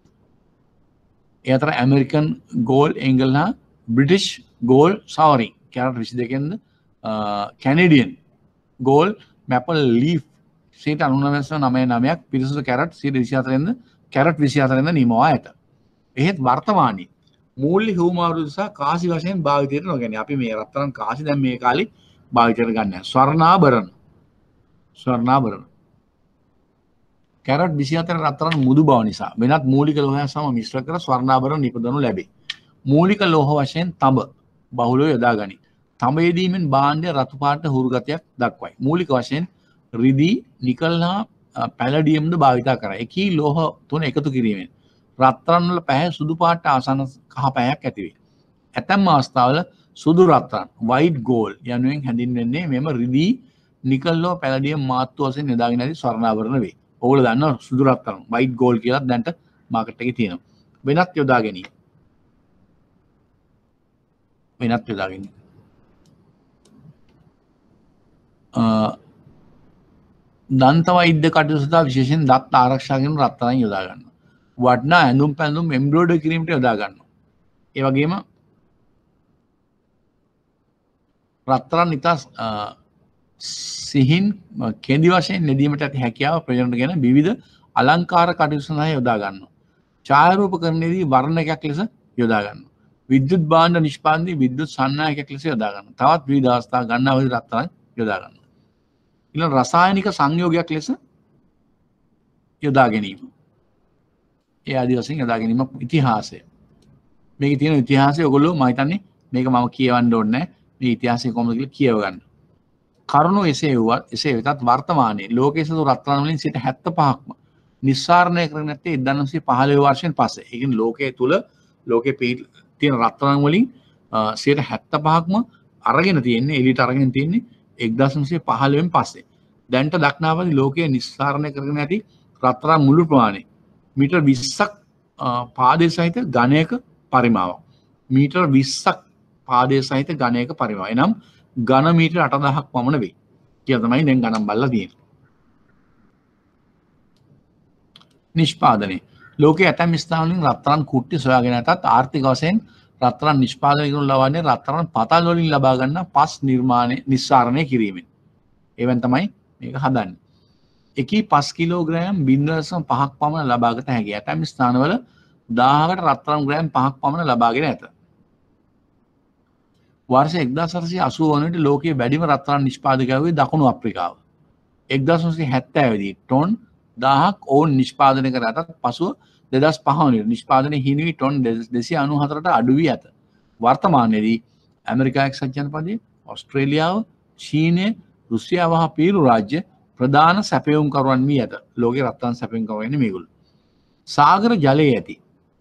ඒ අතර ඇමරිකන් ගෝල්, එංගල් හා බ්‍රිටිෂ් ගෝල් සවරින් කැරට් විසි දෙකෙන්ද කැනඩියන් ගෝල් මැපල් ලීෆ් සිට අනූනවය දශම නවය නවයක් පිරිසුදු කැරට් සිට විසි හතරෙන්ද කැරට් විසි හතරෙන්ද නිමවා ඇත. එහෙත් වර්තමානයේ මූල්‍ය හුවමාරු සහ කාසි වශයෙන් භාවිතයට නොගැනේ. අපි මේ රත්තරන් කාසි දැන් මේ කාලේ භාවිතයට ගන්න නැහැ. ස්වර්ණාභරණ ස්වර්ණාභරණ කැරට් විසි හතර රත්තරන් මුදු බව නිසා වෙනත් මූලික ලෝහයන් සමග මිශ්‍ර කර ස්වර්ණාභරණ නිපදවනු ලැබේ. මූලික ලෝහ වශයෙන් තඹ බහුලව යොදා ගනී. තඹයේදීමෙන් භාණ්ඩය රතු පාට හුරු ගතියක් දක්වයි. මූලික වශයෙන් රිදී, නිකල් හා පැලඩියම්ද භාවිත කරයි. එකී ලෝහ තුන එකතු කිරීමෙන් රත්තරන් වල පැහැ සුදු පාට ආසන්න කහ පැහැයක් ඇති වේ. ඇතැම් අවස්ථාවල සුදු රත්තරන් white gold යනුවෙන් හැඳින්වෙන්නේ මෙම රිදී, නිකල් හෝ පැලඩියම් මාත්තු වශයෙන් යොදාගෙන ඇති ස්වර්ණාභරණ වේ. ඔයගොල්ලෝ දන්නවා සුදු රත්තරන් white gold කියලා දැන්ට මාකට් එකේ තියෙනවා. වෙනත් යොදා ගැනීම. වෙනත් යොදා ගැනීම. දන්ත වෛද්‍ය කටයුතු සඳහා විශේෂයෙන් දත් ආරක්ෂා කරන රත්තරන් යොදා ගන්නවා. වටිනා ඇඳුම් පැළඳුම් එම්බ්‍රොයිඩර් කිරීමට යොදා ගන්නවා. ඒ වගේම රත්තරන් ඉතා සිහින් කෙඳි වශයෙන් නෙදීමට ඇති හැකියාව ප්‍රයෝජනට ගෙන විවිධ අලංකාර කටයුතු සඳහා යොදා ගන්නවා. ඡායාරූපකරණයේදී වර්ණකයක් ලෙස යොදා ගන්නවා. විද්‍යුත් භාණ්ඩ නිෂ්පාදනයේ විද්‍යුත් සන්නායකයක් ලෙස යොදා ගන්නවා. තවත් විවිධ අවස්ථා ගන්නා වල රත්තරන් යොදා ගන්නවා. ඊළඟ රසායනික සංයෝගයක් ලෙස යොදා ගැනීම. ඒ ආදී වශයෙන් යොදා ගැනීම ඉතිහාසය. මේකේ තියෙන ඉතිහාසය ඔයගොල්ලෝ මම හිතන්නේ මේක මම කියවන්න ඕනේ නැහැ. මේ ඉතිහාසය කොහොමද කියලා කියව ගන්න. කරුණු එසේ වුවත් එසේ වෙතත් වර්තමානයේ ලෝකයේ සතු රත්තරන් වලින් සිට හැත්තෑ පහක්ම නිස්සාරණය කරගෙන නැත්තේ එක්දාස් නවසිය පහළොව වර්ෂයෙන් පස්සේ. ඒ කියන්නේ ලෝකයේ තුල ලෝකයේ තියෙන රත්තරන් වලින් සිට හැත්තෑ පහක්ම අරගෙන තියෙන්නේ එළියට අරගෙන තියෙන්නේ එක්දාස් නවසිය පහළොවෙන් පස්සේ. දැන්ට දක්නාපදි ලෝකයේ නිස්සාරණය කරගෙන ඇති රත්තරන් මුළු ප්‍රමාණය මීටර් විස්සක් පාදයේ සහිත ඝනයක පරිමාවක්. මීටර් විස්සක් පාදයේ සහිත ඝනයක පරිමාව. එනම් ඝන මීටර අටදාහක් පමණ වේ. කියලා තමයි දැන් ගණන් බලලා තියෙන්නේ. නිෂ්පාදනය. ලෝකයේ ඇතැම් ස්ථානවලින් රත්තරන් කුට්ටි සොයාගෙන නැතත් ආර්ථික වශයෙන් රත්තරන් නිෂ්පාදනය කරනු ලබන්නේ රත්තරන් පතල් වලින් ලබා ගන්නා පස් නිර්මාණය නිස්සාරණය කිරීමෙන්. ඒවෙන් තමයි මේක හදන්නේ. එකී පස් කිලෝග්‍රෑම් බිංදුව දශම පහක් පමණ ලබාගත හැකියි. ඇතැම් ස්ථානවල දාහකට රත්තරන් ග්‍රෑම් පහක් පමණ ලබාගෙන ඇත. වර්ෂ එක්දාස් අටසිය අසූ වන විට ලෝකයේ වැඩිම රත්තරන් නිෂ්පාදකයා වූයේ දකුණු අප්‍රිකාව. එක්දාස් නවසිය හැත්තෑ දී ටොන් දහයක් ඔවුන් නිෂ්පාදනය කර ඇතත් පසුව දෙදහස් පහ වන විට නිෂ්පාදනය හිමි වී ටොන් දෙසිය අනූ හතරට අඩු වී ඇත. වර්තමානයේදී ඇමරිකා එක්සත් ජනපදයේ, ඕස්ට්‍රේලියාව, චීනය, රුසියාව හා පීරු රාජ්‍ය ප්‍රධාන සැපයුම්කරුවන් වී ඇත. ලෝකයේ රත්තරන් සැපයුම්කරුවන් වෙන්නේ මේගොල්ලෝ. සාගර ජලයේ ඇති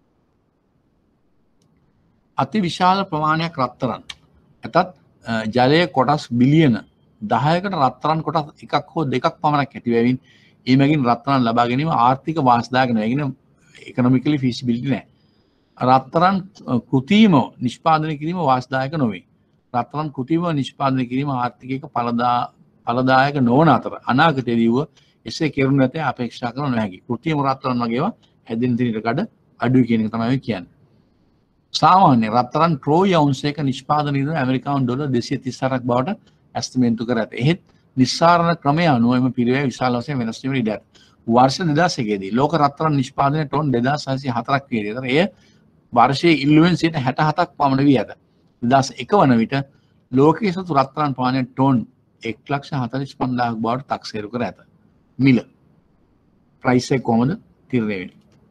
අති විශාල ප්‍රමාණයක් රත්තරන් ඇතත් ජලයේ කොටස් බිලියන දහයකට රත්තරන් කොටස් එකක් හෝ දෙකක් පමණක් ඇති බැවින් ඒ මගින් රත්තරන් ලබා ගැනීම ආර්ථික වාසිදායක නැහැ. ඒ කියන්නේ ඉකොනොමිකලි ෆීසිබිලිටි නැහැ. රත්තරන් කෘතිම නිෂ්පාදනය කිරීම වාසිදායක නොවේ. රත්තරන් කෘතිම නිෂ්පාදනය කිරීම ආර්ථිකයක ඵලදා ඵලදායක නොවන අතර අනාගතයේදී වූ එසේ කෙරුණු නැතේ අපේක්ෂා කරන නොහැකි. කෘතිම රත්තරන් වගේ ඒවා හැදෙන දිනට කඩ අඩුයි කියන එක තමයි කියන්නේ. සාමාන්‍ය රත්තරන් ට්‍රෝයි අවුන්සයක නිෂ්පාදනය කරන ඇමරිකානු ඩොලර් දෙසිය තිස් අටක් බවට ඇස්තිමේන්තු කර ඇත. එහෙත් නිස්සාරණ ක්‍රමය අනුව එම පිරිවැය විශාල වශයෙන් වෙනස් වීමට ඉඩ ඇත. වර්ෂ දෙදහස් එකේ දී ලෝක රත්තරන් නිෂ්පාදනය ටොන් දෙදාස් හයසිය හතරක් වේදී. ඒතර එය වර්ෂයේ ඉල්ලුවෙන් සිට හැට හතක් පමණ වී ඇත. දෙදහස් එක වන විට ලෝකයේ සතු රත්තරන් ප්‍රමාණය ටොන් එක් ලක්ෂ හතළිස් පන්දාහක් බවට තක්සේරු කර ඇත. මිල ප්‍රයිස් එක කොහොමද තීරණය වෙන්නේ?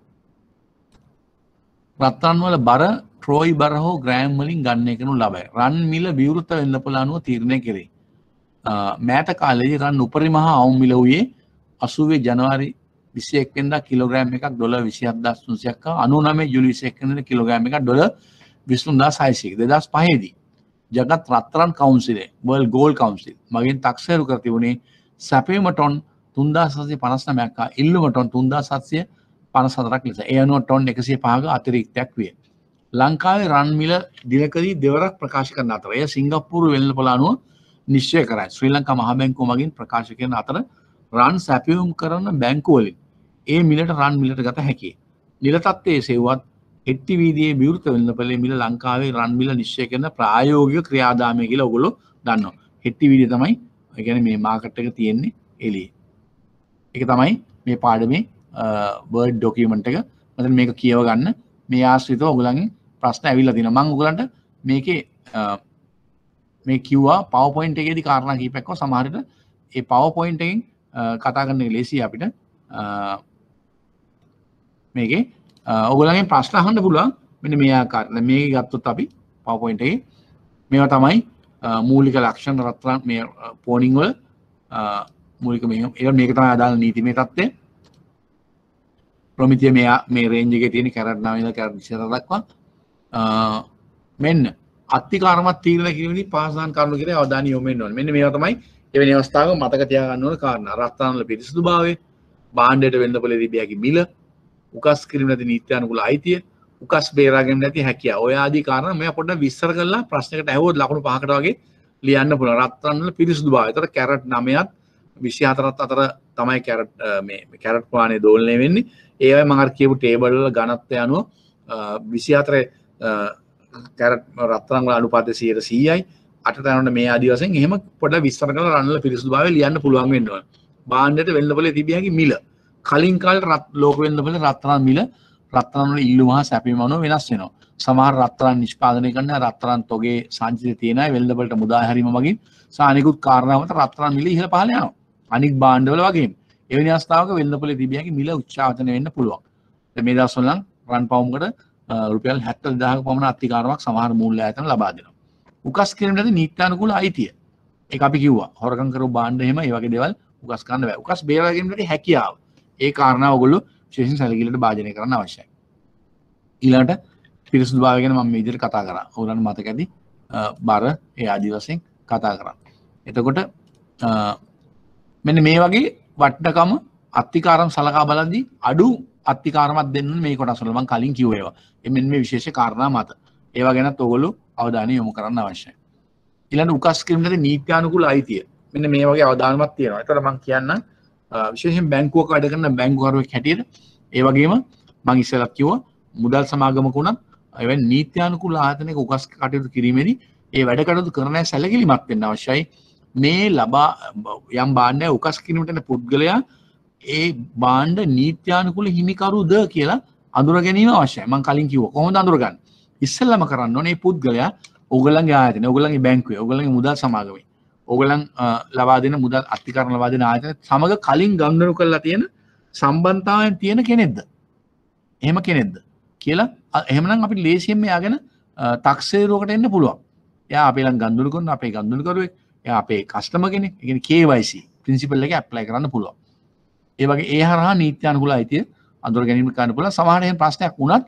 රත්තරන් වල බර ට්‍රෝයි බර හෝ ග්‍රෑම් වලින් ගණනය කරනු ලබයි. රන් මිල විවෘත වෙළඳපොළ අනුව තීරණය කෙරේ. මෑත කාලයේදී රන් උපරිම හා අවුම් මිල වූයේ අසූවේ ජනවාරි විසි එක් වෙනිදා කිලෝග්‍රෑම් එකක් ඩොලර් විසි හත් හදාස් තුන්සියයක් හා අනූනවය ජූලි විසි එක් වෙනිදා කිලෝග්‍රෑම් එකක් ඩොලර් විසි තුන් හදාස් හයසියක. දෙදහස් පහ දී ජගත් රත්තරන් කවුන්සිලය වර්ල්ඩ් ගෝල්ඩ් කවුන්සිල් මගින් තක්සේරු කර තිබුණේ සැපයීම ටොන් තුන්දාස් හතසිය පනස් නවයක් හා ඉල්ලුම ටොන් තුන්දාස් හත්සිය පනස් හතරක් ලෙස. ඒ අනුව ටොන් එකසිය පහක අතිරික්තයක් විය. ලංකාවේ රන් මිල දිනකදී දෙවරක් ප්‍රකාශ කරන අතර එය සිංගප්පූරු වෙළඳපොළ අනුව නිශ්චය කරයි. ශ්‍රී ලංකා මහා බැංකුව මගින් ප්‍රකාශ කරන අතර රන් සැපයුම් කරන බැංකු වලින් ඒ මිලට රන් මිලට ගත හැකියි. නිල තත්ත්වයේ සෙව්වත් හෙට්ටි වීදියේ විවෘත වෙළඳපොළේ මිල ලංකාවේ රන් මිල නිශ්චය කරන ප්‍රායෝගික ක්‍රියාදාමය කියලා ඔයගොල්ලෝ දන්නවා. හෙට්ටි වීදිය තමයි ඒ කියන්නේ මේ මාකට් එක තියෙන්නේ එළියේ. ඒක තමයි මේ පාඩමේ වර්ඩ් ඩොකියුමන්ට් එක. මම මේක කියව ගන්න මේ ආශ්‍රිතව ඔයගොල්ලන්ගේ ප්‍රශ්න ඇවිල්ලා තියෙනවා. මම ඔයගොල්ලන්ට මේකේ මේ කිව්වා PowerPoint එකේදී කාරණා කීපයක්ව සමහර විට ඒ PowerPoint එකෙන් කතා කරන එක ලේසියි අපිට. මේකේ ඔයගොල්ලන්ගෙන් ප්‍රශ්න අහන්න පුළුවන් මෙන්න මේ ආකාරයට. දැන් මේක ගත්තොත් අපි PowerPoint එකේ මේවා තමයි මූලික ලක්ෂණ රත්තරන් මේ පෝනිං වල මූලික මේ ඒක මේක තමයි අදාළ නීතිමය தත්ත්වය. ප්‍රමිතිය මේ මේ රේන්ජ් එකේ තියෙන කැරට් නවය ඉඳලා කැරට් විසි හතර දක්වා මෙන්න අත්තිකාරමත් තීරණ කිරීමේදී පාසාන් කරුණු කෙරේ අවධානය යොමු වෙන්න ඕනේ. මෙන්න මේවා තමයි එවැනි අවස්ථාවක මතක තියාගන්න ඕන කාරණා. රත්තරන් වල පිරිසිදුභාවය, භාණ්ඩයට වෙළඳපොළේ තිබිය හැකි මිල, උකස් කිරීම නැති නීත්‍යානුකූල අයිතිය, උකස් බේරා ගැනීම නැති හැකියාව. ඔය ආදී කාරණා මේවා පොඩ්ඩක් විස්තර කරලා ප්‍රශ්නයකට ඇහුවොත් ලකුණු පහකට වගේ ලියන්න පුළුවන්. රත්තරන් වල පිරිසිදුභාවය. ඒතර කැරට් නවයත් විසි හතරත් අතර තමයි කැරට් මේ කැරට් ප්‍රමාණය දෝලනය වෙන්නේ. ඒවයි මම අර කියපු ටේබල් වල ඝනත්වය අනුව විසි හතර කැරට් රත්තරන් වල අනුපාතය සියයට සීයයි අටට යනකොට මේ ආදි වශයෙන් එහෙම පොඩ්ඩක් විස්තර කරලා රන් වල පිරිසුදුභාවය ලියන්න පුළුවන් වෙන්න ඕන. භාණ්ඩයට වෙළඳපොලේ තිබිය හැකි මිල. කලින් කාලේ ලෝක වෙළඳපොලේ රත්තරන් මිල රත්තරන් වල ඉල්ලුම හා සැපීම අනුව වෙනස් වෙනවා. සමහර රත්තරන් නිෂ්පාදනය කරන රත්තරන් තොගේ සංචිතය තියෙන අය වෙළඳපොලට මුදා හැරීම මගින් සානිකුත් කාරණා මත රත්තරන් මිල ඉහළ පහළ යනවා. අනික් භාණ්ඩවල වගේම. එවැනි අවස්ථාවක වෙළඳපොලේ තිබිය හැකි මිල උච්චාවචන වෙන්න පුළුවන්. දැන් මේ දවස්වල නම් රන් පවුමකට රුපියල් හැත්තෑ දෙදාහක පමණ අත්තිකාරමක් සමහර මූල්‍ය ආයතන ලබා දෙනවා. උකස් කිරීමට නීත්‍යානුකූල අයිතිය. ඒක අපි කිව්වා. හොරකම් කරපු භාණ්ඩ එහෙම ඒ වගේ දේවල් උකස් කරන්න බෑ. උකස් බේරා ගැනීමට හැකියාව. ඒ කාරණා ඔයගොල්ලෝ විශේෂයෙන් සැලකිලිට භාජනය කරන්න අවශ්‍යයි. ඊළඟට පිරිසුදු භාවය ගැන මම මේ විදිහට කතා කරා. ඕගොල්ලන්ට මතක ඇති බර ඒ ආදි වශයෙන් කතා කරා. එතකොට මෙන්න මේ වගේ වටනකම අත්තිකාරම් සලකා බලද්දී අඩු අත්තිකාරමක් දෙන්න මේ කොටස් වල මම කලින් කිව්ව ඒවා. මෙන්න මේ විශේෂ කාරණා මත. ඒවා ගැනත් ඔයගොල්ලෝ අවධානය යොමු කරන්න අවශ්‍යයි. ඊළඟ උකස් කිරීමේ නීත්‍යානුකූල අයිතිය. මෙන්න මේ වගේ අවධානමක් තියෙනවා. ඒතකොට මම කියන්නම් විශේෂයෙන් බැංකුවක වැඩ කරන බැංකුවරුවෙක් හැටියට ඒ වගේම මම ඉස්සෙල්ලා කිව්වා මුදල් සමාගමක උනත් එවැනි නීත්‍යානුකූල ආයතනයක උකස් කටයුතු කිරීමේදී ඒ වැඩ කටයුතු කරන සැලකිලිමත් වෙන්න අවශ්‍යයි. මේ ලබා යම් භාණ්ඩයක් උකස් කිරීමට යන පුද්ගලයා ඒ භාණ්ඩ නීත්‍යානුකූල හිමිකරුද කියලා අඳුර ගැනීම අවශ්‍යයි. මම කලින් කිව්වා කොහොමද අඳුරගන්නේ? ඉස්සෙල්ලාම කරන්න ඕනේ මේ පුද්ගලයා ඕගොල්ලන්ගේ ආයතනය, ඕගොල්ලන්ගේ බැංකුවේ, ඕගොල්ලන්ගේ මුදල් සමාගමේ, ඕගොල්ලන් ලබා දෙන මුදල් අත්තිකරණ ලබා දෙන ආයතන සමග කලින් ගනුදෙනු කරලා තියෙන සම්බන්ධතාවයන් තියෙන කෙනෙක්ද? එහෙම කෙනෙක්ද කියලා එහෙමනම් අපිට ලේසියෙන් මෙයාගෙන තක්සේරුවකට එන්න පුළුවන්. එයා අපේ ළඟ ගනුදෙනු කරන අපේ ගනුදෙනු කරුවෙක්, එයා අපේ කස්ටමර් කෙනෙක්. ඒ කියන්නේ K Y C ප්‍රින්සිපල් එක ඇප්ලයි කරන්න පුළුවන්. ඒ වගේ ඒ හරහා නීත්‍යානුකූල අයිතිය අඳුර ගැනීම කරන්න පුළුවන්. සමහර එහෙම ප්‍රශ්නයක් වුණත්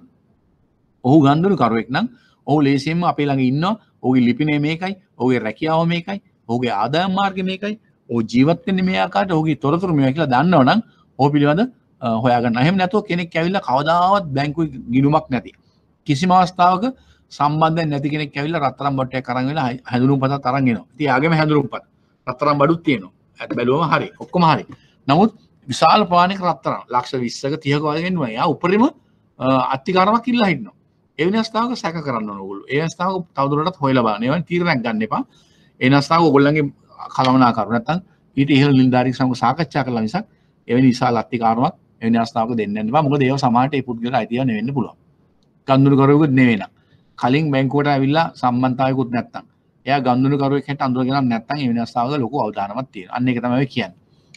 ඔහු ගනුදෙනු කරුවෙක් නම් ඔහු ලේසියෙන්ම අපේ ළඟ ඉන්නවා. ඔහුගේ ලිපිනය මේකයි, ඔහුගේ රැකියාව මේකයි, ඔහුගේ ආදායම් මාර්ගය මේකයි, ඔහු ජීවත් වෙන්නේ මේ ආකාරයට, ඔහුගේ තොරතුරු මේවා කියලා දන්නවනම් ඔහු පිළිබඳ හොයාගන්න. එහෙම නැතුව කෙනෙක් ඇවිල්ලා කවදාවත් බැංකුවේ ගිණුමක් නැති කිසිම අවස්ථාවක සම්බන්ධයක් නැති කෙනෙක් ඇවිල්ලා රත්තරන් බට්ටයක් අරන් වෙලා හැඳුනුම්පතක් අරන් එනවා. ඉතින් යාගෙම හැඳුනුම්පත රත්තරන් බඩුත් තියෙනවා. ඇත්ත බැලුවම හරි. ඔක්කොම හරි. නමුත් විශාල ප්‍රමාණයක රත්තරන් ලක්ෂ විස්සක තිහක වගේ වෙනවා. යා උපරිම අත්තිකාරමක් ඉල්ලා හිටනවා. ඒ වෙන අවස්ථාවක සැක කරන්න ඕන ඕගොල්ලෝ. ඒ අවස්ථාවක තවදුරටත් හොයලා බලන්න. ඒවා තීරණයක් ගන්න එපා. ඒ අවස්ථාවක ඕගොල්ලන්ගේ කලමනාකරු නැත්තම් ඊට ඉහළ නිලධාරියෙක් සමග සාකච්ඡා කරලා මිසක් එවැනි විශාල අත්තිකාරමක් එවැනි අවස්ථාවක දෙන්න යන්න එපා. මොකද ඒව සමාජයට ඒ පුද්ගලයාට අයිතිව නෙවෙන්න පුළුවන්. ගනුදෙනු කරුවෙකුත් නෙවෙයි නං. කලින් බැංකුවට ඇවිල්ලා සම්බන්ධතාවයකුත් නැත්තම්. එයා ගනුදෙනු කරුවෙක් හැට අඳුරගෙන නැත්තම් එවැනි අවස්ථාවක ලොකු අවධානමක් තියෙනවා. අන්න ඒක තමයි කියන්නේ.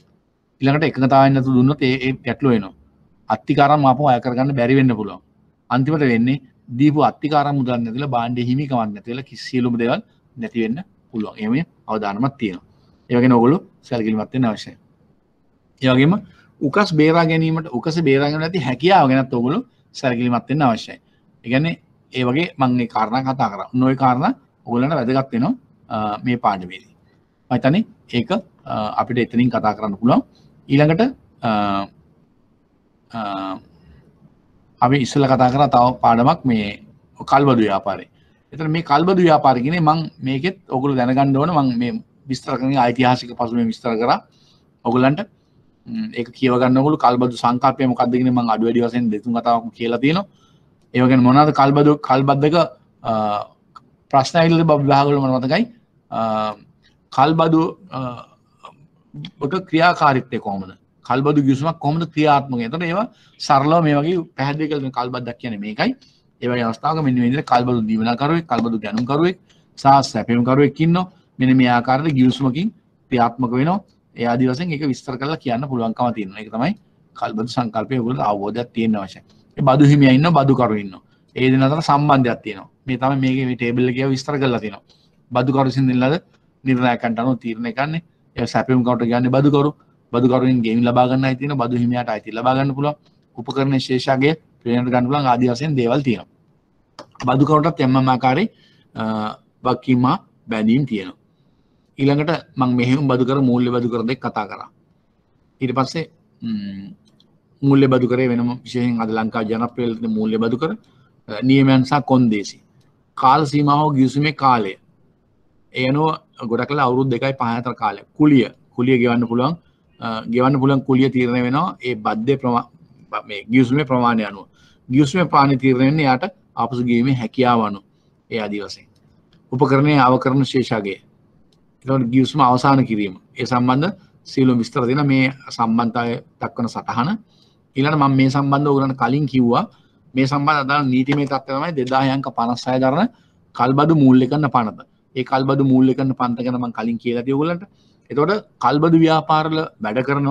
ඊළඟට එකඟතාවයෙන් නැතු දුන්නොත් ඒ ඒ ගැටලුව එනවා. අත්තිකාරම් ආපහු අය කරගන්න බැරි වෙන්න පුළුවන්. අන්තිමට වෙන්නේ දීපු අත්තිකාරම් මුදල් නැතිලා භාණ්ඩේ හිමිකමක් නැතිලා කිසියලුම දේවල් නැති වෙන්න පුළුවන්. එහෙම අවධානමක් තියෙනවා. ඒ වගේම ඔයගොල්ලෝ සැලකිලිමත් වෙන්න අවශ්‍යයි. ඒ වගේම උකස් බේරා ගැනීමට උකස බේරා ගැනීම නැති හැකියාව ගැනත් ඔයගොල්ලෝ සැලකිලිමත් වෙන්න අවශ්‍යයි. ඒ කියන්නේ ඒ වගේ මම මේ කාරණා කතා කරා. උන් ওই කාරණා ඔයගොල්ලන්ට වැදගත් වෙනවා මේ පාඩමේදී. මම හිතන්නේ ඒක අපිට එතනින් කතා කරන්න පුළුවන්. ඊළඟට අපි ඉස්සෙල්ලා කතා කරා තව පාඩමක් මේ කල්බදු ව්‍යාපාරය. එතන මේ කල්බදු ව්‍යාපාරය කියන්නේ මම මේකෙත් ඔයගොල්ලෝ දැනගන්න ඕන මම මේ විස්තර කරන ඓතිහාසික පසුබිම විස්තර කරා. ඔයගොල්ලන්ට ඒක කියව ගන්න ඕගොල්ලෝ කල්බදු සංකල්පය මොකක්ද කියන මම අඩු වැඩි වශයෙන් දෙතුන් කතාවක් කියලා තියෙනවා. ඒ වගේම මොනවාද කල්බදු කල්බද්දක ප්‍රශ්න ඇවිල්ලා විභාගවල මම මතකයි කල්බදු ඔක ක්‍රියාකාරීත්වය කොහොමද? කල්බදු ගිවිසුමක් කොහොමද ක්‍රියාත්මක වෙන්නේ? එතකොට ඒවා සරලව මේ වගේ පැහැදිලි කරලා මේ කල්බද්දක් කියන්නේ මේකයි. ඒ වගේ අවස්ථාවක මෙන්න මේ විදිහට කල්බදු දීවනා කරුවෙක්, කල්බදු ගැනුම් කරුවෙක්, සහ සැපයුම් කරුවෙක් ඉන්නවා. මෙන්න මේ ආකාරයට ගිවිසුමකින් ක්‍රියාත්මක වෙනවා. ඒ ආදි වශයෙන් ඒක විස්තර කරලා කියන්න පුළුවන්කම තියෙනවා. ඒක තමයි කල්බදු සංකල්පය ඔයගොල්ලෝ අවබෝධයක් තියෙන්න අවශ්‍යයි. ඒ බදු හිමියා ඉන්නවා, බදු කරු ඉන්නවා. ඒ දෙන අතර සම්බන්ධයක් තියෙනවා. මේ තමයි මේකේ මේ ටේබල් එකේ විස්තර කරලා තියෙනවා. බදු කරු සින්දින්නලාද නිර්ණයකන්ට අනුව තීරණය කරන්නේ. ඒ සැපයුම් කරුට කියන්නේ බදු කරු. බදු කරුවෙන් ගෙයින් ලබා ගන්න අයිතිය තියෙනවා. බදු හිමියාට අයිතිය ලබා ගන්න පුළුවන්. උපකරණ ශේෂාගේ ප්‍රයෝජන ගන්න පුළුවන් ආදි වශයෙන් දේවල් තියෙනවා. බදු කරුටත් යම්ම ආකාරයේ වකීමා බැඳීම් තියෙනවා. ඊළඟට මම මෙහෙම බදු කර මූල්‍ය බදු කර දෙක කතා කරා. ඊට පස්සේ මූල්‍ය බදු කරේ වෙනම විශේෂයෙන් අද ලංකාවේ ජනප්‍රිය මූල්‍ය බදු කර නියමයන් සහ කොන්දේසි. කාල සීමාව ගිවිසුමේ කාලය. ඒ අනුව ගොඩක් කල අවුරුදු දෙකයි පහ අතර කාලය. කුලිය කුලිය ගෙවන්න පුළුවන් ගෙවන්න පුළුවන් කුලිය තීරණය වෙනවා ඒ බද්දේ ප්‍රමා මේ ගිවිසුමේ ප්‍රමාණය අනුව. ගිවිසුමේ ප්‍රමාණය තීරණය වෙන්නේ යාට ආපසු ගෙවීමේ හැකියාව අනුව. ඒ ආදි වශයෙන්. උපකරණයේ අවකරණ ශේෂාගය. ඒතකොට ගිවිසුම අවසන් කිරීම. ඒ සම්බන්ධ සියලුම විස්තර දෙන මේ සම්බන්ධතාවය දක්වන සටහන. ඊළඟ මම මේ සම්බන්ධව ඔයගලන්ට කලින් කිව්වා මේ සම්බන්ධ අදාළ නීතිමය තත්ත්වය තමයි දෙදාහ අංක පනස් හය දරන කල්බදු මූල්‍ය කරන පනත. ඒ කල්බදු මූල්‍ය කරන පනත ගැන මම කලින් කියලා දී ඔයගලන්ට. එතකොට කල්බදු ව්‍යාපාරවල වැඩ කරනවා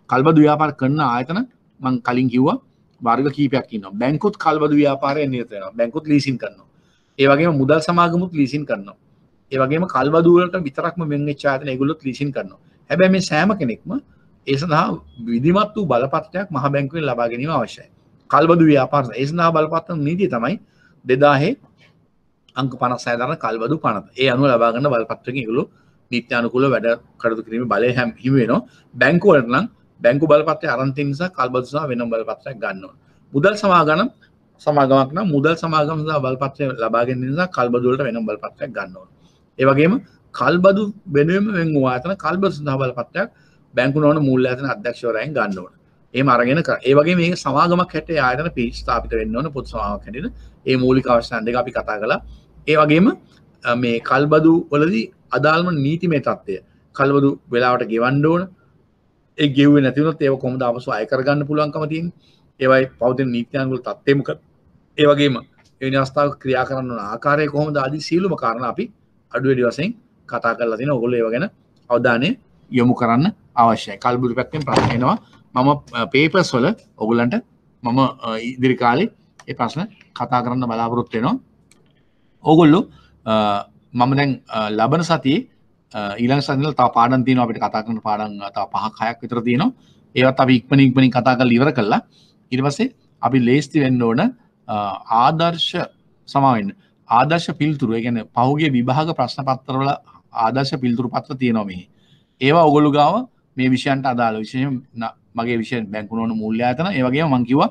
කල්බදු ව්‍යාපාර කරන ආයතන මම කලින් කිව්වා වර්ග කීපයක් ඉන්නවා. බැංකුත් කල්බදු ව්‍යාපාරයේ නිරත වෙනවා. බැංකුත් ලීසින් කරනවා. ඒ වගේම මුදල් සමාගමුත් ලීසින් කරනවා. ඒ වගේම කල්බදු වලට විතරක්ම මෙන් වෙච්ච ආයතන ඒගොල්ලොත් ලීසින් කරනවා. හැබැයි මේ සෑම කෙනෙක්ම ඒ සඳහා විධිමත් වූ බලපත්‍රයක් මහ බැංකුවෙන් ලබා ගැනීම අවශ්‍යයි. කල්බදු ව්‍යාපාර ඒ සඳහා බලපත්‍ර නීතිය තමයි දෙදාහේ අංක පනස් හය දරන කල්බදු පනත. ඒ අනුව ලබා ගන්න බලපත්‍රකින් ඒගොල්ලෝ නීත්‍යානුකූලව වැඩ කටයුතු කිරීමේ බලය හිමි වෙනවා. බැංකු වලට නම් බැංකු බලපත්‍රය අරන් තියෙන නිසා කල්බදු සහ වෙනම බලපත්‍රයක් ගන්න ඕන. මුදල් සමාගම සමාගමක් නම් මුදල් සමාගම සහ බලපත්‍රය ලබා ගැනීම නිසා කල්බදු වලට වෙනම බලපත්‍රයක් ගන්න ඕන. ඒ වගේම කල්බදු වෙනුවෙන් වෙන් වූ ආයතන කල්බදු සඳහා බලපත්‍රයක් බැංකු නොවන මූල්‍ය ආයතන අධ්‍යක්ෂවරයන් ගන්න ඕන. එහෙම අරගෙන ඒ වගේ මේක සමාගමක් හැටියට ආයතන ස්ථාපිත වෙන්න ඕන පොදු සමාගමක් හැටියට. ඒ මූලික අවශ්‍යතාවයන් දෙක අපි කතා කළා. ඒ වගේම මේ කල්බදු වලදී අදාළම නීතිමය තත්ත්වය කල්බදු වෙලාවට ගෙවන්න ඕන. ඒ ගෙව්වේ නැති වුණොත් ඒව කොහොමද ආපසු අය කරගන්න පුළුවන්කම තියෙන්නේ. ඒවයි පවතින නීත්‍යානුකූල තත්ත්වෙ මොකද? ඒ වගේම ඒ අවස්ථාවක ක්‍රියා කරන්න ඕන ආකාරය කොහොමද ආදී සියලුම කාරණා අපි අඩු වැඩි වශයෙන් කතා කරලා තියෙනවා. ඔයගොල්ලෝ ඒව ගැන අවධානය යොමු කරන්න අවශ්‍යයි. කල්බදු පැත්තෙන් ප්‍රශ්න එනවා. මම පේපර්ස් වල ඔයගොල්ලන්ට මම ඉදිරි කාලේ ඒ ප්‍රශ්න කතා කරන්න බලාපොරොත්තු වෙනවා. ඕගොල්ලෝ මම දැන් ලබන සතියේ ඊළඟ සතියේ තව පාඩම් තියෙනවා අපිට කතා කරන්න පාඩම් තව පහක් හයක් විතර තියෙනවා. ඒවත් අපි ඉක්මනින් ඉක්මනින් කතා කරලා ඉවර කළා. ඊට පස්සේ අපි ලේස්ති වෙන්න ඕන ආදර්ශ සමා වෙන්න. ආදර්ශ පිළිතුරු ඒ කියන්නේ පහුගිය විභාග ප්‍රශ්න පත්‍රවල ආදර්ශ පිළිතුරු පත්‍ර තියෙනවා මෙහි. ඒවා ඔයගොල්ලෝ ගාව මේ විෂයන්ට අදාළ විශේෂයෙන් මගේ විෂය බැංකු නොවන මූල්‍ය ආයතන ඒ වගේම මම කිව්වා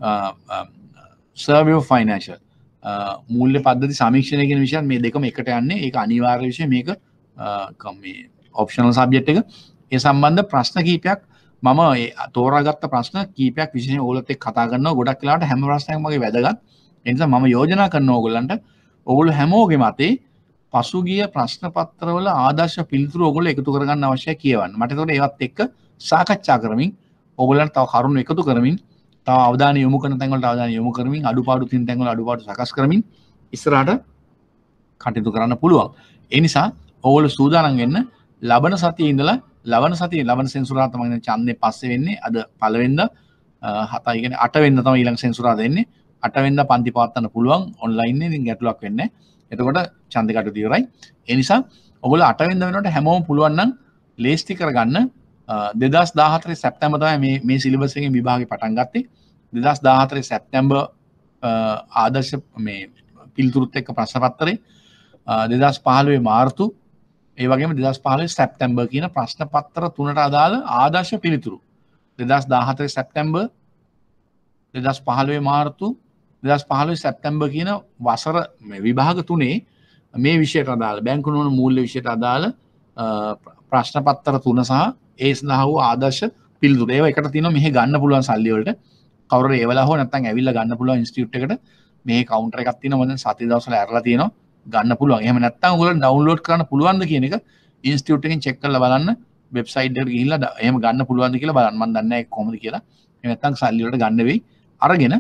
සර්වේ ඔෆ් ෆයිනෑන්ෂල් මූල්‍ය පද්ධති සමීක්ෂණය කියන විෂයන් මේ දෙකම එකට යන්නේ. ඒක අනිවාර්ය විෂය. මේක මේ ඔප්ෂනල් සබ්ජෙක්ට් එක. ඒ සම්බන්ධ ප්‍රශ්න කීපයක් මම තෝරාගත්ත ප්‍රශ්න කීපයක් විශේෂයෙන් ඕගොල්ලොත් එක්ක කතා කරනවා. ගොඩක් වෙලාවට හැම ප්‍රශ්නයක්ම මගේ වැදගත්. ඒ නිසා මම යෝජනා කරනවා ඕගොල්ලන්ට ඕගොල්ලෝ හැමෝගෙම අතේ පසුගිය ප්‍රශ්න පත්‍රවල ආදර්ශ පිළිතුරු ඕගොල්ලෝ එකතු කරගන්න අවශ්‍යයි කියවන්න. මට ඒකට ඒවත් එක්ක සාකච්ඡා කරමින් ඕගොල්ලන්ට තව කරුණු එකතු කරමින් තව අවධානය යොමු කරන තැන් වලට අවධානය යොමු කරමින් අඩුපාඩු තියෙන තැන් වල අඩුපාඩු සකස් කරමින් ඉස්සරහට කටයුතු කරන්න පුළුවන්. ඒ නිසා ඕගොල්ලෝ සූදානම් වෙන්න ලබන සතියේ ඉඳලා ලබන සතියේ ලබන සෙන්සුරාදා තමයි ඡන්දේ පස්සේ වෙන්නේ. අද පළවෙනිදා හතයි කියන්නේ අට වෙනිදා තමයි ඊළඟ සෙන්සුරාදා එන්නේ. අට වෙනිදා පන්ති පවත්වන්න පුළුවන් ඔන්ලයින් නේ. ඉතින් ගැටලුවක් වෙන්නේ නැහැ. එතකොට ඡන්දේ කටයුතු ඉවරයි. ඒ නිසා ඔයගොල්ලෝ අට වෙනිදා වෙනකොට හැමෝම පුළුවන් නම් ලේස්ති කරගන්න දෙදහස් දාහතර සැප්තැම්බර් තමයි මේ මේ සිලබස් එකේ විභාගේ පටන් ගත්තේ. දෙදහස් දාහතර සැප්තැම්බර් ආදර්ශ මේ පිළිතුරුත් එක්ක ප්‍රශ්න පත්‍රේ දෙදහස් පහළොව මාර්තු ඒ වගේම දෙදහස් පහළොව සැප්තැම්බර් කියන ප්‍රශ්න පත්‍ර තුනට අදාළ ආදර්ශ පිළිතුරු දෙදහස් දාහතර සැප්තැම්බර් දෙදහස් පහළොව මාර්තු දෙදහස් පහළොව සැප්තැම්බර් කියන වසර විභාග තුනේ මේ විෂයට අදාළ බැංකු නොවන මූල්‍ය විෂයට අදාළ ප්‍රශ්න පත්‍ර තුන සහ ඒ සඳහා වූ ආදර්ශ පිළිතුරු ඒවා එකට තියෙනවා. මෙහි ගන්න පුළුවන් සල්ලි වලට කවුරු ඒවලා හෝ නැත්නම් ඇවිල්ලා ගන්න පුළුවන් ඉන්ස්ටිටියුට් එකට. මෙහි කවුන්ටර් එකක් තියෙනවා. මම සති දවස්වල ඇරලා තියෙනවා. ගන්න පුළුවන්. එහෙම නැත්නම් ඔයගොල්ලෝ ඩවුන්ලෝඩ් කරන්න පුළුවන්ද කියන එක ඉන්ස්ටිටියුට් එකෙන් චෙක් කරලා බලන්න. වෙබ්සයිට් එකට ගිහිල්ලා එහෙම ගන්න පුළුවන්ද කියලා බලන්න. මම දන්නේ නැහැ කොහොමද කියලා. එහෙම නැත්නම් සල්ලි වලට ගන්න වෙයි. අරගෙන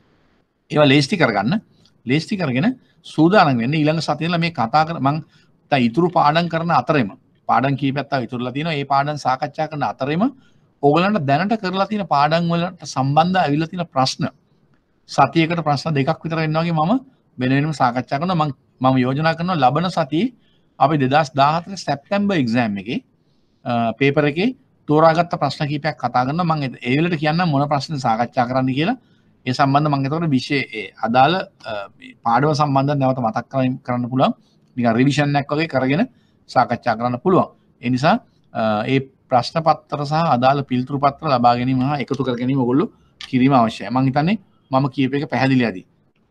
ඒවා ලේස්ති කරගන්න. ලේස්ති කරගෙන සූදානම් වෙන්න ඊළඟ සතියේ ඉඳලා මේ කතා කර මම දැන් ඉතුරු පාඩම් කරන අතරෙම පාඩම් කීපයක් තව ඉතුරුලා තියෙනවා. ඒ පාඩම් සාකච්ඡා කරන අතරෙම ඕගලන්ට දැනට කරලා තියෙන පාඩම් වලට සම්බන්ධ අවිලා තියෙන ප්‍රශ්න සතියකට ප්‍රශ්න දෙකක් විතර වෙනවා වගේ මම වෙන වෙනම සාකච්ඡා කරනවා. මම මම යෝජනා කරනවා ලබන සතියේ අපි දෙදහස් දාහතර සැප්තැම්බර් එක්සෑම් එකේ පේපර් එකේ තෝරාගත්ත ප්‍රශ්න කීපයක් කතා කරනවා. මම ඒ වෙලට කියන්නම් මොන ප්‍රශ්න සාකච්ඡා කරන්න කියලා. ඒ සම්බන්ධ මම එතකොට විෂය අදාළ පාඩම සම්බන්ධව නැවත මතක් කරන්න පුළුවන්. නිකන් රිවිෂන් එකක් වගේ කරගෙන සාකච්ඡා කරන්න පුළුවන්. ඒ නිසා ඒ ප්‍රශ්න පත්‍ර සහ අදාළ පිළිතුරු පත්‍ර ලබා ගැනීම හා එකතු කර ගැනීම ඔයගොල්ලෝ කිරීම අවශ්‍යයි. මම හිතන්නේ මම කියප එක පැහැදිලි ඇති.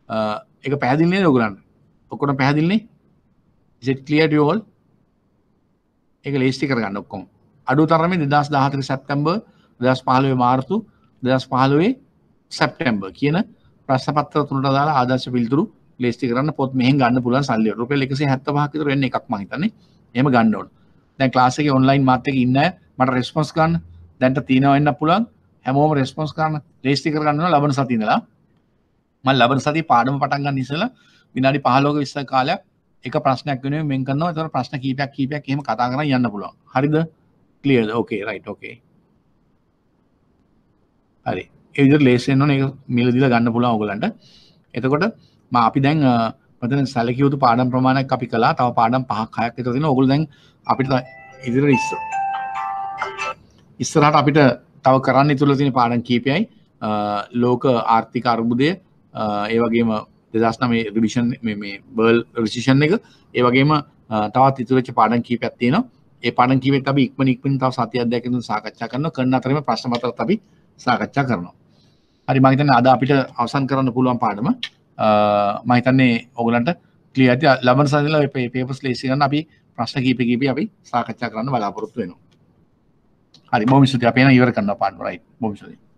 ඒක පැහැදිලි නේද ඔයගොල්ලන්ට? ඔක්කොම පැහැදිලි නේ? Is it clear to you all? ඒක ලේස්ති කරගන්න ඔක්කොම. අඩු තරමේ දෙදහස් දාහතර සැප්තැම්බර් දෙදහස් පහළොව මාර්තු දෙදහස් පහළොව සැප්තැම්බර් කියන ප්‍රශ්න පත්‍ර තුනට දාලා ආදර්ශ පිළිතුරු ලේස්ති කරන්න පොත් මෙහෙන් ගන්න පුළුවන් සල්ලි වල රුපියල් එකසිය හැත්තෑ පහක් විතර වෙන එකක් මම හිතන්නේ. එහෙම ගන්න ඕන. දැන් ක්ලාස් එකේ ඔන්ලයින් මාත් එක්ක ඉන්න අය මට රෙස්පොන්ස් ගන්න දැන්ට තියෙනවා වෙන්න පුළුවන්. හැමෝම රෙස්පොන්ස් කරන්න ලේස්ති කර ගන්න ඕන ලබන සතියේ ඉඳලා. මම ලබන සතියේ පාඩම පටන් ගන්න ඉස්සෙල්ලා විනාඩි පහළොවක විස්තර කාලයක් එක ප්‍රශ්නයක් වෙනුවෙන් මෙන් කරනවා. ඒතර ප්‍රශ්න කීපයක් කීපයක් එහෙම කතා කරන් යන්න පුළුවන්. හරිද? ක්ලියර්ද? Okay right okay. හරි ඒ විදිහට ලේසි වෙන්න ඕනේ ඒක මිල දීලා ගන්න පුළුවන් ඔයගලන්ට එතකොට මම අපි දැන් මෙතන සැලකිය යුතු පාඩම් ප්‍රමාණයක් අපි කළා තව පාඩම් පහක් හයක් විතර තියෙනවා ඔයගොල්ලෝ දැන් අපිට ඉදිරියට ඉස්සර ඉස්සරහට අපිට තව කරන්න ඉතුරුලා තියෙන පාඩම් කීපයයි ලෝක ආර්ථික අර්බුදය ඒ වගේම දෙදහස් නවය රිවිෂන් මේ මේ බර්ල් රිසිෂන් එක ඒ වගේම තවත් ඉතුරු වෙච්ච පාඩම් කීපයක් තියෙනවා ඒ පාඩම් කීපෙත් අපි ඉක්මන ඉක්මනින් තව සතියක් දෙකකින් තුන සාකච්ඡා කරනවා කරන අතරෙම ප්‍රශ්න පත්‍රත් අපි සාකච්ඡා කරනවා හරි මම හිතන්නේ අද අපිට අවසන් කරන්න පුළුවන් පාඩම මම හිතන්නේ ඔයගලන්ට ක්ලියර් ඇති ලබන සතියේ මේ පේපර්ස් ලේසි කරන්න අපි ප්‍රශ්න කීප කීප අපි සාකච්ඡා කරන්න බලාපොරොත්තු වෙනවා හරි බොහොම ස්තුතියි අපි එන ඉවර කරනවා පාඩම රයිට් බොහොම ස්තුතියි